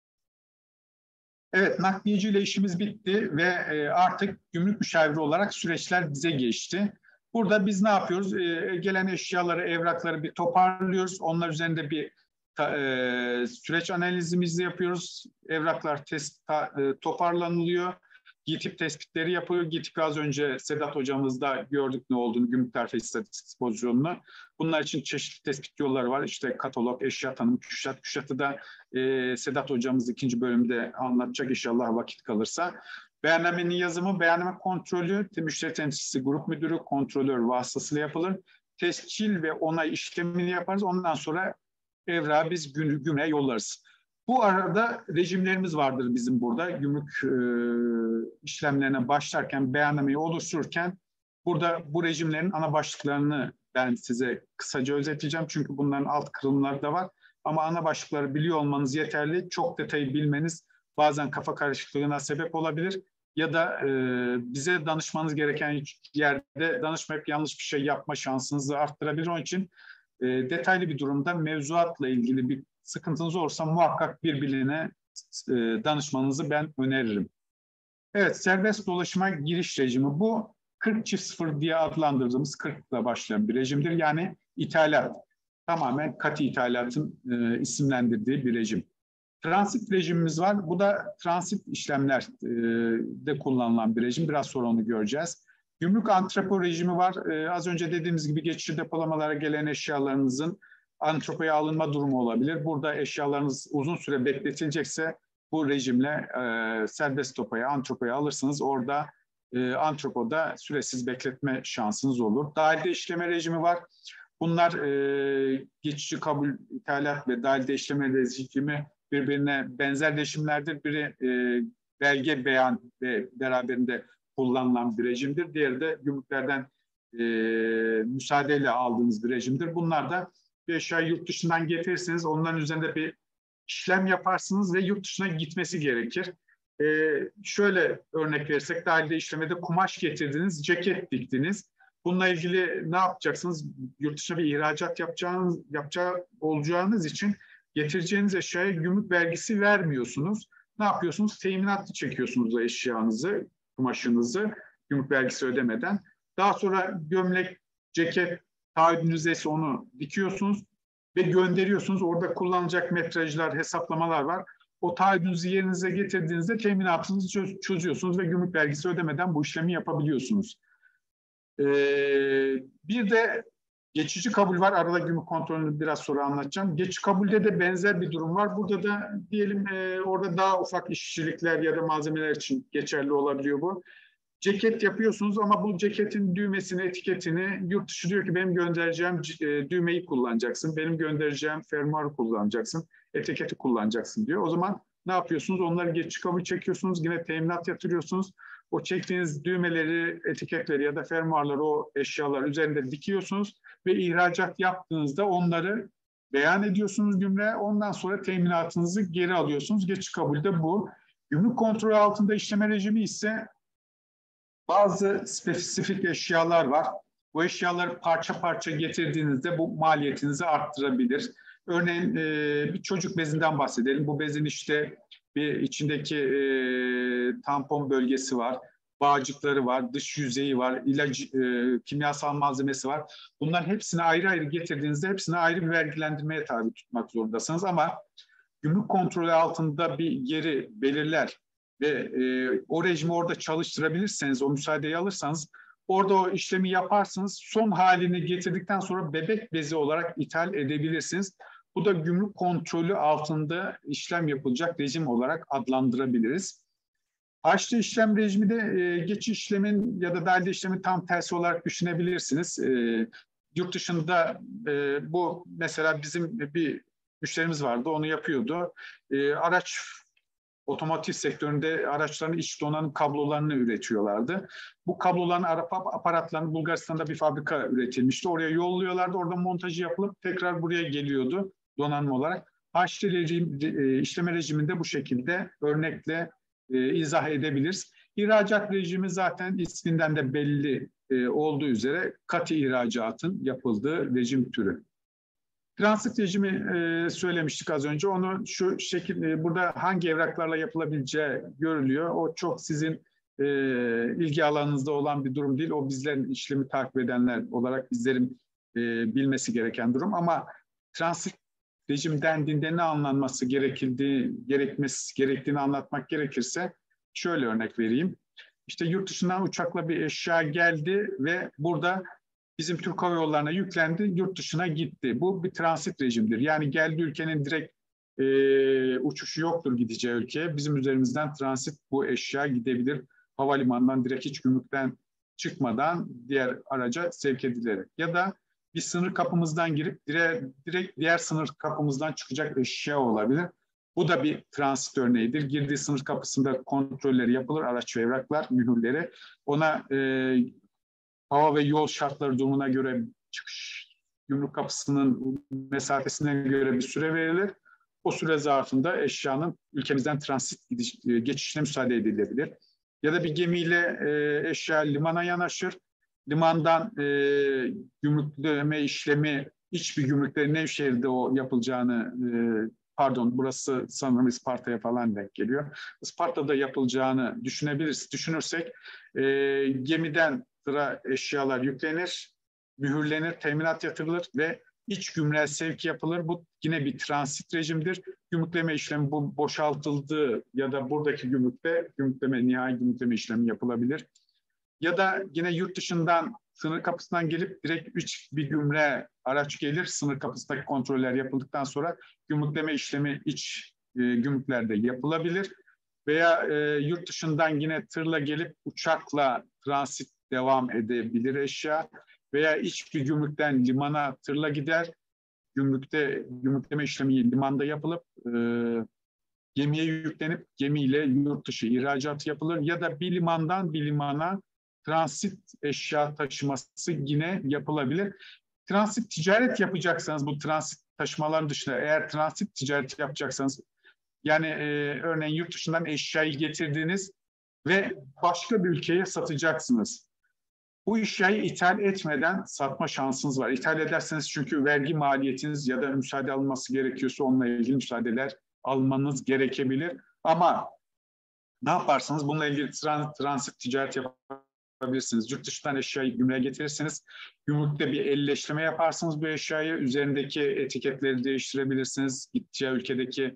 Evet, nakliyeciyle işimiz bitti ve e, artık gümrük müşaviri olarak süreçler bize geçti. Burada biz ne yapıyoruz? E, gelen eşyaları, evrakları bir toparlıyoruz. Onlar üzerinde bir ta, e, süreç analizimizi yapıyoruz. Evraklar test, ta, e, toparlanılıyor. G T İ P tespitleri yapıyor. G T İ P az önce Sedat hocamızda gördük ne olduğunu, gümrük tarife istatistik pozisyonunu. Bunlar için çeşitli tespit yolları var. İşte katalog, eşya tanım, küşat. Küşatı da e, Sedat hocamız ikinci bölümde anlatacak inşallah vakit kalırsa. Beyannamenin yazımı, beyanname kontrolü, müşteri temsilcisi, grup müdürü, kontrolör vasıtasıyla yapılır. Tescil ve onay işlemini yaparız. Ondan sonra evrağı biz gümrüğe yollarız. Bu arada rejimlerimiz vardır bizim burada. Gümrük e, işlemlerine başlarken, beyannameyi oluştururken burada bu rejimlerin ana başlıklarını ben size kısaca özetleyeceğim. Çünkü bunların alt kırılımları da var. Ama ana başlıkları biliyor olmanız yeterli. Çok detayı bilmeniz bazen kafa karışıklığına sebep olabilir. Ya da e, bize danışmanız gereken yerde danışmayıp yanlış bir şey yapma şansınızı arttırabilir. Onun için e, detaylı bir durumda mevzuatla ilgili bir sıkıntınız olursa muhakkak birbirine e, danışmanızı ben öneririm. Evet, serbest dolaşıma giriş rejimi bu. kırk çift sıfır diye adlandırdığımız kırkla başlayan bir rejimdir. Yani ithalat, tamamen katı ithalatın e, isimlendirdiği bir rejim. Transit rejimimiz var. Bu da transit işlemlerde kullanılan bir rejim. Biraz sonra onu göreceğiz. Gümrük antrepo rejimi var. Ee, az önce dediğimiz gibi geçici depolamalara gelen eşyalarınızın antropoya alınma durumu olabilir. Burada eşyalarınız uzun süre bekletilecekse bu rejimle e, serbest depoya, antropoya alırsınız. Orada e, antropoda süresiz bekletme şansınız olur. Dahilde işleme rejimi var. Bunlar e, geçici kabul, ithalat ve dahilde işleme rejimi birbirine benzer rejimlerdir. Biri e, belge beyan ve beraberinde kullanılan bir rejimdir. Diğeri de gümrüklerden e, müsaadeyle aldığınız bir rejimdir. Bunlar da bir eşyayı yurt dışından getirirseniz onların üzerinde bir işlem yaparsınız ve yurt dışına gitmesi gerekir. Ee, şöyle örnek verirsek, dahilde işlemede kumaş getirdiniz, ceket diktiniz. Bununla ilgili ne yapacaksınız? Yurt dışına bir ihracat yapacağınız, yapacağı olacağınız için getireceğiniz eşyaya gümrük vergisi vermiyorsunuz. Ne yapıyorsunuz? Teminatlı çekiyorsunuz o eşyanızı, kumaşınızı gümrük vergisi ödemeden. Daha sonra gömlek, ceket taahhüdünüzdeyse onu dikiyorsunuz ve gönderiyorsunuz. Orada kullanılacak metrajlar, hesaplamalar var. O taahhüdünüzü yerinize getirdiğinizde teminatınızı çöz- çözüyorsunuz ve gümrük vergisi ödemeden bu işlemi yapabiliyorsunuz. Ee, bir de geçici kabul var. Arada gümrük kontrolünü biraz sonra anlatacağım. Geçici kabulde de benzer bir durum var. Burada da diyelim e, orada daha ufak işçilikler ya da malzemeler için geçerli olabiliyor bu. Ceket yapıyorsunuz ama bu ceketin düğmesini, etiketini yurt dışı diyor ki benim göndereceğim e, düğmeyi kullanacaksın, benim göndereceğim fermuarı kullanacaksın, etiketi kullanacaksın diyor. O zaman ne yapıyorsunuz? Onları geçici kabul çekiyorsunuz, yine teminat yatırıyorsunuz. O çektiğiniz düğmeleri, etiketleri ya da fermuarları o eşyalar üzerinde dikiyorsunuz ve ihracat yaptığınızda onları beyan ediyorsunuz gümrüğe. Ondan sonra teminatınızı geri alıyorsunuz. Geçici kabulde bu. Gümrük kontrolü altında işleme rejimi ise bazı spesifik eşyalar var. Bu eşyaları parça parça getirdiğinizde bu maliyetinizi arttırabilir. Örneğin e, bir çocuk bezinden bahsedelim. Bu bezin işte bir içindeki e, tampon bölgesi var, bağcıkları var, dış yüzeyi var, ilaç, e, kimyasal malzemesi var. Bunların hepsini ayrı ayrı getirdiğinizde hepsini ayrı bir vergilendirmeye tabi tutmak zorundasınız. Ama gümrük kontrolü altında bir yeri belirler ve e, o rejimi orada çalıştırabilirseniz, o müsaadeyi alırsanız orada o işlemi yaparsınız. Son halini getirdikten sonra bebek bezi olarak ithal edebilirsiniz. Bu da gümrük kontrolü altında işlem yapılacak rejim olarak adlandırabiliriz. Harçlı işlem rejimi de e, geçici işlemin ya da dahilde işlemin tam tersi olarak düşünebilirsiniz. E, yurt dışında e, bu mesela bizim bir müşterimiz vardı, onu yapıyordu. E, araç otomotiv sektöründe araçların iç donanım kablolarını üretiyorlardı. Bu kabloların aparatlarını Bulgaristan'da bir fabrika üretilmişti. Oraya yolluyorlardı. Orada montajı yapılıp tekrar buraya geliyordu donanım olarak. Harçlı rejim, işleme rejiminde bu şekilde örnekle e, izah edebiliriz. İhracat rejimi zaten isminden de belli e, olduğu üzere katı ihracatın yapıldığı rejim türü. Transit rejimi e, söylemiştik az önce. Onu şu şekilde burada hangi evraklarla yapılabileceği görülüyor. O çok sizin e, ilgi alanınızda olan bir durum değil. O bizlerin işlemi takip edenler olarak bizlerin e, bilmesi gereken durum. Ama transit rejim dendiğinde ne anlanması gerekildiği, gerekmesi gerektiğini anlatmak gerekirse şöyle örnek vereyim. İşte yurt dışından uçakla bir eşya geldi ve burada bizim Türk Hava Yolları'na yüklendi, yurt dışına gitti. Bu bir transit rejimdir. Yani geldiği ülkenin direkt e, uçuşu yoktur gideceği ülkeye. Bizim üzerimizden transit bu eşya gidebilir. Havalimanından direkt hiç gümrükten çıkmadan diğer araca sevk edilir. Ya da bir sınır kapımızdan girip direkt, direkt diğer sınır kapımızdan çıkacak eşya olabilir. Bu da bir transit örneğidir. Girdiği sınır kapısında kontrolleri yapılır, araç ve evraklar, mühürleri. Ona e, hava ve yol şartları durumuna göre çıkış gümrük kapısının mesafesine göre bir süre verilir. O süre zarfında eşyanın ülkemizden transit gidiş, geçişine müsaade edilebilir. Ya da bir gemiyle e, eşya limana yanaşır. Limandan e, gümrükleme işlemi hiçbir gümrükte Nevşehir'de o yapılacağını, e, pardon burası sanırım Isparta'ya falan denk geliyor. Isparta'da yapılacağını düşünebiliriz. Düşünürsek e, gemiden sıra eşyalar yüklenir, mühürlenir, teminat yatırılır ve iç gümrüğe sevk yapılır. Bu yine bir transit rejimdir. Gümrükleme işlemi bu boşaltıldığı ya da buradaki gümrükte gümrükleme, nihai gümrükleme işlemi yapılabilir. Ya da yine yurt dışından sınır kapısından gelip direkt üç bir gümrüğe araç gelir. Sınır kapısındaki kontroller yapıldıktan sonra gümrükleme işlemi iç e, gümrüklerde yapılabilir. Veya e, yurt dışından yine tırla gelip uçakla transit devam edebilir eşya. Veya iç bir gümrükten limana tırla gider. Gümrükte gümrükleme işlemi limanda yapılıp e, gemiye yüklenip gemiyle yurt dışı ihracat yapılır. Ya da bir limandan bir limana transit eşya taşıması yine yapılabilir. Transit ticaret yapacaksanız bu transit taşımaların dışında eğer transit ticaret yapacaksanız Yani e, örneğin yurt dışından eşyayı getirdiniz ve başka bir ülkeye satacaksınız. Bu eşyayı ithal etmeden satma şansınız var. İthal ederseniz çünkü vergi maliyetiniz ya da müsaade alınması gerekiyorsa onunla ilgili müsaadeler almanız gerekebilir. Ama ne yaparsanız bununla ilgili trans, transit ticaret yapabilirsiniz. Yurt dışından eşyayı gümrüğe getirirsiniz. Gümrükte bir elleştirme yaparsınız bu eşyayı. Üzerindeki etiketleri değiştirebilirsiniz. Gideceği ülkedeki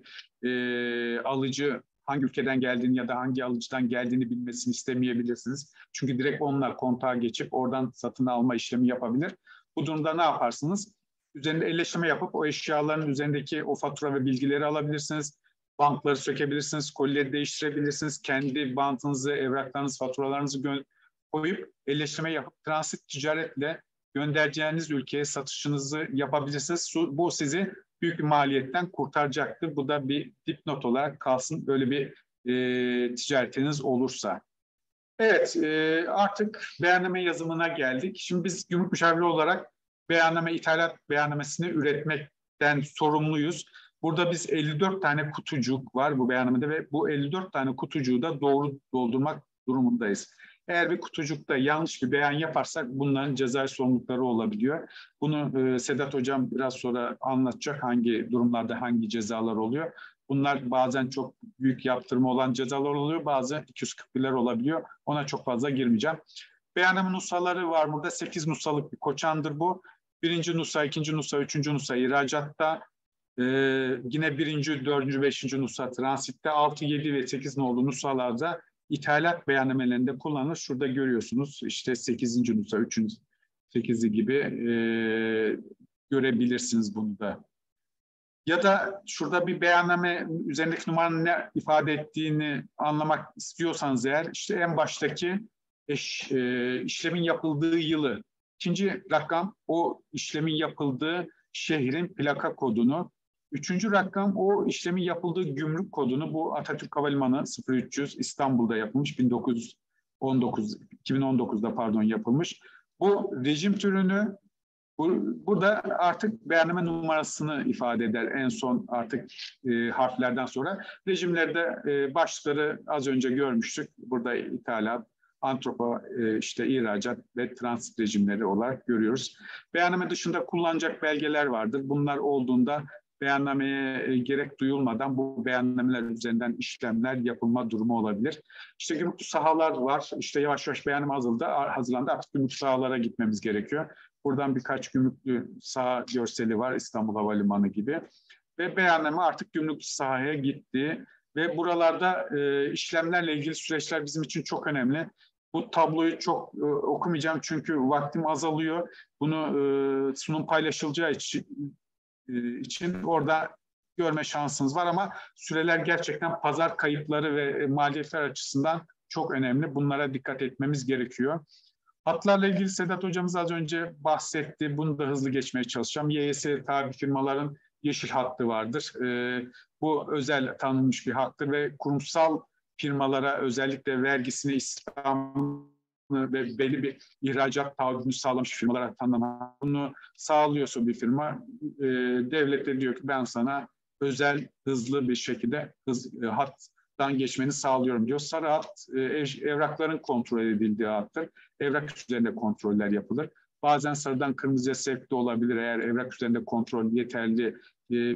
e, alıcı hangi ülkeden geldiğini ya da hangi alıcıdan geldiğini bilmesini istemeyebilirsiniz. Çünkü direkt onlar kontağa geçip oradan satın alma işlemi yapabilir. Bu durumda ne yaparsınız? Üzerinde elleştirme yapıp o eşyaların üzerindeki o fatura ve bilgileri alabilirsiniz. Bankları sökebilirsiniz, kolileri değiştirebilirsiniz. Kendi bantınızı, evraklarınızı, faturalarınızı koyup elleştirme yapıp transit ticaretle göndereceğiniz ülkeye satışınızı yapabilirsiniz. Bu sizi büyük bir maliyetten kurtaracaktır. Bu da bir dipnot olarak kalsın böyle bir e, ticaretiniz olursa. Evet, e, artık beyanname yazımına geldik. Şimdi biz gümrük müşavirliği olarak beyanname, ithalat beyannamesini üretmekten sorumluyuz. Burada biz elli dört tane kutucuk var bu beyannamede ve bu elli dört tane kutucuğu da doğru doldurmak durumundayız. Eğer bir kutucukta yanlış bir beyan yaparsak bunların cezai sorumlulukları olabiliyor. Bunu e, Sedat Hocam biraz sonra anlatacak hangi durumlarda hangi cezalar oluyor. Bunlar bazen çok büyük yaptırımı olan cezalar oluyor, bazı iki yüz kırk birler olabiliyor. Ona çok fazla girmeyeceğim. Beyanname nushaları var burada. sekiz nushalık bir koçandır bu. Birinci nusha, ikinci nusha, üçüncü nusha ihracatta. Ee, yine birinci, dördüncü, beşinci nusha transitte, altı, yedi ve sekiz nolu nushalarda ithalat beyannamelerinde kullanılır. Şurada görüyorsunuz işte sekizinci nusha, üçüncü, sekizi gibi e, görebilirsiniz bunu da. Ya da şurada bir beyanname üzerindeki numaranın ne ifade ettiğini anlamak istiyorsanız eğer işte en baştaki eş, e, işlemin yapıldığı yılı, ikinci rakam o işlemin yapıldığı şehrin plaka kodunu, üçüncü rakam o işlemin yapıldığı gümrük kodunu. Bu Atatürk Havalimanı sıfır üç yüz İstanbul'da yapılmış, bin dokuz yüz on dokuz, iki bin on dokuzda pardon yapılmış. Bu rejim türünü, bu, burada artık beyanname numarasını ifade eder en son artık e, harflerden sonra. Rejimlerde e, başlıkları az önce görmüştük. Burada ithalat, antropo, e, işte ihracat ve transit rejimleri olarak görüyoruz. Beyanname dışında kullanacak belgeler vardır. Bunlar olduğunda beyannameye e, gerek duyulmadan bu beyannameler üzerinden işlemler yapılma durumu olabilir. İşte gümrüklü sahalar var. İşte yavaş yavaş beyanname hazırlandı. hazırlandı. Artık gümrüklü sahalara gitmemiz gerekiyor. Buradan birkaç gümrüklü saha görseli var İstanbul Havalimanı gibi. Ve beyanname artık gümrüklü sahaya gitti. Ve buralarda e, işlemlerle ilgili süreçler bizim için çok önemli. Bu tabloyu çok e, okumayacağım çünkü vaktim azalıyor. Bunu e, sunum paylaşılacağı için, e, için orada görme şansınız var ama süreler gerçekten pazar kayıpları ve maliyetler açısından çok önemli. Bunlara dikkat etmemiz gerekiyor. Hatlarla ilgili Sedat Hocamız az önce bahsetti. Bunu da hızlı geçmeye çalışacağım. Y Y S tabi firmaların yeşil hattı vardır. E, bu özel tanınmış bir hattır ve kurumsal firmalara özellikle vergisini, istihdamını ve belli bir ihracat taahhüdünü sağlamış firmalara tanınan, bunu sağlıyorsa bir firma, e, devlet de diyor ki ben sana özel hızlı bir şekilde hız, e, hattan geçmeni sağlıyorum diyor. Sarı hat e, evrakların kontrol edildiği hattır. Evrak üzerinde kontroller yapılır. Bazen sarıdan kırmızıya sevk de olabilir eğer evrak üzerinde kontrol yeterli e,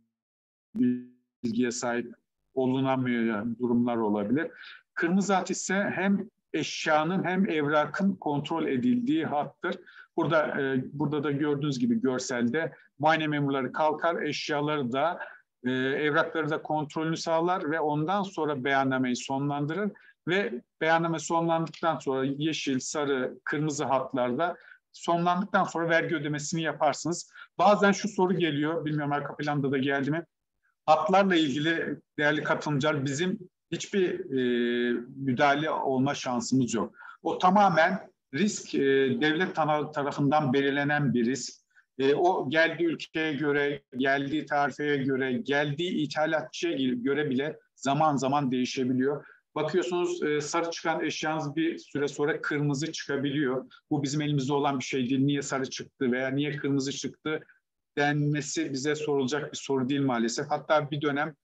bilgiye sahip olunamayan durumlar olabilir. Kırmızı hat ise hem eşyanın hem evrakın kontrol edildiği hattır. Burada e, burada da gördüğünüz gibi görselde muayene memurları kalkar, eşyaları da e, evrakları da kontrolünü sağlar ve ondan sonra beyannameyi sonlandırır ve beyanname sonlandıktan sonra yeşil, sarı, kırmızı hatlarda sonlandıktan sonra vergi ödemesini yaparsınız. Bazen şu soru geliyor, bilmiyorum arka planda da geldi mi? Hatlarla ilgili değerli katılımcılar bizim hiçbir e, müdahale olma şansımız yok. O tamamen risk e, devlet tarafından belirlenen bir risk. E, o geldiği ülkeye göre, geldiği tarifeye göre, geldiği ithalatçıya göre bile zaman zaman değişebiliyor. Bakıyorsunuz e, sarı çıkan eşyanız bir süre sonra kırmızı çıkabiliyor. Bu bizim elimizde olan bir şey değil. Niye sarı çıktı veya niye kırmızı çıktı denmesi bize sorulacak bir soru değil maalesef. Hatta bir dönem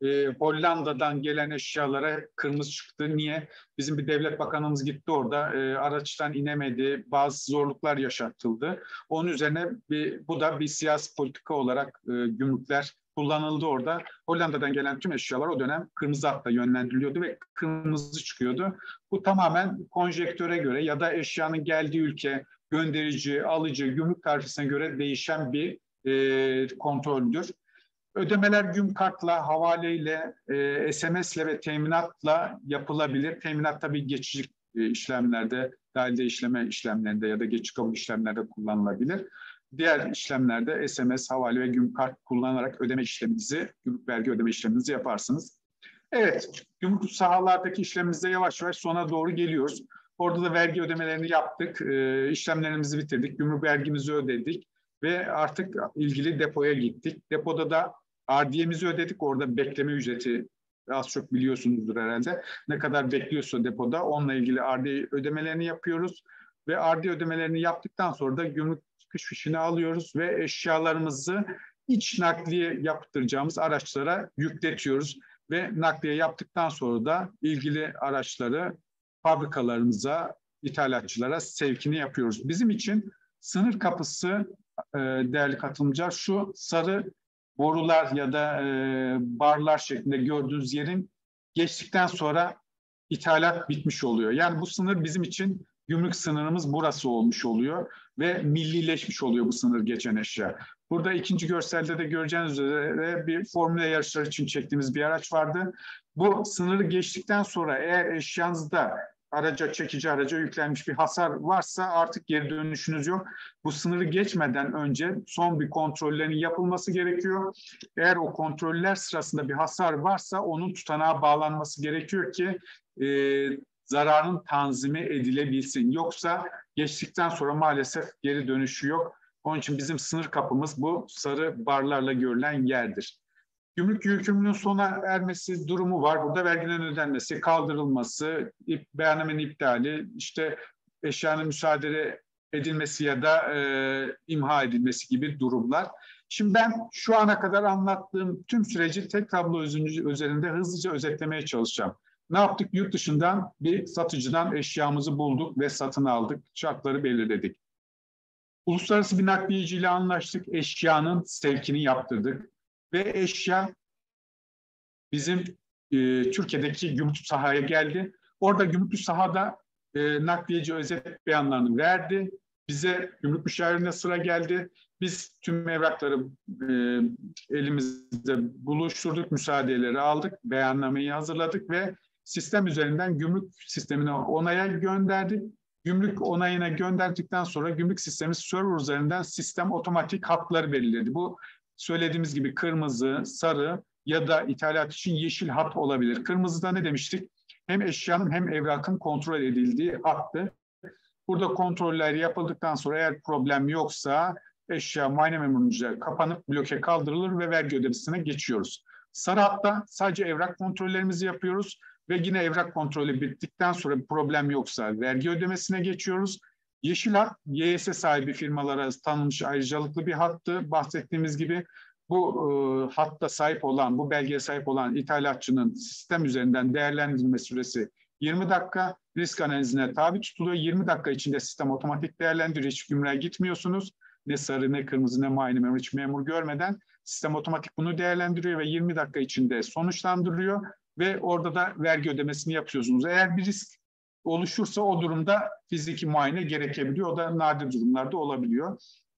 e, Hollanda'dan gelen eşyalara kırmızı çıktı. Niye? Bizim bir devlet bakanımız gitti orada, e, araçtan inemedi, bazı zorluklar yaşatıldı. Onun üzerine bir, bu da bir siyasi politika olarak e, gümrükler kullanıldı orada. Hollanda'dan gelen tüm eşyalar o dönem kırmızı hatta yönlendiriliyordu ve kırmızı çıkıyordu. Bu tamamen konjektüre göre ya da eşyanın geldiği ülke, gönderici, alıcı, gümrük tarifesine göre değişen bir e, kontroldür. Ödemeler güm kartla, havaleyle, e, S M S'le ve teminatla yapılabilir. Teminat tabii geçici e, işlemlerde, dahilde işleme işlemlerinde ya da geçici kabul işlemlerde kullanılabilir. Diğer işlemlerde S M S, havale ve güm kart kullanarak ödeme işleminizi, gümrük vergi ödeme işleminizi yaparsınız. Evet, gümrük sahalardaki işlemimizde yavaş yavaş sona doğru geliyoruz. Orada da vergi ödemelerini yaptık, e, işlemlerimizi bitirdik, gümrük vergimizi ödedik ve artık ilgili depoya gittik. Depoda da ardiyemizi ödedik, orada bekleme ücreti az çok biliyorsunuzdur herhalde. Ne kadar bekliyorsa depoda onunla ilgili ardiye ödemelerini yapıyoruz ve ardiye ödemelerini yaptıktan sonra da gümrük çıkış fişini alıyoruz ve eşyalarımızı iç nakliye yaptıracağımız araçlara yükletiyoruz. Ve nakliye yaptıktan sonra da ilgili araçları fabrikalarımıza, ithalatçılara sevkini yapıyoruz. Bizim için sınır kapısı e, değerli katılımcılar şu sarı borular ya da e, barlar şeklinde gördüğünüz yerin geçtikten sonra ithalat bitmiş oluyor. Yani bu sınır bizim için gümrük sınırımız burası olmuş oluyor ve millileşmiş oluyor bu sınır geçen eşya. Burada ikinci görselde de göreceğiniz üzere bir formüle yarışları için çektiğimiz bir araç vardı. Bu sınırı geçtikten sonra eğer eşyanızda araca, çekici araca yüklenmiş bir hasar varsa artık geri dönüşünüz yok. Bu sınırı geçmeden önce son bir kontrollerin yapılması gerekiyor. Eğer o kontroller sırasında bir hasar varsa onun tutanağa bağlanması gerekiyor ki e, zararın tanzimi edilebilsin. Yoksa geçtikten sonra maalesef geri dönüşü yok. Onun için bizim sınır kapımız bu sarı barlarla görülen yerdir. Gümrük yükümlülüğünün sona ermesi durumu var. Burada vergilerin ödenmesi, kaldırılması, ip, beyannamenin iptali, işte eşyanın müsaade edilmesi ya da e, imha edilmesi gibi durumlar. Şimdi ben şu ana kadar anlattığım tüm süreci tek tablo üzerinde hızlıca özetlemeye çalışacağım. Ne yaptık? Yurt dışından bir satıcıdan eşyamızı bulduk ve satın aldık. Şartları belirledik. Uluslararası bir nakliyeciyle anlaştık. Eşyanın sevkini yaptırdık. Ve eşya bizim e, Türkiye'deki gümrük sahaya geldi. Orada gümrük sahada e, nakliyeci özet beyanlarını verdi. Bize gümrük müşavirine sıra geldi. Biz tüm evrakları e, elimizde buluşturduk, müsaadeleri aldık, beyannameyi hazırladık ve sistem üzerinden gümrük sistemine onaya gönderdik. Gümrük onayına gönderdikten sonra gümrük sistemi server üzerinden sistem otomatik hatları belirledi. Bu söylediğimiz gibi kırmızı, sarı ya da ithalat için yeşil hat olabilir. Kırmızıda ne demiştik? Hem eşyanın hem evrakın kontrol edildiği hattı. Burada kontroller yapıldıktan sonra eğer problem yoksa eşya muayene memurunca kapanıp bloke kaldırılır ve vergi ödemesine geçiyoruz. Sarı hatta sadece evrak kontrollerimizi yapıyoruz ve yine evrak kontrolü bittikten sonra bir problem yoksa vergi ödemesine geçiyoruz. Yeşil hat, Y S sahibi firmalara tanınmış ayrıcalıklı bir hattı. Bahsettiğimiz gibi bu e, hatta sahip olan, bu belgeye sahip olan ithalatçının sistem üzerinden değerlendirme süresi yirmi dakika. Risk analizine tabi tutuluyor. yirmi dakika içinde sistem otomatik değerlendiriyor. Hiç gümrüğe gitmiyorsunuz. Ne sarı, ne kırmızı, ne muayene memur, hiç memur görmeden sistem otomatik bunu değerlendiriyor ve yirmi dakika içinde sonuçlandırıyor ve orada da vergi ödemesini yapıyorsunuz. Eğer bir risk oluşursa o durumda fiziki muayene gerekebiliyor. O da nadir durumlarda olabiliyor.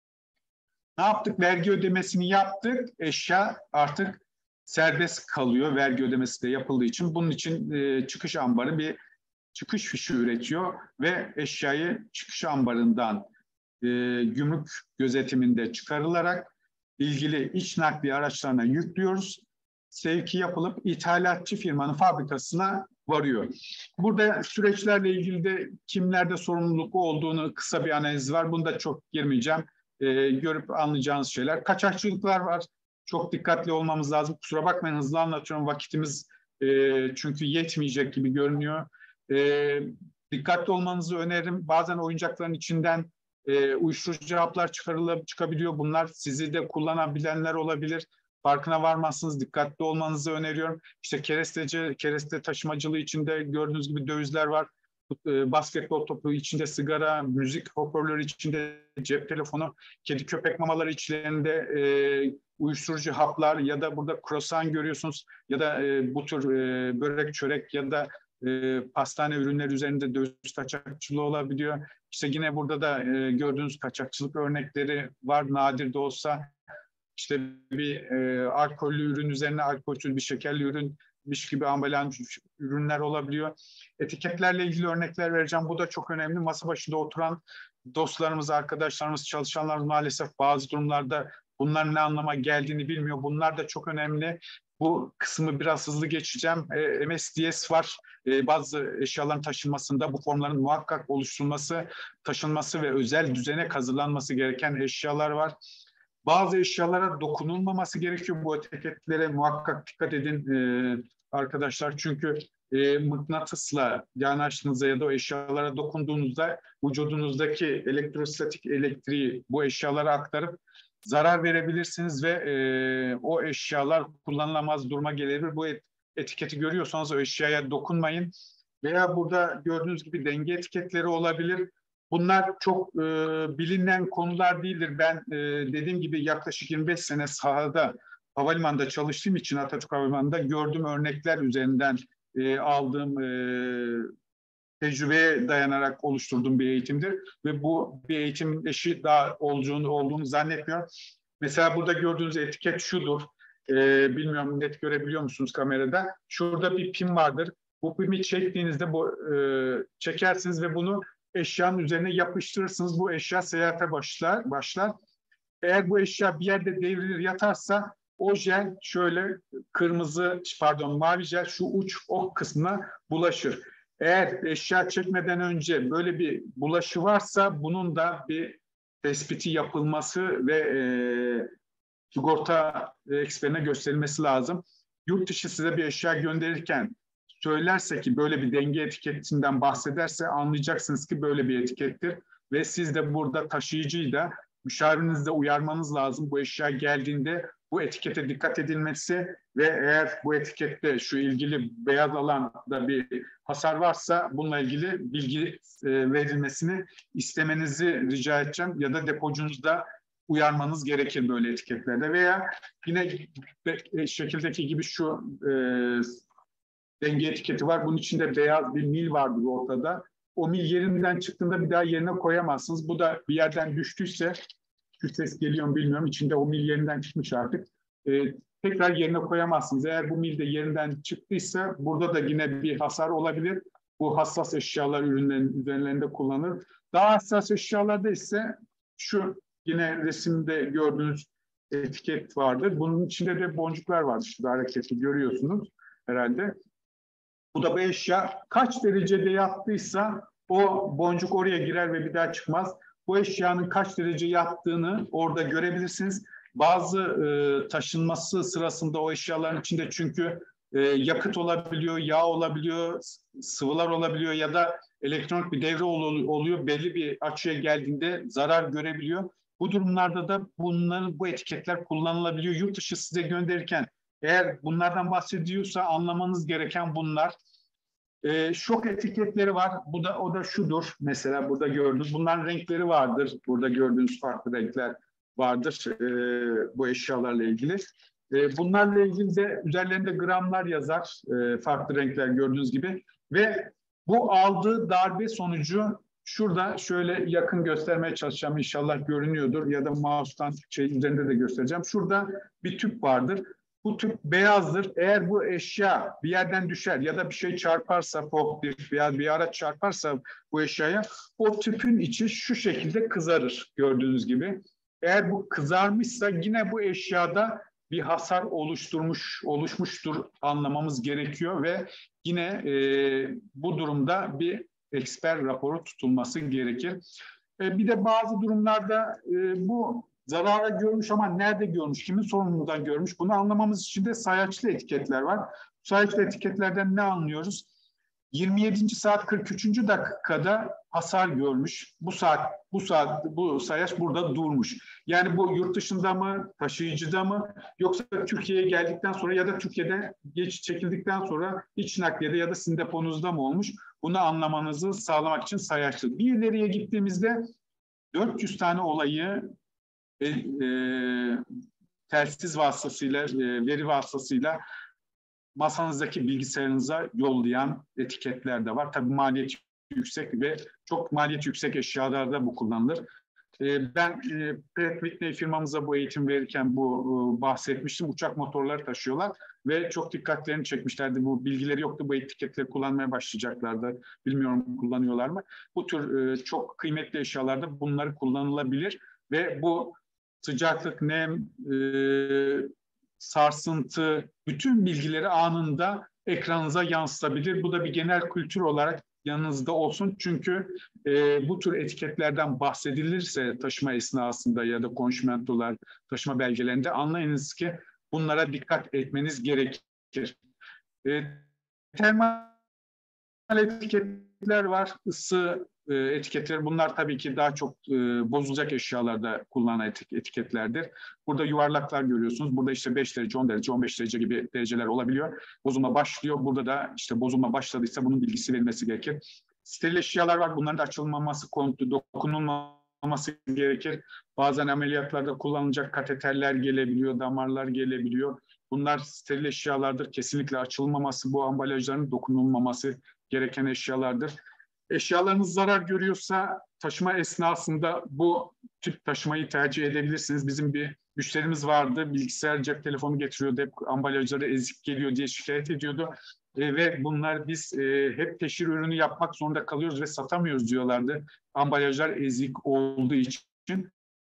Ne yaptık? Vergi ödemesini yaptık. Eşya artık serbest kalıyor. Vergi ödemesi de yapıldığı için. Bunun için e, çıkış ambarı bir çıkış fişi üretiyor ve eşyayı çıkış ambarından e, gümrük gözetiminde çıkarılarak ilgili iç nakliye araçlarına yüklüyoruz. Sevki yapılıp ithalatçı firmanın fabrikasına varıyor. Burada süreçlerle ilgili de kimlerde sorumluluk olduğunu kısa bir analiz var. Bunda çok girmeyeceğim. E, görüp anlayacağınız şeyler. Kaçakçılıklar var. Çok dikkatli olmamız lazım. Kusura bakmayın hızlı anlatıyorum. Vakitimiz e, çünkü yetmeyecek gibi görünüyor. E, dikkatli olmanızı öneririm. Bazen oyuncakların içinden e, uyuşturucu haplar çıkarılıp çıkabiliyor. Bunlar sizi de kullanabilenler olabilir. farkına varmazsınız. Dikkatli olmanızı öneriyorum. İşte keresteci, kereste taşımacılığı içinde gördüğünüz gibi dövizler var. Basketbol topu içinde sigara, müzik hoparlörü içinde cep telefonu, kedi köpek mamaları içlerinde e, uyuşturucu haplar ya da burada croissant görüyorsunuz ya da e, bu tür e, börek, çörek ya da e, pastane ürünleri üzerinde döviz kaçakçılığı olabiliyor. İşte yine burada da e, gördüğünüz kaçakçılık örnekleri var, nadir de olsa. İşte bir e, alkollü ürün üzerine alkolsüz bir şekerli ürünmiş gibi ambalaj ürünler olabiliyor. Etiketlerle ilgili örnekler vereceğim. Bu da çok önemli. Masa başında oturan dostlarımız, arkadaşlarımız, çalışanlarımız maalesef bazı durumlarda bunların ne anlama geldiğini bilmiyor. Bunlar da çok önemli. Bu kısmı biraz hızlı geçeceğim. E, M S D S var. E, bazı eşyaların taşınmasında bu formların muhakkak oluşturulması, taşınması ve özel düzenek hazırlanması gereken eşyalar var. Bazı eşyalara dokunulmaması gerekiyor. Bu etiketlere muhakkak dikkat edin e, arkadaşlar. Çünkü e, mıknatısla yanaştığınızda ya da o eşyalara dokunduğunuzda vücudunuzdaki elektrostatik elektriği bu eşyalara aktarıp zarar verebilirsiniz ve e, o eşyalar kullanılamaz duruma gelebilir. Bu et, etiketi görüyorsanız o eşyaya dokunmayın. Veya burada gördüğünüz gibi denge etiketleri olabilir. Bunlar çok e, bilinen konular değildir. Ben e, dediğim gibi yaklaşık yirmi beş sene sahada havalimanında çalıştığım için Atatürk Havalimanı'nda gördüğüm örnekler üzerinden e, aldığım e, tecrübeye dayanarak oluşturduğum bir eğitimdir. Ve bu bir eğitim eşi daha olduğunu, olduğunu zannetmiyorum. Mesela burada gördüğünüz etiket şudur. E, bilmiyorum net görebiliyor musunuz kamerada? Şurada bir pin vardır. Bu pimi çektiğinizde bu e, çekersiniz ve bunu eşyanın üzerine yapıştırırsınız. Bu eşya seyahate başlar. başlar. Eğer bu eşya bir yerde devrilir yatarsa o jel şöyle kırmızı pardon mavi jel şu uç ok kısmına bulaşır. Eğer eşya çekmeden önce böyle bir bulaşı varsa bunun da bir tespiti yapılması ve e, sigorta eksperine gösterilmesi lazım. Yurt dışı size bir eşya gönderirken söylerse ki böyle bir denge etiketinden bahsederse anlayacaksınız ki böyle bir etikettir. Ve siz de burada taşıyıcıyı da müşavirinizle uyarmanız lazım. Bu eşya geldiğinde bu etikete dikkat edilmesi ve eğer bu etikette şu ilgili beyaz alanda bir hasar varsa bununla ilgili bilgi e, verilmesini istemenizi rica edeceğim. Ya da depocunuzda uyarmanız gerekir böyle etiketlerde. Veya yine şekildeki gibi şu e, denge etiketi var. Bunun içinde beyaz bir mil vardır ortada. O mil yerinden çıktığında bir daha yerine koyamazsınız. Bu da bir yerden düştüyse, şu ses geliyor mu bilmiyorum, içinde o mil yerinden çıkmış artık. Ee, tekrar yerine koyamazsınız. Eğer bu mil de yerinden çıktıysa burada da yine bir hasar olabilir. Bu hassas eşyalar ürünlerin üzerlerinde kullanılır. Daha hassas eşyalarda ise şu yine resimde gördüğünüz etiket vardır. Bunun içinde de boncuklar vardır. Şurada hareketi görüyorsunuz herhalde. Bu da bu eşya kaç derecede yattıysa o boncuk oraya girer ve bir daha çıkmaz. Bu eşyanın kaç derece yattığını orada görebilirsiniz. Bazı e, taşınması sırasında o eşyaların içinde çünkü e, yakıt olabiliyor, yağ olabiliyor, sıvılar olabiliyor ya da elektronik bir devre oluyor. Belli bir açıya geldiğinde zarar görebiliyor. Bu durumlarda da bunların bu etiketler kullanılabiliyor. Yurt dışı size gönderirken eğer bunlardan bahsediyorsa anlamanız gereken bunlar. E, şok etiketleri var. Bu da o da şudur. Mesela burada gördüğünüz. Bunların renkleri vardır. Burada gördüğünüz farklı renkler vardır e, bu eşyalarla ilgili. E, bunlarla ilgili de üzerlerinde gramlar yazar. E, farklı renkler gördüğünüz gibi. Ve bu aldığı darbe sonucu şurada şöyle yakın göstermeye çalışacağım. İnşallah görünüyordur. Ya da mouse'tan şey üzerinde de göstereceğim. Şurada bir tüp vardır. Bu tüp beyazdır. Eğer bu eşya bir yerden düşer ya da bir şey çarparsa, forklift veya bir araç çarparsa bu eşyaya, o tüpün içi şu şekilde kızarır gördüğünüz gibi. Eğer bu kızarmışsa yine bu eşyada bir hasar oluşturmuş, oluşmuştur anlamamız gerekiyor ve yine e, bu durumda bir eksper raporu tutulması gerekir. E, bir de bazı durumlarda e, bu zarara görmüş ama nerede görmüş, kimin sorumluluğundan görmüş bunu anlamamız için de sayaçlı etiketler var. Sayaçlı etiketlerden ne anlıyoruz? yirmi yedinci saat kırk üçüncü dakikada hasar görmüş. Bu saat bu saat bu sayaç burada durmuş. Yani bu yurt dışında mı, taşıyıcıda mı, yoksa Türkiye'ye geldikten sonra ya da Türkiye'de geç çekildikten sonra iç nakliyede ya da sizin deponuzda mı olmuş? Bunu anlamanızı sağlamak için sayaçlı. Bir ileriye gittiğimizde dört yüz tane olayı e, e, telsiz vasıtasıyla, e, veri vasıtasıyla masanızdaki bilgisayarınıza yollayan etiketler de var. Tabii maliyeti yüksek ve çok maliyeti yüksek eşyalarda bu kullanılır. E, ben e, Pratt Whitney firmamıza bu eğitim verirken bu e, bahsetmiştim. Uçak motorları taşıyorlar ve çok dikkatlerini çekmişlerdi. Bu bilgileri yoktu. Bu etiketleri kullanmaya başlayacaklardı. Bilmiyorum kullanıyorlar mı? Bu tür e, çok kıymetli eşyalarda bunları kullanılabilir ve bu sıcaklık, nem, e, sarsıntı, bütün bilgileri anında ekranınıza yansıtabilir. Bu da bir genel kültür olarak yanınızda olsun. Çünkü e, bu tür etiketlerden bahsedilirse taşıma esnasında ya da konşimentolar, taşıma belgelerinde anlayınız ki bunlara dikkat etmeniz gerekir. E, termal etiketler var, ısı e, etiketleri. Bunlar tabii ki daha çok e, bozulacak eşyalarda kullanılan etiketlerdir. Burada yuvarlaklar görüyorsunuz. Burada işte beş derece, on derece, on beş derece gibi dereceler olabiliyor. Bozulma başlıyor. Burada da işte bozulma başladıysa bunun bilgisi verilmesi gerekir. Steril eşyalar var. Bunların da açılmaması, dokunulmaması gerekir. Bazen ameliyatlarda kullanılacak kateterler gelebiliyor, damarlar gelebiliyor. Bunlar steril eşyalardır. Kesinlikle açılmaması, bu ambalajların dokunulmaması gereken eşyalardır. Eşyalarınız zarar görüyorsa taşıma esnasında bu tip taşımayı tercih edebilirsiniz. Bizim bir müşterimiz vardı. Bilgisayar, cep telefonu getiriyordu. Hep ambalajları ezik geliyor diye şikayet ediyordu. E, ve bunlar biz e, hep teşhir ürünü yapmak zorunda kalıyoruz ve satamıyoruz diyorlardı. Ambalajlar ezik olduğu için.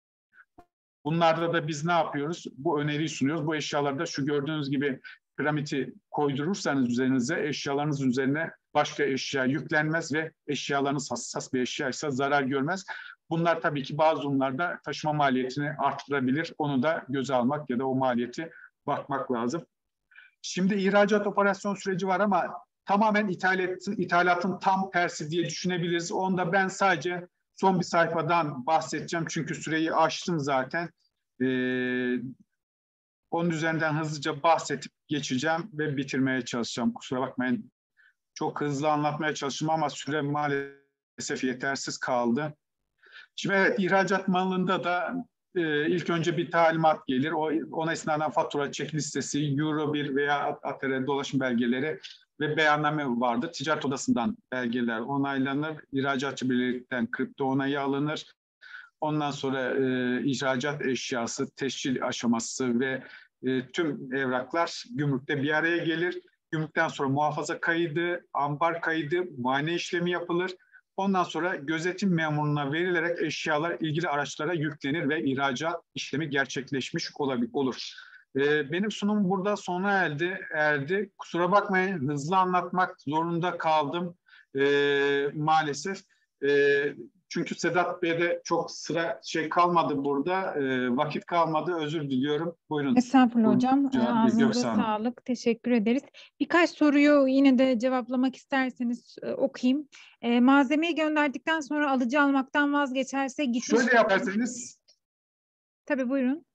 Bunlarda da biz ne yapıyoruz? Bu öneriyi sunuyoruz. Bu eşyalarda şu gördüğünüz gibi piramidi koydurursanız üzerinize, eşyalarınız üzerine başka eşya yüklenmez ve eşyalarınız hassas bir eşyaysa zarar görmez. Bunlar tabii ki bazı durumlarda taşıma maliyetini arttırabilir. Onu da göze almak ya da o maliyeti bakmak lazım. Şimdi ihracat operasyon süreci var ama tamamen ithalatın, ithalatın tam tersi diye düşünebiliriz. Onda ben sadece son bir sayfadan bahsedeceğim çünkü süreyi aştım zaten. Ee, onun üzerinden hızlıca bahsedip geçeceğim ve bitirmeye çalışacağım. Kusura bakmayın. Çok hızlı anlatmaya çalıştım ama süre maalesef yetersiz kaldı. Şimdi evet, ihracat malında da e, ilk önce bir talimat gelir. O, ona istinaden fatura, çek listesi, Euro bir veya A T R dolaşım belgeleri ve beyanname vardır. Ticaret Odası'ndan belgeler onaylanır. İhracatçı birlikten kripto onayı alınır. Ondan sonra e, ihracat eşyası, tescil aşaması ve e, tüm evraklar gümrükte bir araya gelir. Gümrükten sonra muhafaza kaydı, ambar kaydı, muayene işlemi yapılır. Ondan sonra gözetim memuruna verilerek eşyalar ilgili araçlara yüklenir ve ihracat işlemi gerçekleşmiş olur. Ee, benim sunumum burada sona erdi. erdi. Kusura bakmayın, hızlı anlatmak zorunda kaldım ee, maalesef. Ee, çünkü Sedat Bey'de çok sıra şey kalmadı burada, ee, vakit kalmadı. Özür diliyorum. Buyurun. Estağfurullah hocam. Ee, Ağzınıza sağlık. Teşekkür ederiz. Birkaç soruyu yine de cevaplamak isterseniz e, okuyayım. E, malzemeyi gönderdikten sonra alıcı almaktan vazgeçerse gitmiş... Şöyle yaparsanız... Tabii buyurun.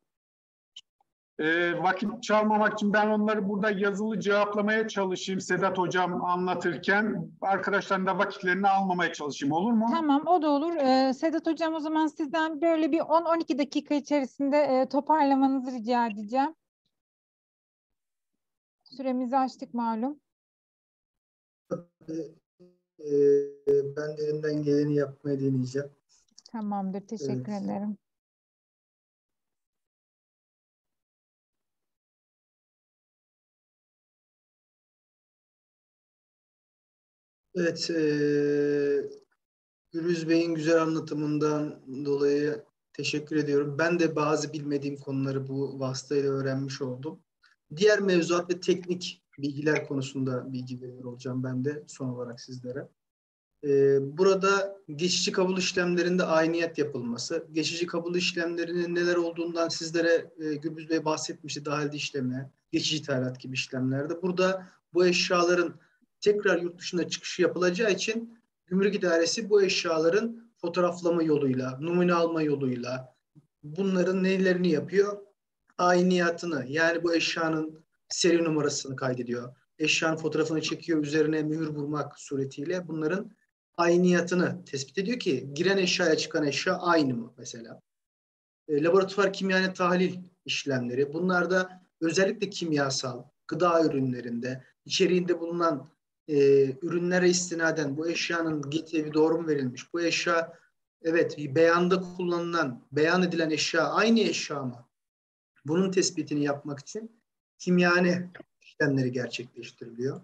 E, vakit çalmamak için ben onları burada yazılı cevaplamaya çalışayım Sedat Hocam anlatırken. Arkadaşların da vakitlerini almamaya çalışayım, olur mu? Tamam, o da olur. Ee, Sedat Hocam, o zaman sizden böyle bir on on iki dakika içerisinde e, toparlamanızı rica edeceğim. Süremizi açtık malum. Ee, ben de elimden geleni yapmaya deneyeceğim. Tamamdır, teşekkür evet. ederim. Evet, e, Gürbüz Bey'in güzel anlatımından dolayı teşekkür ediyorum. Ben de bazı bilmediğim konuları bu vasıtayla öğrenmiş oldum. Diğer mevzuat ve teknik bilgiler konusunda bilgi veriyor olacağım ben de son olarak sizlere. E, burada geçici kabul işlemlerinde ayniyet yapılması, geçici kabul işlemlerinin neler olduğundan sizlere e, Gürbüz Bey bahsetmişti, dahilde işleme, geçici ithalat gibi işlemlerde. Burada bu eşyaların tekrar yurt dışına çıkışı yapılacağı için Gümrük İdaresi bu eşyaların fotoğraflama yoluyla, numune alma yoluyla bunların nelerini yapıyor? Ayniyatını, yani bu eşyanın seri numarasını kaydediyor. Eşyanın fotoğrafını çekiyor, üzerine mühür vurmak suretiyle bunların ayniyatını tespit ediyor ki giren eşyaya çıkan eşya aynı mı mesela. E, laboratuvar kimyane tahlil işlemleri, bunlarda özellikle kimyasal, gıda ürünlerinde, içeriğinde bulunan e, ürünlere istinaden bu eşyanın getiri doğru mu verilmiş? Bu eşya, evet, beyanda kullanılan, beyan edilen eşya aynı eşya mı? Bunun tespitini yapmak için kimyane işlemleri gerçekleştiriliyor.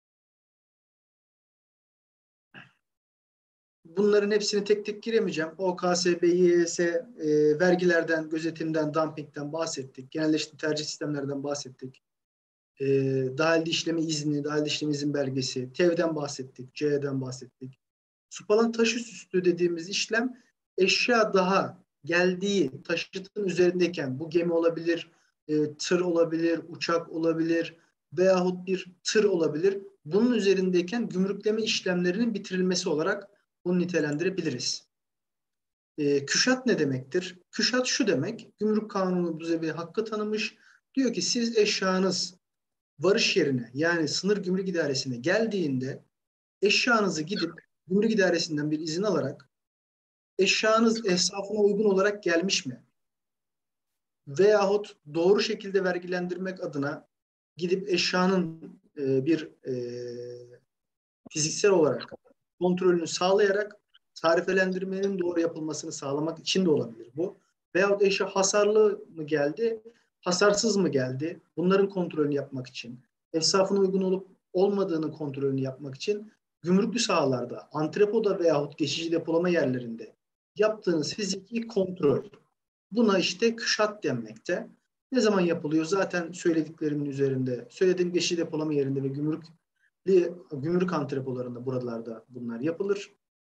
Bunların hepsini tek tek giremeyeceğim. O K S B, Y S, e, vergilerden, gözetimden, dumpingten bahsettik. Genelleşmiş tercih sistemlerden bahsettik. E, dahilde işleme izni, dahilde işleme izin belgesi, T E V'den bahsettik, C E'den bahsettik. Supalan taşüstü dediğimiz işlem, eşya daha geldiği taşıtın üzerindeyken, bu gemi olabilir, e, tır olabilir, uçak olabilir veyahut bir tır olabilir. Bunun üzerindeyken gümrükleme işlemlerinin bitirilmesi olarak bunu nitelendirebiliriz. E, küşat ne demektir? Küşat şu demek, Gümrük Kanunu bize bir hakkı tanımış. Diyor ki siz eşyanız varış yerine, yani sınır gümrük idaresine geldiğinde eşyanızı gidip gümrük idaresinden bir izin alarak eşyanız esnafına uygun olarak gelmiş mi? Veyahut doğru şekilde vergilendirmek adına gidip eşyanın e, bir e, fiziksel olarak kontrolünü sağlayarak tarifelendirmenin doğru yapılmasını sağlamak için de olabilir bu. Veyahut eşya hasarlı mı geldi, hasarsız mı geldi? Bunların kontrolünü yapmak için, esnafına uygun olup olmadığının kontrolünü yapmak için gümrüklü sahalarda, antrepoda veyahut geçici depolama yerlerinde yaptığınız fiziki kontrol. Buna işte küşat denmekte. Ne zaman yapılıyor? Zaten söylediklerimin üzerinde, söylediğim geçici depolama yerinde ve gümrük gümrük antrepolarında, buralarda bunlar yapılır.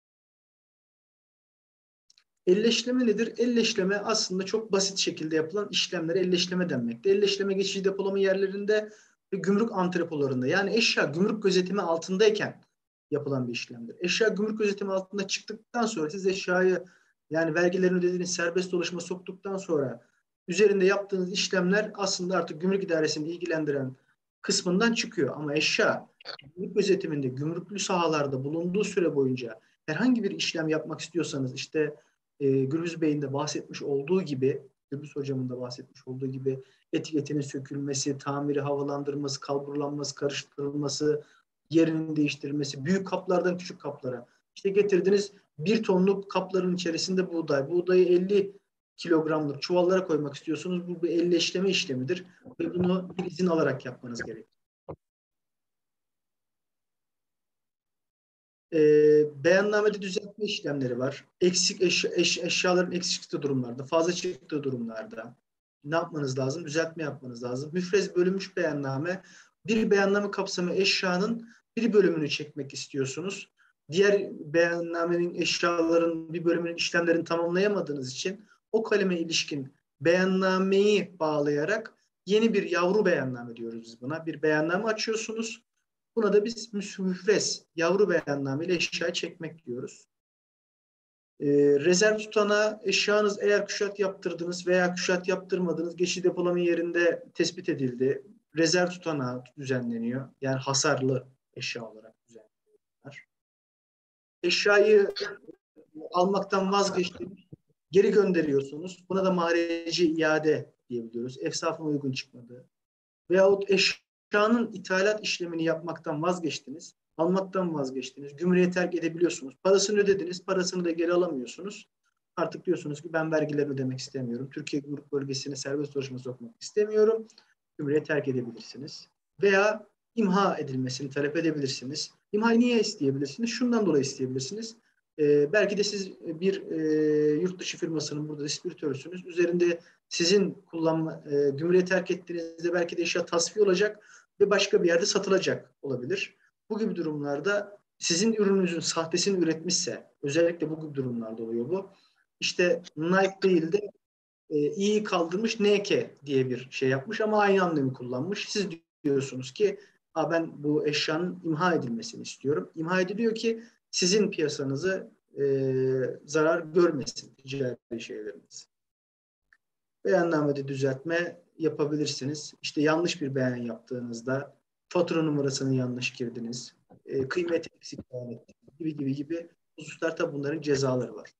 Elleşleme nedir? Elleşleme aslında çok basit şekilde yapılan işlemlere elleşleme denmekte. Elleşleme geçici depolama yerlerinde ve gümrük antrepolarında, yani eşya gümrük gözetimi altındayken yapılan bir işlemdir. Eşya gümrük gözetimi altında çıktıktan sonra, siz eşyayı yani vergilerini ödediğiniz serbest dolaşıma soktuktan sonra üzerinde yaptığınız işlemler aslında artık gümrük idaresini ilgilendiren kısmından çıkıyor. Ama eşya gümrük gözetiminde, gümrüklü sahalarda bulunduğu süre boyunca herhangi bir işlem yapmak istiyorsanız, işte e, Gürbüz Bey'in de bahsetmiş olduğu gibi, Gürbüz Hocam'ın da bahsetmiş olduğu gibi etiketinin sökülmesi, tamiri, havalandırması, kalburlanması, karıştırılması, yerinin değiştirilmesi, büyük kaplardan küçük kaplara. İşte getirdiniz bir tonluk kapların içerisinde buğday. Buğdayı elli kilogramlık çuvallara koymak istiyorsunuz. Bu bir elleşleme işlemidir ve bunu bir izin alarak yapmanız gerekir. E, beyannamede düzeltme işlemleri var. Eksik eşya, eş, eşyaların eksik çıktığı durumlarda, fazla çıktığı durumlarda ne yapmanız lazım? Düzeltme yapmanız lazım. Müfrez bölünmüş beyanname, bir beyanname kapsamı eşyanın bir bölümünü çekmek istiyorsunuz. Diğer beyannamenin, eşyaların bir bölümünün işlemlerini tamamlayamadığınız için o kaleme ilişkin beyannameyi bağlayarak yeni bir yavru beyanname diyoruz biz buna. Bir beyanname açıyorsunuz. Buna da biz müfrez, yavru beyanname ile eşya çekmek diyoruz. Ee, rezerv tutanağı, eşyanız eğer küşat yaptırdınız veya küşat yaptırmadınız, geçici depolama yerinde tespit edildi. Rezerv tutanağı düzenleniyor. Yani hasarlı eşya olarak düzenleniyorlar. Eşyayı almaktan vazgeçtiniz, geri gönderiyorsunuz. Buna da mahreci iade diyebiliyoruz. Efsafına uygun çıkmadı. Veyahut eşyanın ithalat işlemini yapmaktan vazgeçtiniz, almaktan vazgeçtiniz, gümrüğe terk edebiliyorsunuz. Parasını ödediniz, parasını da geri alamıyorsunuz. Artık diyorsunuz ki ben vergileri ödemek istemiyorum. Türkiye Gümrük Bölgesi'ne serbest dolaşıma sokmak istemiyorum. Gümrüğe terk edebilirsiniz. Veya imha edilmesini talep edebilirsiniz. İmhayı niye isteyebilirsiniz? Şundan dolayı isteyebilirsiniz. Ee, belki de siz bir e, yurt dışı firmasının burada distribütörüsünüz. Üzerinde sizin kullanma, e, gümrüğe terk ettiğinizde belki de eşya tasfiye olacak ve başka bir yerde satılacak olabilir. Bu gibi durumlarda sizin ürününüzün sahtesini üretmişse, özellikle bu gibi durumlarda oluyor bu. İşte Nike değil de e, i'yi kaldırmış N K diye bir şey yapmış ama aynı anlamı kullanmış. Siz diyorsunuz ki ben bu eşyanın imha edilmesini istiyorum. İmha ediliyor ki sizin piyasanızı e, zarar görmesin ticari şeyleriniz. Beyannamede düzeltme yapabilirsiniz. İşte yanlış bir beyan yaptığınızda fatura numarasını yanlış girdiniz, e, kıymet eksik beyan ettiniz gibi gibi gibi hususlar, tabi bunların cezaları var.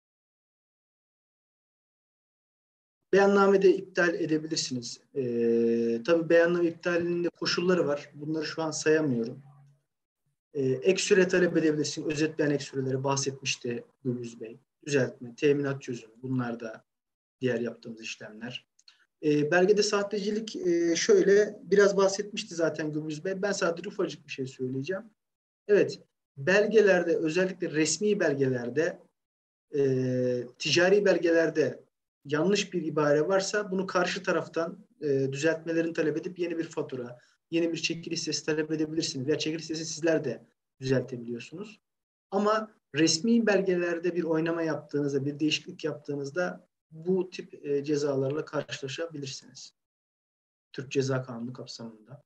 Beyannamede iptal edebilirsiniz. Ee, tabii beyanname iptalinin de koşulları var. Bunları şu an sayamıyorum. Ee, ek süre talep edebilirsiniz. Özet beyan ek süreleri bahsetmişti Gürbüz Bey. Düzeltme, teminat çözümü. Bunlar da diğer yaptığımız işlemler. Ee, belgede sahtecilik e, şöyle, biraz bahsetmişti zaten Gürbüz Bey. Ben sadece ufacık bir şey söyleyeceğim. Evet, belgelerde, özellikle resmi belgelerde, e, ticari belgelerde yanlış bir ibare varsa bunu karşı taraftan e, düzeltmelerini talep edip yeni bir fatura, yeni bir çekiliş listesi talep edebilirsiniz. Veya çekiliş listesi sizler de düzeltebiliyorsunuz. Ama resmi belgelerde bir oynama yaptığınızda, bir değişiklik yaptığınızda bu tip e, cezalarla karşılaşabilirsiniz. Türk Ceza Kanunu kapsamında.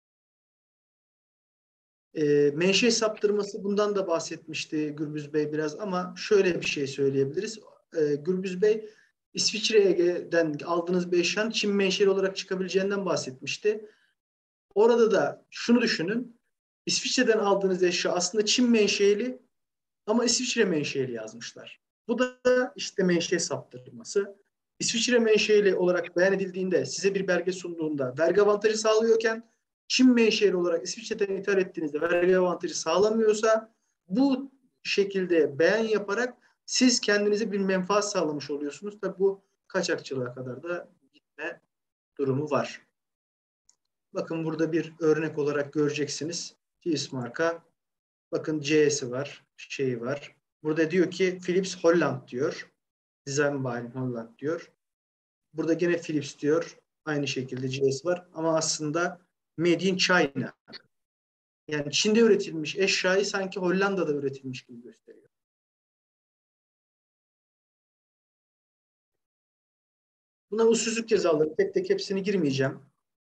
E, menşe saptırması, bundan da bahsetmişti Gürbüz Bey biraz, ama şöyle bir şey söyleyebiliriz. E, Gürbüz Bey İsviçre'den aldığınız bir eşyanın Çin menşeli olarak çıkabileceğinden bahsetmişti. Orada da şunu düşünün. İsviçre'den aldığınız eşya aslında Çin menşeli ama İsviçre menşeli yazmışlar. Bu da işte menşe saptırması. İsviçre menşeli olarak beyan edildiğinde, size bir belge sunduğunda vergi avantajı sağlıyorken, Çin menşeli olarak İsviçre'den ithal ettiğinizde vergi avantajı sağlamıyorsa, bu şekilde beyan yaparak siz kendinize bir menfaat sağlamış oluyorsunuz. Tabi bu kaçakçılığa kadar da gitme durumu var. Bakın burada bir örnek olarak göreceksiniz. Philips marka. Bakın C'si var, şeyi var. Burada diyor ki Philips Holland diyor. Design by Holland diyor. Burada gene Philips diyor. Aynı şekilde C'si var. Ama aslında Made in China. Yani Çin'de üretilmiş eşyayı sanki Hollanda'da üretilmiş gibi gösteriyor. Buna usulsüzlük cezaları, tek tek hepsini girmeyeceğim.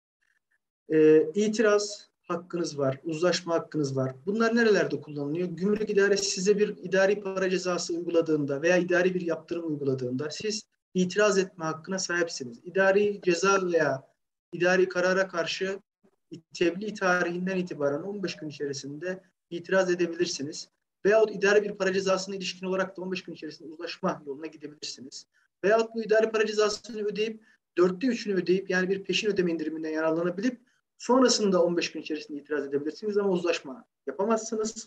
Ee, itiraz hakkınız var, uzlaşma hakkınız var. Bunlar nerelerde kullanılıyor? Gümrük idaresi size bir idari para cezası uyguladığında veya idari bir yaptırım uyguladığında siz itiraz etme hakkına sahipsiniz. İdari ceza veya idari karara karşı tebliğ tarihinden itibaren on beş gün içerisinde itiraz edebilirsiniz. Veyahut idari bir para cezasına ilişkin olarak da on beş gün içerisinde uzlaşma yoluna gidebilirsiniz. Veyahut bu idari para cezasını ödeyip dörtte üçünü ödeyip, yani bir peşin ödeme indiriminden yararlanabilip sonrasında on beş gün içerisinde itiraz edebilirsiniz ama uzlaşma yapamazsınız.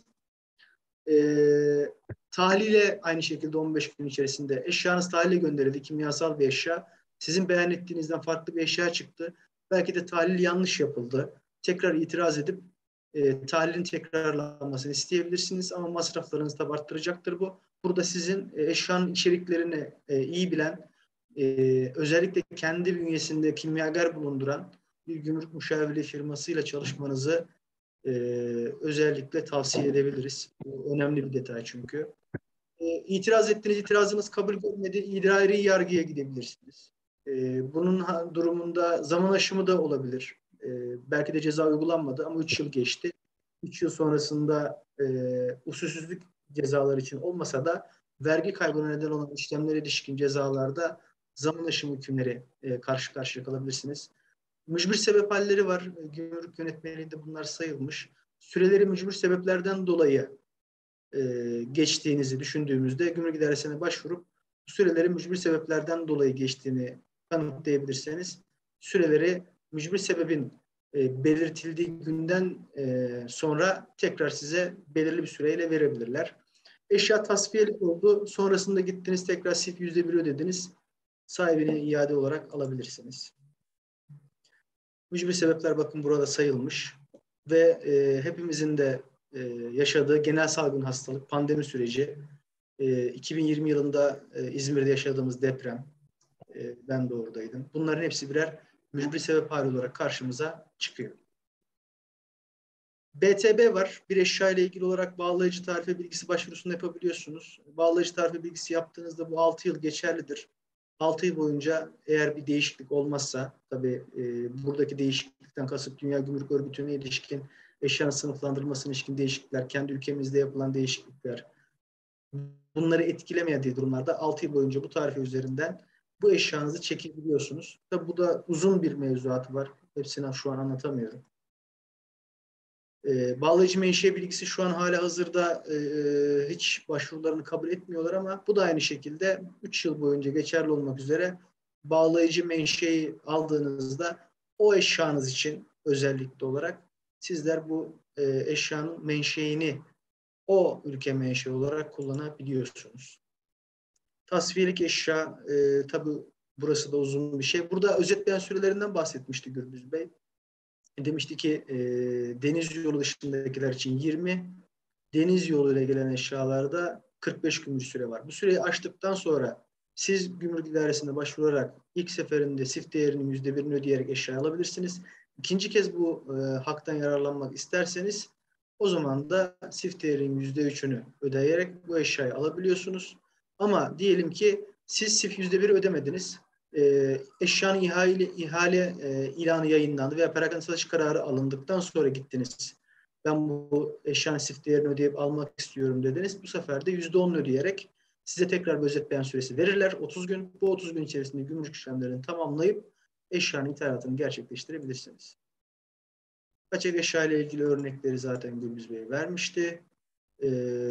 Ee, tahlile aynı şekilde on beş gün içerisinde, eşyanız tahlile gönderildi, kimyasal bir eşya, sizin beyan ettiğinizden farklı bir eşya çıktı. Belki de tahlil yanlış yapıldı. Tekrar itiraz edip e, tahlilin tekrarlanmasını isteyebilirsiniz ama masraflarınızı tabi arttıracaktır bu. Burada sizin e, eşyanın içeriklerini e, iyi bilen, e, özellikle kendi bünyesinde kimyager bulunduran bir gümrük müşavirliği firmasıyla çalışmanızı e, özellikle tavsiye edebiliriz. Bu önemli bir detay çünkü. E, itiraz ettiğiniz, itirazınız kabul görmedi, idari yargıya gidebilirsiniz. E, bunun durumunda zaman aşımı da olabilir. E, belki de ceza uygulanmadı ama üç yıl geçti. üç yıl sonrasında e, usulsüzlük cezalar için olmasa da vergi kaybına neden olan işlemlere ilişkin cezalarda zaman aşımı hükümleri e, karşı karşıya kalabilirsiniz. Mücbir sebep halleri var. Gümrük yönetmeliğinde bunlar sayılmış. Süreleri mücbir sebeplerden dolayı e, geçtiğinizi düşündüğümüzde gümrük idaresine başvurup süreleri mücbir sebeplerden dolayı geçtiğini kanıtlayabilirseniz, süreleri mücbir sebebin e, belirtildiği günden e, sonra tekrar size belirli bir süreyle verebilirler. Eşya tasfiyelik oldu. Sonrasında gittiniz, tekrar siz yüzde bir ödediniz. Sahibine iade olarak alabilirsiniz. Mücbir sebepler bakın burada sayılmış ve e, hepimizin de e, yaşadığı genel salgın hastalık, pandemi süreci, e, iki bin yirmi yılında e, İzmir'de yaşadığımız deprem, e, ben de oradaydım. Bunların hepsi birer mücbir sebep hali olarak karşımıza çıkıyor. B T B var. Bir eşya ile ilgili olarak bağlayıcı tarife bilgisi başvurusunu yapabiliyorsunuz. Bağlayıcı tarife bilgisi yaptığınızda bu altı yıl geçerlidir. altı yıl boyunca eğer bir değişiklik olmazsa, tabii e, buradaki değişiklikten kasıt Dünya Gümrük Örgütü'ne ilişkin eşyanın sınıflandırılmasına ilişkin değişiklikler, kendi ülkemizde yapılan değişiklikler, bunları etkilemediği durumlarda altı yıl boyunca bu tarife üzerinden bu eşyanızı çekebiliyorsunuz. Tabi bu da uzun bir mevzuatı var. Hepsini şu an anlatamıyorum. Ee, bağlayıcı menşe bilgisi şu an hala hazırda e, hiç başvurularını kabul etmiyorlar ama bu da aynı şekilde üç yıl boyunca geçerli olmak üzere bağlayıcı menşeyi aldığınızda o eşyanız için özellikle olarak sizler bu e, eşyanın menşeini o ülke menşei olarak kullanabiliyorsunuz. Tasfiyelik eşya, e, tabi burası da uzun bir şey. Burada özetleyen sürelerinden bahsetmişti Gürbüz Bey. Demişti ki e, deniz yolu dışındakiler için yirmi, deniz yoluyla gelen eşyalarda kırk beş gün bir süre var. Bu süreyi aştıktan sonra siz gümrük idaresine başvurarak ilk seferinde sif değerinin yüzde birini ödeyerek eşya alabilirsiniz. İkinci kez bu e, haktan yararlanmak isterseniz o zaman da sif değerinin yüzde üçünü ödeyerek bu eşyayı alabiliyorsunuz. Ama diyelim ki siz sif yüzde biri ödemediniz. E, eşyanın ihale, ihale e, ilanı yayınlandı veya perakende satış kararı alındıktan sonra gittiniz. Ben bu eşyanın sif değerini ödeyip almak istiyorum dediniz. Bu sefer de yüzde on ödeyerek size tekrar bir özet beyan süresi verirler. otuz gün. Bu otuz gün içerisinde gümrük işlemlerini tamamlayıp eşyanın ithalatını gerçekleştirebilirsiniz. Kaçak eşya ile ilgili örnekleri zaten Gürbüz Bey vermişti. Ee,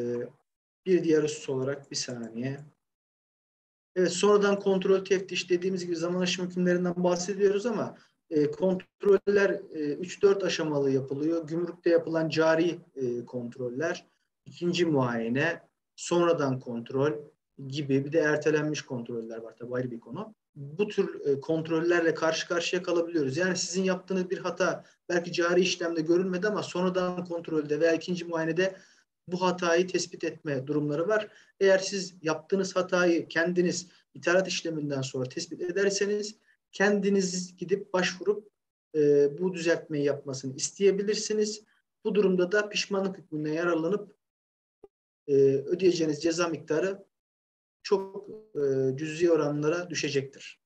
bir diğer husus olarak bir saniye. Evet, sonradan kontrol, teftiş dediğimiz gibi zaman aşımı hükümlerinden bahsediyoruz ama e, kontroller e, üç dört aşamalı yapılıyor. Gümrükte yapılan cari e, kontroller, ikinci muayene, sonradan kontrol gibi bir de ertelenmiş kontroller var. Tabii ayrı bir konu. Bu tür e, kontrollerle karşı karşıya kalabiliyoruz. Yani sizin yaptığınız bir hata belki cari işlemde görülmedi ama sonradan kontrolde veya ikinci muayenede bu hatayı tespit etme durumları var. Eğer siz yaptığınız hatayı kendiniz ithalat işleminden sonra tespit ederseniz kendiniz gidip başvurup e, bu düzeltmeyi yapmasını isteyebilirsiniz. Bu durumda da pişmanlık hükmünden yararlanıp e, ödeyeceğiniz ceza miktarı çok e, cüzi oranlara düşecektir.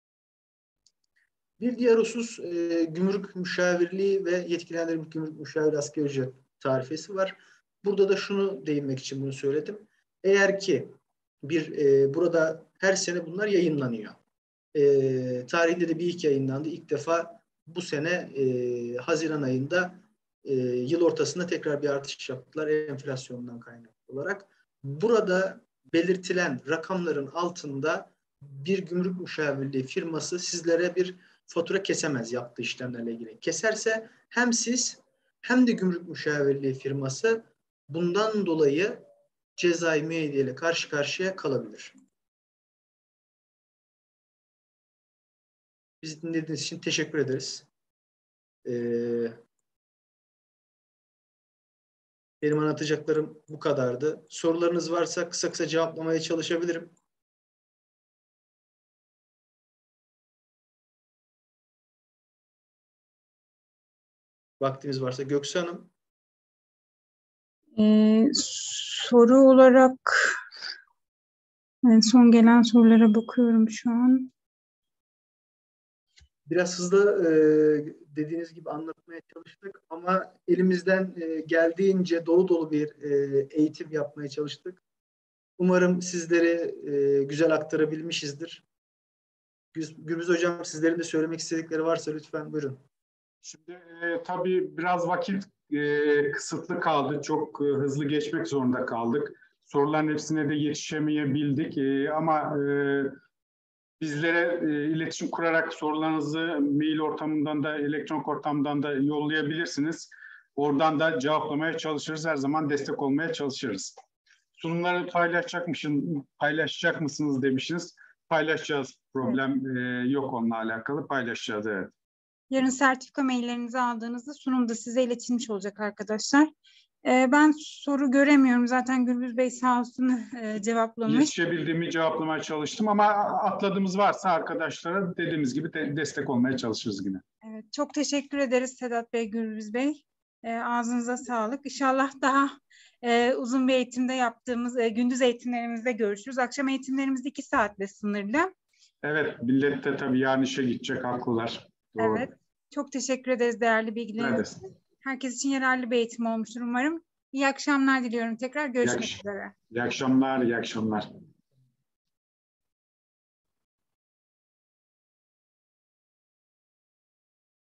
Bir diğer husus e, gümrük müşavirliği ve yetkilendirilmiş gümrük müşaviri asgari ücret tarifesi var. Burada da şunu değinmek için bunu söyledim. Eğer ki bir e, burada her sene bunlar yayınlanıyor. E, tarihinde de bir ilk yayınlandı. İlk defa bu sene e, Haziran ayında e, yıl ortasında tekrar bir artış yaptılar enflasyondan kaynaklı olarak. Burada belirtilen rakamların altında bir gümrük müşavirliği firması sizlere bir fatura kesemez yaptığı işlemlerle ilgili. Keserse hem siz hem de gümrük müşavirliği firması bundan dolayı cezai müeyyideyle karşı karşıya kalabilir. Bizi dinlediğiniz için teşekkür ederiz. Ee, benim anlatacaklarım bu kadardı. Sorularınız varsa kısa kısa cevaplamaya çalışabilirim. Vaktimiz varsa. Göksu Hanım. Ee, soru olarak yani son gelen sorulara bakıyorum şu an. Biraz hızlı e, dediğiniz gibi anlatmaya çalıştık ama elimizden e, geldiğince dolu dolu bir e, eğitim yapmaya çalıştık. Umarım sizlere e, güzel aktarabilmişizdir. Gürbüz Hocam, sizlerin de söylemek istedikleri varsa lütfen buyurun. Şimdi e, tabii biraz vakit e, kısıtlı kaldı. Çok e, hızlı geçmek zorunda kaldık. Soruların hepsine de yetişemeyebildik. E, ama e, bizlere e, iletişim kurarak sorularınızı mail ortamından da elektronik ortamdan da yollayabilirsiniz. Oradan da cevaplamaya çalışırız. Her zaman destek olmaya çalışırız. Sunumları paylaşacakmışsın, paylaşacak mısınız demişsiniz. Paylaşacağız. Problem e, yok onunla alakalı. Paylaşacağız, evet. Yarın sertifika maillerinizi aldığınızda sunum da size iletilmiş olacak arkadaşlar. Ee, ben soru göremiyorum. Zaten Gürbüz Bey sağ olsun e, cevaplamış. Yetişebildiğimi cevaplamaya çalıştım ama atladığımız varsa arkadaşlara dediğimiz gibi de destek olmaya çalışırız yine. Evet, çok teşekkür ederiz Sedat Bey, Gürbüz Bey. E, ağzınıza sağlık. İnşallah daha e, uzun bir eğitimde yaptığımız e, gündüz eğitimlerimizde görüşürüz. Akşam eğitimlerimiz iki saatle sınırlı. Evet, millet de tabii yarın işe gidecek, haklılar. Doğru. Evet, çok teşekkür ederiz değerli bilgileriniz için. Herkes için yararlı bir eğitim olmuştur umarım. İyi akşamlar diliyorum tekrar. Görüşmek İyi, üzere. İyi akşamlar, iyi akşamlar.